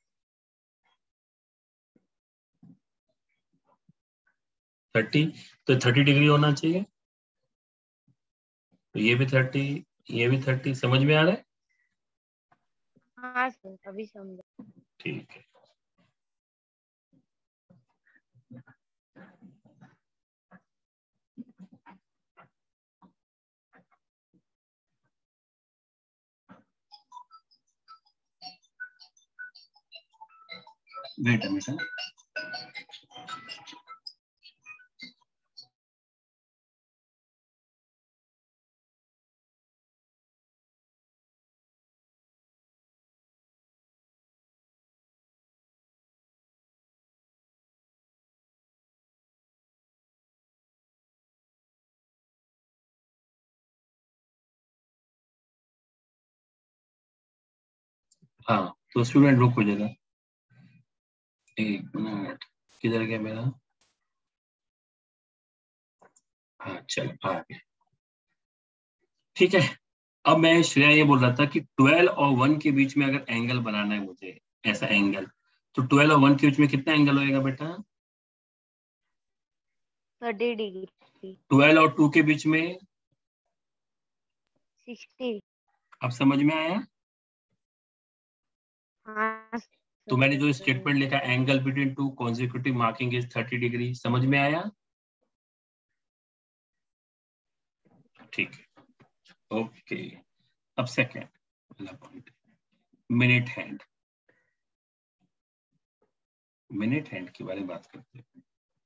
थर्टी। तो थर्टी डिग्री होना चाहिए। तो ये भी थर्टी, ये भी थर्टी। समझ में आ रहा है? हाँ सर, अभी समझा। ठीक है। Wait a minute. हाँ तो स्टूडेंट रुक हो जाएगा, एक मिनट, किधर गया मेरा? हाँ चलो आ गया। ठीक है। अब मैं श्रेया ये बोल रहा था कि ट्वेल्व और वन के बीच में अगर एंगल बनाना है मुझे, ऐसा एंगल, तो ट्वेल्व और वन के बीच में कितना एंगल होएगा बेटा? Thirty degree. ट्वेल्व और टू के बीच में सिक्सटी। अब समझ में आया? हाँ तो मैंने जो स्टेटमेंट लिखा, angle between two consecutive marking is thirty degree, समझ में आया? ठीक है, ओके। अब सेकेंड वाला point, minute hand. Minute hand के बारे में बात करते हैं।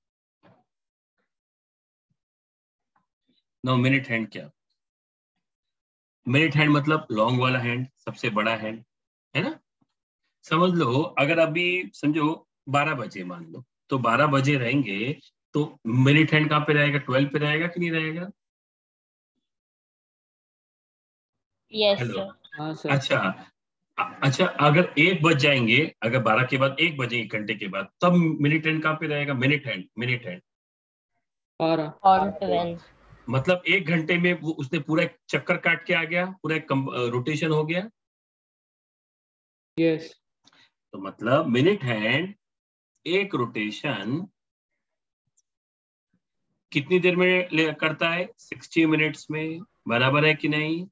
नो, मिनट हैंड क्या? मिनट हैंड मतलब लॉन्ग वाला हैंड, सबसे बड़ा हैंड, है ना? समझ लो, अगर अभी समझो बारह बजे मान लो, तो बारह बजे रहेंगे तो मिनट हैंड कहाँ पे रहेगा? ट्वेल्व पे रहेगा कि नहीं रहेगा? Yes hello. सर। हाँ सर। अच्छा अच्छा, अगर एक बज जाएंगे, अगर बारह के बाद एक बजे, एक घंटे के बाद, तब मिनट हैंड कहाँ पे रहेगा? मिनट हैंड, मिनट हैंड बारह। On twelve. मतलब एक घंटे में वो उसने पूरा एक चक्कर काट के आ गया, पूरा एक रोटेशन हो गया। यस। तो मतलब मिनट हैंड एक रोटेशन कितनी देर में ले करता है? सिक्सटी मिनट्स में, बराबर है कि नहीं?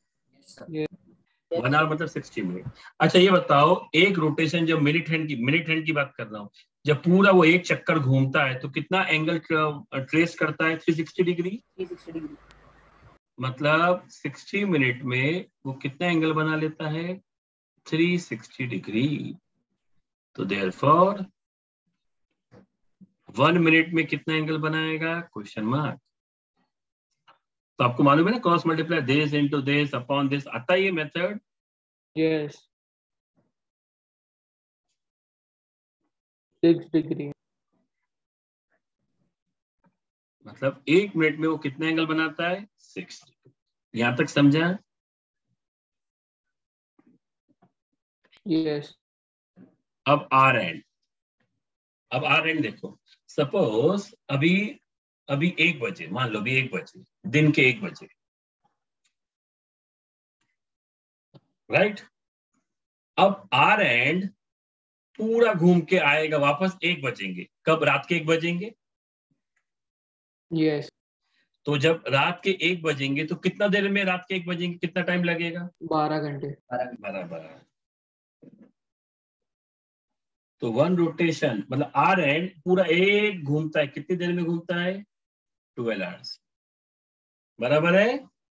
वन आवर मतलब सिक्सटी मिनट। अच्छा ये बताओ, एक रोटेशन जब मिनट हैंड की मिनट हैंड की बात कर रहा हूँ, जब पूरा वो एक चक्कर घूमता है तो कितना एंगल ट्रेस करता है? Three sixty degree. Three sixty degree. मतलब सिक्सटी मिनट में वो कितना एंगल बना लेता है? Three sixty degree. तो देयरफॉर वन मिनट में कितना एंगल बनाएगा? Question mark. तो आपको मालूम है ना, cross multiply this into this upon this, आता है ये मेथड? यस। Six degree. मतलब एक मिनट में वो कितना एंगल बनाता है? सिक्स। यहां तक समझा? यस। अब आर एंड, अब आर एंड देखो, सपोज अभी अभी एक बजे, मान लो अभी एक बजे, दिन के एक बजे, राइट? अब आर एंड पूरा घूम के आएगा वापस एक बजेंगे। कब? रात के एक बजेंगे। यस। तो जब रात के एक बजेंगे तो कितना देर में रात के एक बजेंगे, कितना टाइम लगेगा? बारह घंटे। बराबर। तो वन रोटेशन मतलब आर एंड पूरा एक घूमता है, कितनी देर में घूमता है? ट्वेल्व आवर्स, बराबर है?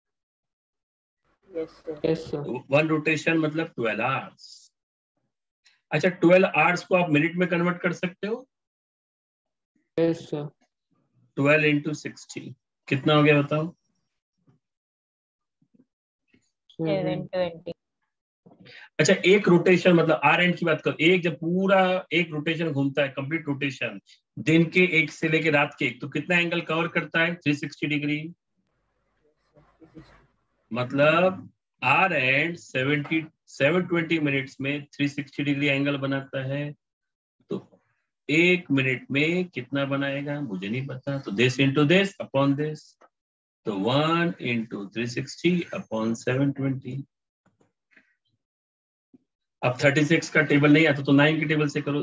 Yes sir. Yes sir. One rotation मतलब ट्वेल्व आवर्स। अच्छा, ट्वेल्व आवर्स को आप मिनट में कन्वर्ट कर सकते हो? Yes sir. Twelve into sixty कितना हो गया बताओ? Seven twenty. अच्छा एक रोटेशन मतलब आर एंड की बात करो, एक जब पूरा एक रोटेशन घूमता है, कंप्लीट रोटेशन दिन के एक से लेके रात के एक, तो कितना एंगल कवर करता है? Three sixty degree. मतलब hour hand seventy seven twenty minutes में थ्री सिक्सटी डिग्री एंगल बनाता है। तो एक मिनट में कितना बनाएगा मुझे नहीं पता, तो this into this upon this, तो one into three sixty upon seven twenty. अब थर्टी सिक्स का टेबल नहीं आता तो नाइन के टेबल से करो।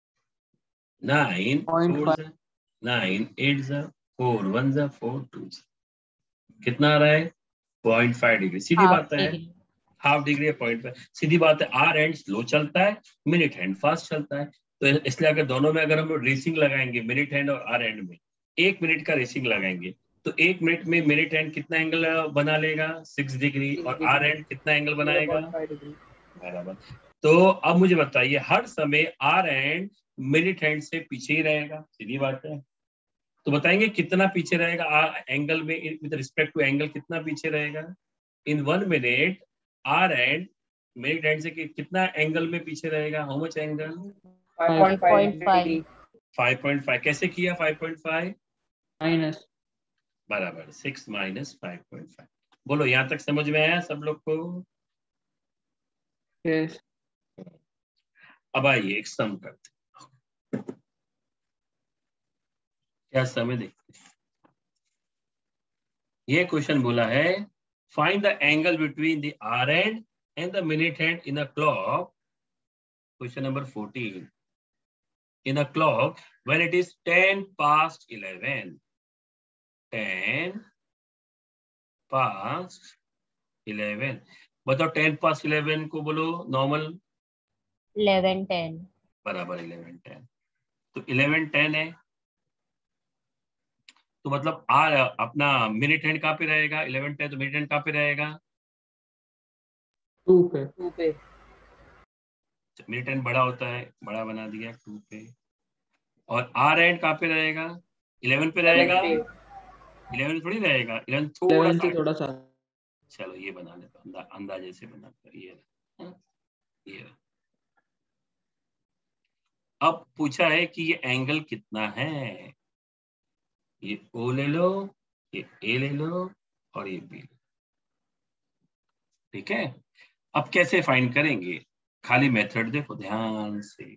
नाइन फोर नाइन एट जा फोर वन जा फोर टू जा, कितना आ रहा है? Point five degree. सीधी बात है, हाफ डिग्री है पॉइंट फाइव, सीधी बात है। आर एंड स्लो चलता है, मिनट हैंड फास्ट चलता है। तो इसलिए अगर दोनों में अगर हम रेसिंग लगाएंगे, मिनट हैंड और आर एंड में एक मिनट का रेसिंग लगाएंगे, तो एक मिनट में मिनट हैंड कितना एंगल बना लेगा? Six degree. और आर एंड कितना एंगल बनाएगा? बराबर। तो अब मुझे बताइए, हर समय आर एंड मिनट हैंड से पीछे ही रहेगा, सीधी बात है। तो बताएंगे कितना पीछे रहेगा एंगल में, विद रिस्पेक्ट टू एंगल कितना पीछे रहेगा? In one minute hour hand minute hand से कितना एंगल में पीछे रहेगा? How much angle? Five point five. Five point five. कैसे किया? फाइव पॉइंट फाइव माइनस, बराबर six minus five point five. बोलो यहाँ तक समझ में आया सब लोग को? यस। अब आइए एक सम करते हैं। क्या समय देखते हैं। ये क्वेश्चन बोला है, find the angle between the hour hand and the minute hand in a clock. Question number fourteen. In a clock when it is ten past eleven. ten past eleven. बताओ ten past eleven को बोलो normal. eleven ten। बराबर eleven ten। तो eleven ten है, तो मतलब are अपना minute hand कहाँ पे रहेगा? eleven ten, तो मिनट हैंड कहाँ पे रहेगा? टू पे। टू पे। मिनट हैंड बड़ा होता है, बड़ा बना दिया टू पे। और आर एंड कहाँ पे रहेगा? इलेवन पे रहेगा। इलेवन थोड़ी रहेगा, इलेवन थोड़ा सा थोड़ा सा। चलो ये बना लेता हूँ, अंदा, अंदाजे से बनाता हूँ। ये ये अब पूछा है कि ये एंगल कितना है। ये ओ ले लो, ये ए ले लो और ये बी। ठीक है, अब कैसे फाइंड करेंगे? खाली मेथड देखो ध्यान से।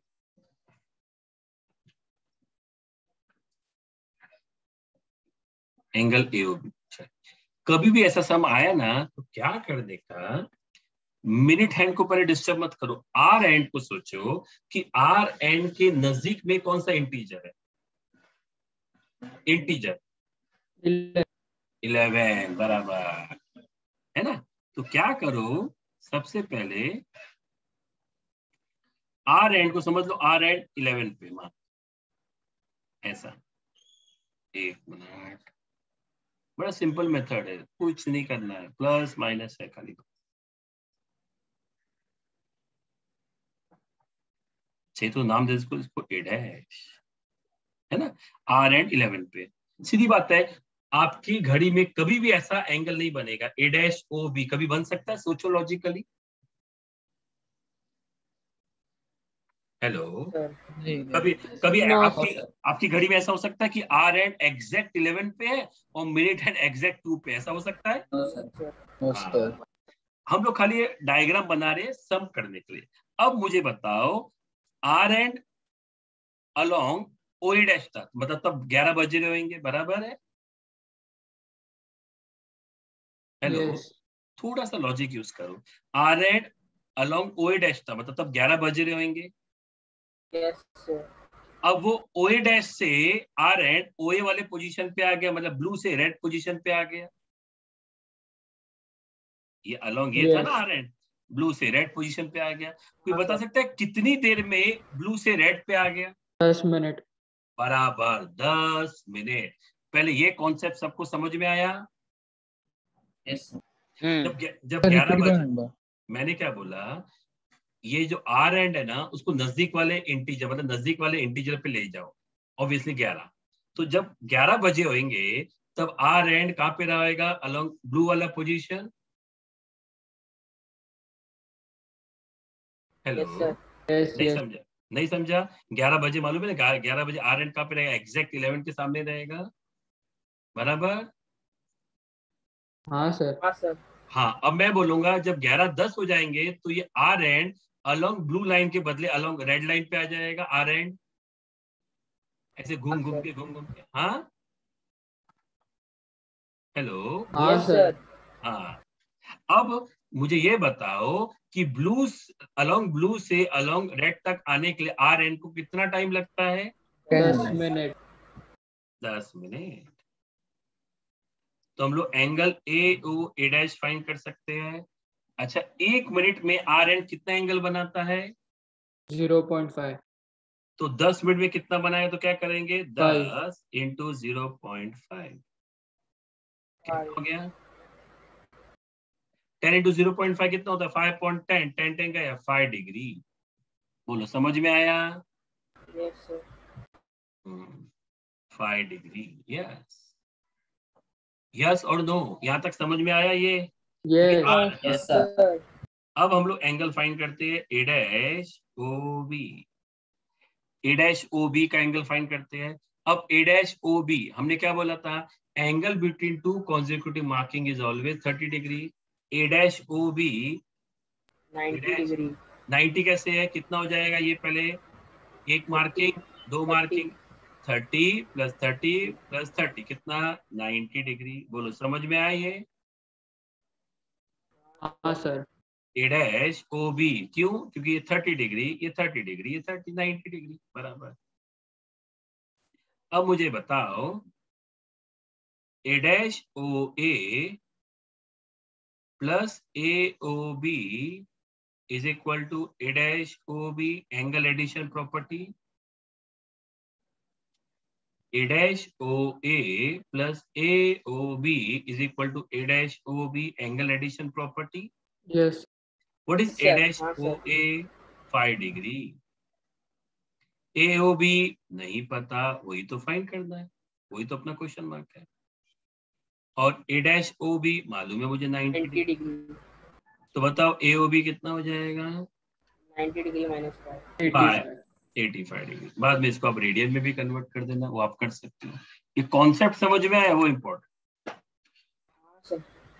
Angle A O B. कभी भी ऐसा सम आया ना तो क्या करने का, मिनट हैंड को पहले डिस्टर्ब मत करो, आर एंड को सोचो कि आर एंड के नजदीक में कौन सा इंटीजर है। इंटीजर इलेवन, बराबर है ना। तो क्या करो, सबसे पहले आर एंड को समझ लो, आर एंड इलेवन पे मान, ऐसा। एक मिनट, बड़ा सिंपल मेथड है, कुछ नहीं करना है, प्लस माइनस है खाली। छह तो नाम दे इसको, इसको ए डैश है ना, आर एंड इलेवन पे। सीधी बात है, आपकी घड़ी में कभी भी ऐसा एंगल नहीं बनेगा ए डैश ओ बी, कभी बन सकता है? सोचो लॉजिकली। हेलो, कभी कभी No, आपकी आपकी घड़ी में ऐसा हो सकता है कि आर एंड एग्जैक्ट इलेवन पे है और मिनट हैंड एग्जैक्ट टू पे, ऐसा हो सकता है? हाँ। हम लोग खाली डायग्राम बना रहे हैं सम करने के लिए। अब मुझे बताओ, hour hand along O A dash तक, मतलब तब ग्यारह बज रहे होंगे, बराबर है? Hello yes. थोड़ा सा लॉजिक यूज करो। Hour hand along O A dash तक, मतलब तब ग्यारह बज रहे होंगे। yes, अब वो ओ ए डैश से आर एंड ओ ए वाले पोजीशन पे आ गया, मतलब ब्लू से रेड पोजीशन पे आ गया। ये अलोंग ये yes. था ना आर एंड, ब्लू से रेड पोजीशन पे आ गया। कोई हाँ, बता सकता है कितनी देर में ब्लू से रेड पे आ गया? दस मिनट। बराबर दस मिनट। पहले ये कॉन्सेप्ट सबको समझ में आया? yes. जब जब ग्यारह बजे, मैंने क्या बोला, ये जो आर एंड है ना, उसको नजदीक वाले इंटीजर, मतलब नजदीक वाले इंटीजर पे ले जाओ, ऑब्वियसली ग्यारह। तो जब ग्यारह बजे होंगे तब आर एंड कहाँ पे रहेगा? अलोंग ब्लू वाला position. Hello yes sir yes नहीं यस समझा नहीं समझा ग्यारह बजे मालूम है ना ग्यारह बजे आर एंड कहाँ पे रहेगा एग्जैक्ट इलेवन के सामने रहेगा बराबर हाँ सर हाँ सर हाँ अब मैं बोलूंगा जब ग्यारह दस हो जाएंगे तो ये hour hand along blue line के बदले अलोंग रेड लाइन पे आ जाएगा आर एंड ऐसे घूम घूम के घूम घूम के हाँ हेलो हाँ यस सर सर हाँ अब मुझे ये बताओ कि ब्लू अलोंग ब्लू से अलोंग रेड तक आने के लिए आर एन को कितना टाइम लगता है दस मिनट दस मिनट तो हम लोग angle A O A dash find कर सकते हैं अच्छा एक मिनट में आर एन कितना एंगल बनाता है जीरो पॉइंट फाइव तो दस मिनट में कितना बनाए तो क्या करेंगे फाइव दस इंटू जीरो पॉइंट फाइव कितना हो गया ten into zero point five कितना होता है five point ten ten ten का या फाइव डिग्री बोलो समझ में आया yes sir five degree yes yes और नो यहाँ तक समझ में आया ये यस आ- यस सर अब हम लोग एंगल फाइंड करते हैं A dash O B A dash O B का एंगल फाइंड करते हैं अब ए डैश ओ बी हमने क्या बोला था angle between two consecutive marking is always thirty degree A dash O B ninety degree ninety कैसे है कितना हो जाएगा ये पहले एक मार्किंग दो marking thirty plus thirty plus thirty कितना नाइन्टी डिग्री बोलो समझ में आया ये हाँ sir A dash O B क्यों क्योंकि ये थर्टी डिग्री ये थर्टी डिग्री ये थर्टी नाइन्टी डिग्री बराबर अब मुझे बताओ A dash O A plus A O B is equal to a dash O B angle addition property. A dash O A plus A O B is equal to A dash O B angle addition property. Yes What is A Sir, dash हाँ, sir. O A? five degree. A O B नहीं पता वही तो find करना है वही तो अपना क्वेश्चन मार्क है और A dash O B मालूम है मुझे नाइन्टी नाइन्टी डिग्री डिग्री तो बताओ A O B कितना हो जाएगा ninety degree minus five five eighty five degree बाद में इसको आप रेडियन में भी कन्वर्ट कर देना वो आप कर सकते हो ये कॉन्सेप्ट समझ में आया वो इम्पोर्टेंट हाँ सर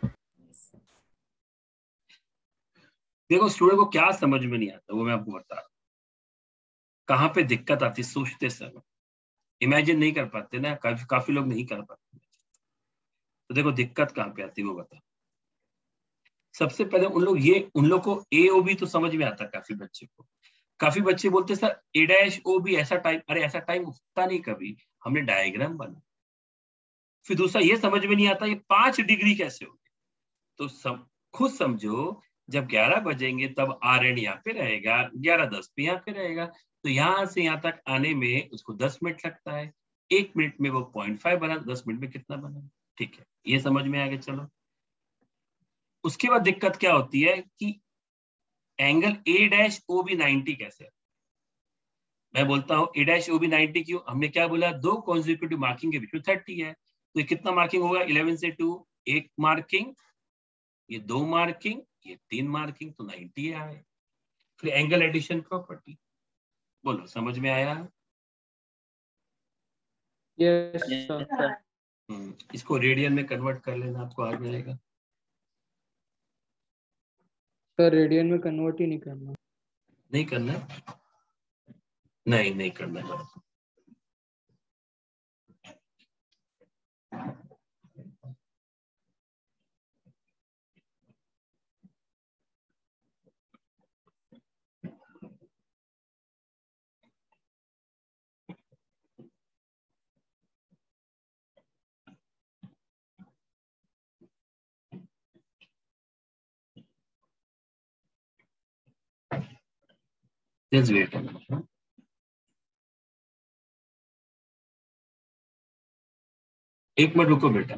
देखो स्टूडेंट को क्या समझ में नहीं आता वो मैं आपको बता रहा हूँ कहाँ पे दिक्कत आती सोचते समय इमेजिन नहीं कर पाते ना काफी काफी लोग नहीं कर पाते तो देखो दिक्कत कहाँ पे आती है वो बता सबसे पहले उन लोग ये उन लोग को ए ओ बी तो समझ में आता काफी बच्चे को काफी बच्चे बोलते sir A dash O B ऐसा टाइम अरे ऐसा टाइम होता नहीं कभी हमने डायग्राम बना फिर दूसरा ये समझ में नहीं आता ये पांच डिग्री कैसे होगी तो सम, खुद समझो जब ग्यारह बजेंगे तब आर एन यहाँ पे रहेगा ग्यारह दस पे यहाँ पे रहेगा तो यहाँ से यहाँ तक आने में उसको दस मिनट लगता है एक मिनट में वो पॉइंट फाइव बना दस मिनट में कितना बना ठीक है ये समझ में आ गया चलो उसके बाद दिक्कत क्या होती है कि angle A dash O B ninety कैसे मैं बोलता हूं A dash O B ninety क्यों हमने क्या बोला दो कॉन्जिक्यूटिव मार्किंग के बीच में थर्टी है तो ये कितना मार्किंग होगा इलेवन से टू एक मार्किंग ये दो मार्किंग ये तीन मार्किंग तो नाइन्टी आए फिर एंगल एडिशन प्रॉपर्टी बोलो समझ में आया यस सर इसको रेडियन में कन्वर्ट कर लेना आपको आ जाएगा सर रेडियन में कन्वर्ट ही नहीं करना नहीं करना नहीं नहीं करना है Just wait a minute. एक मिनट रुको बेटा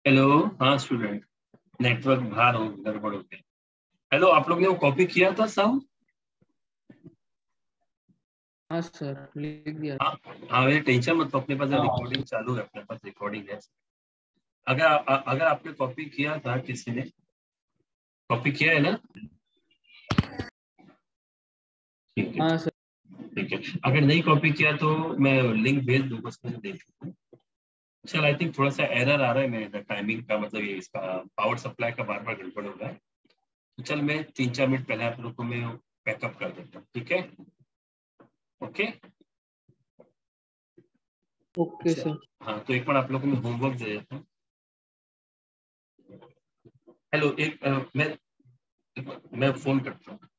हेलो, हाँ स्टूडेंट, नेटवर्क बाहर हो गड़बड़ हो गया। हेलो, आप लोग ने वो कॉपी किया था सब? हाँ सर, लिख दिया। हाँ हाँ, ये टेंशन मत लो, अपने पास रिकॉर्डिंग चालू है, अपने पास रिकॉर्डिंग है। अगर आ, अगर आपने कॉपी किया था, किसी ने कॉपी किया है ना? ठीक है हाँ सर। ठीक है, अगर नहीं कॉपी किया तो मैं लिंक भेज दूंगा, उसमें से देख लो। चल, आई थिंक थोड़ा सा एरर आ रहा है मेरे टाइमिंग का, मतलब ये इसका पावर सप्लाई का बार बार गड़बड़ हो रहा है। तो चल, मैं तीन चार मिनट पहले आप लोग को मैं बैकअप कर देता हूँ, ठीक है? Okay okay sir. हाँ, तो एक बार आप लोग को मैं होमवर्क दे देता हूँ। हेलो, एक आ, मैं मैं फोन करता हूँ।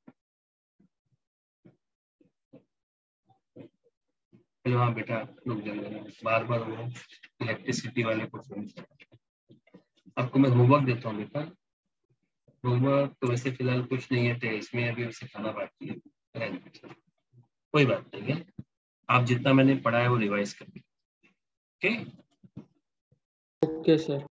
हेलो, हाँ बेटा, रुक जाइए, बार बार वो इलेक्ट्रिसिटी वाले को फोन कर, आपको मैं होमवर्क देता हूँ बेटा। होमवर्क तो वैसे फिलहाल कुछ नहीं है, तो इसमें अभी उसे खाना बाकी है, रहने दीजिए, कोई बात नहीं है। आप जितना मैंने पढ़ा है वो रिवाइज कर लीजिए, ओके? Okay sir.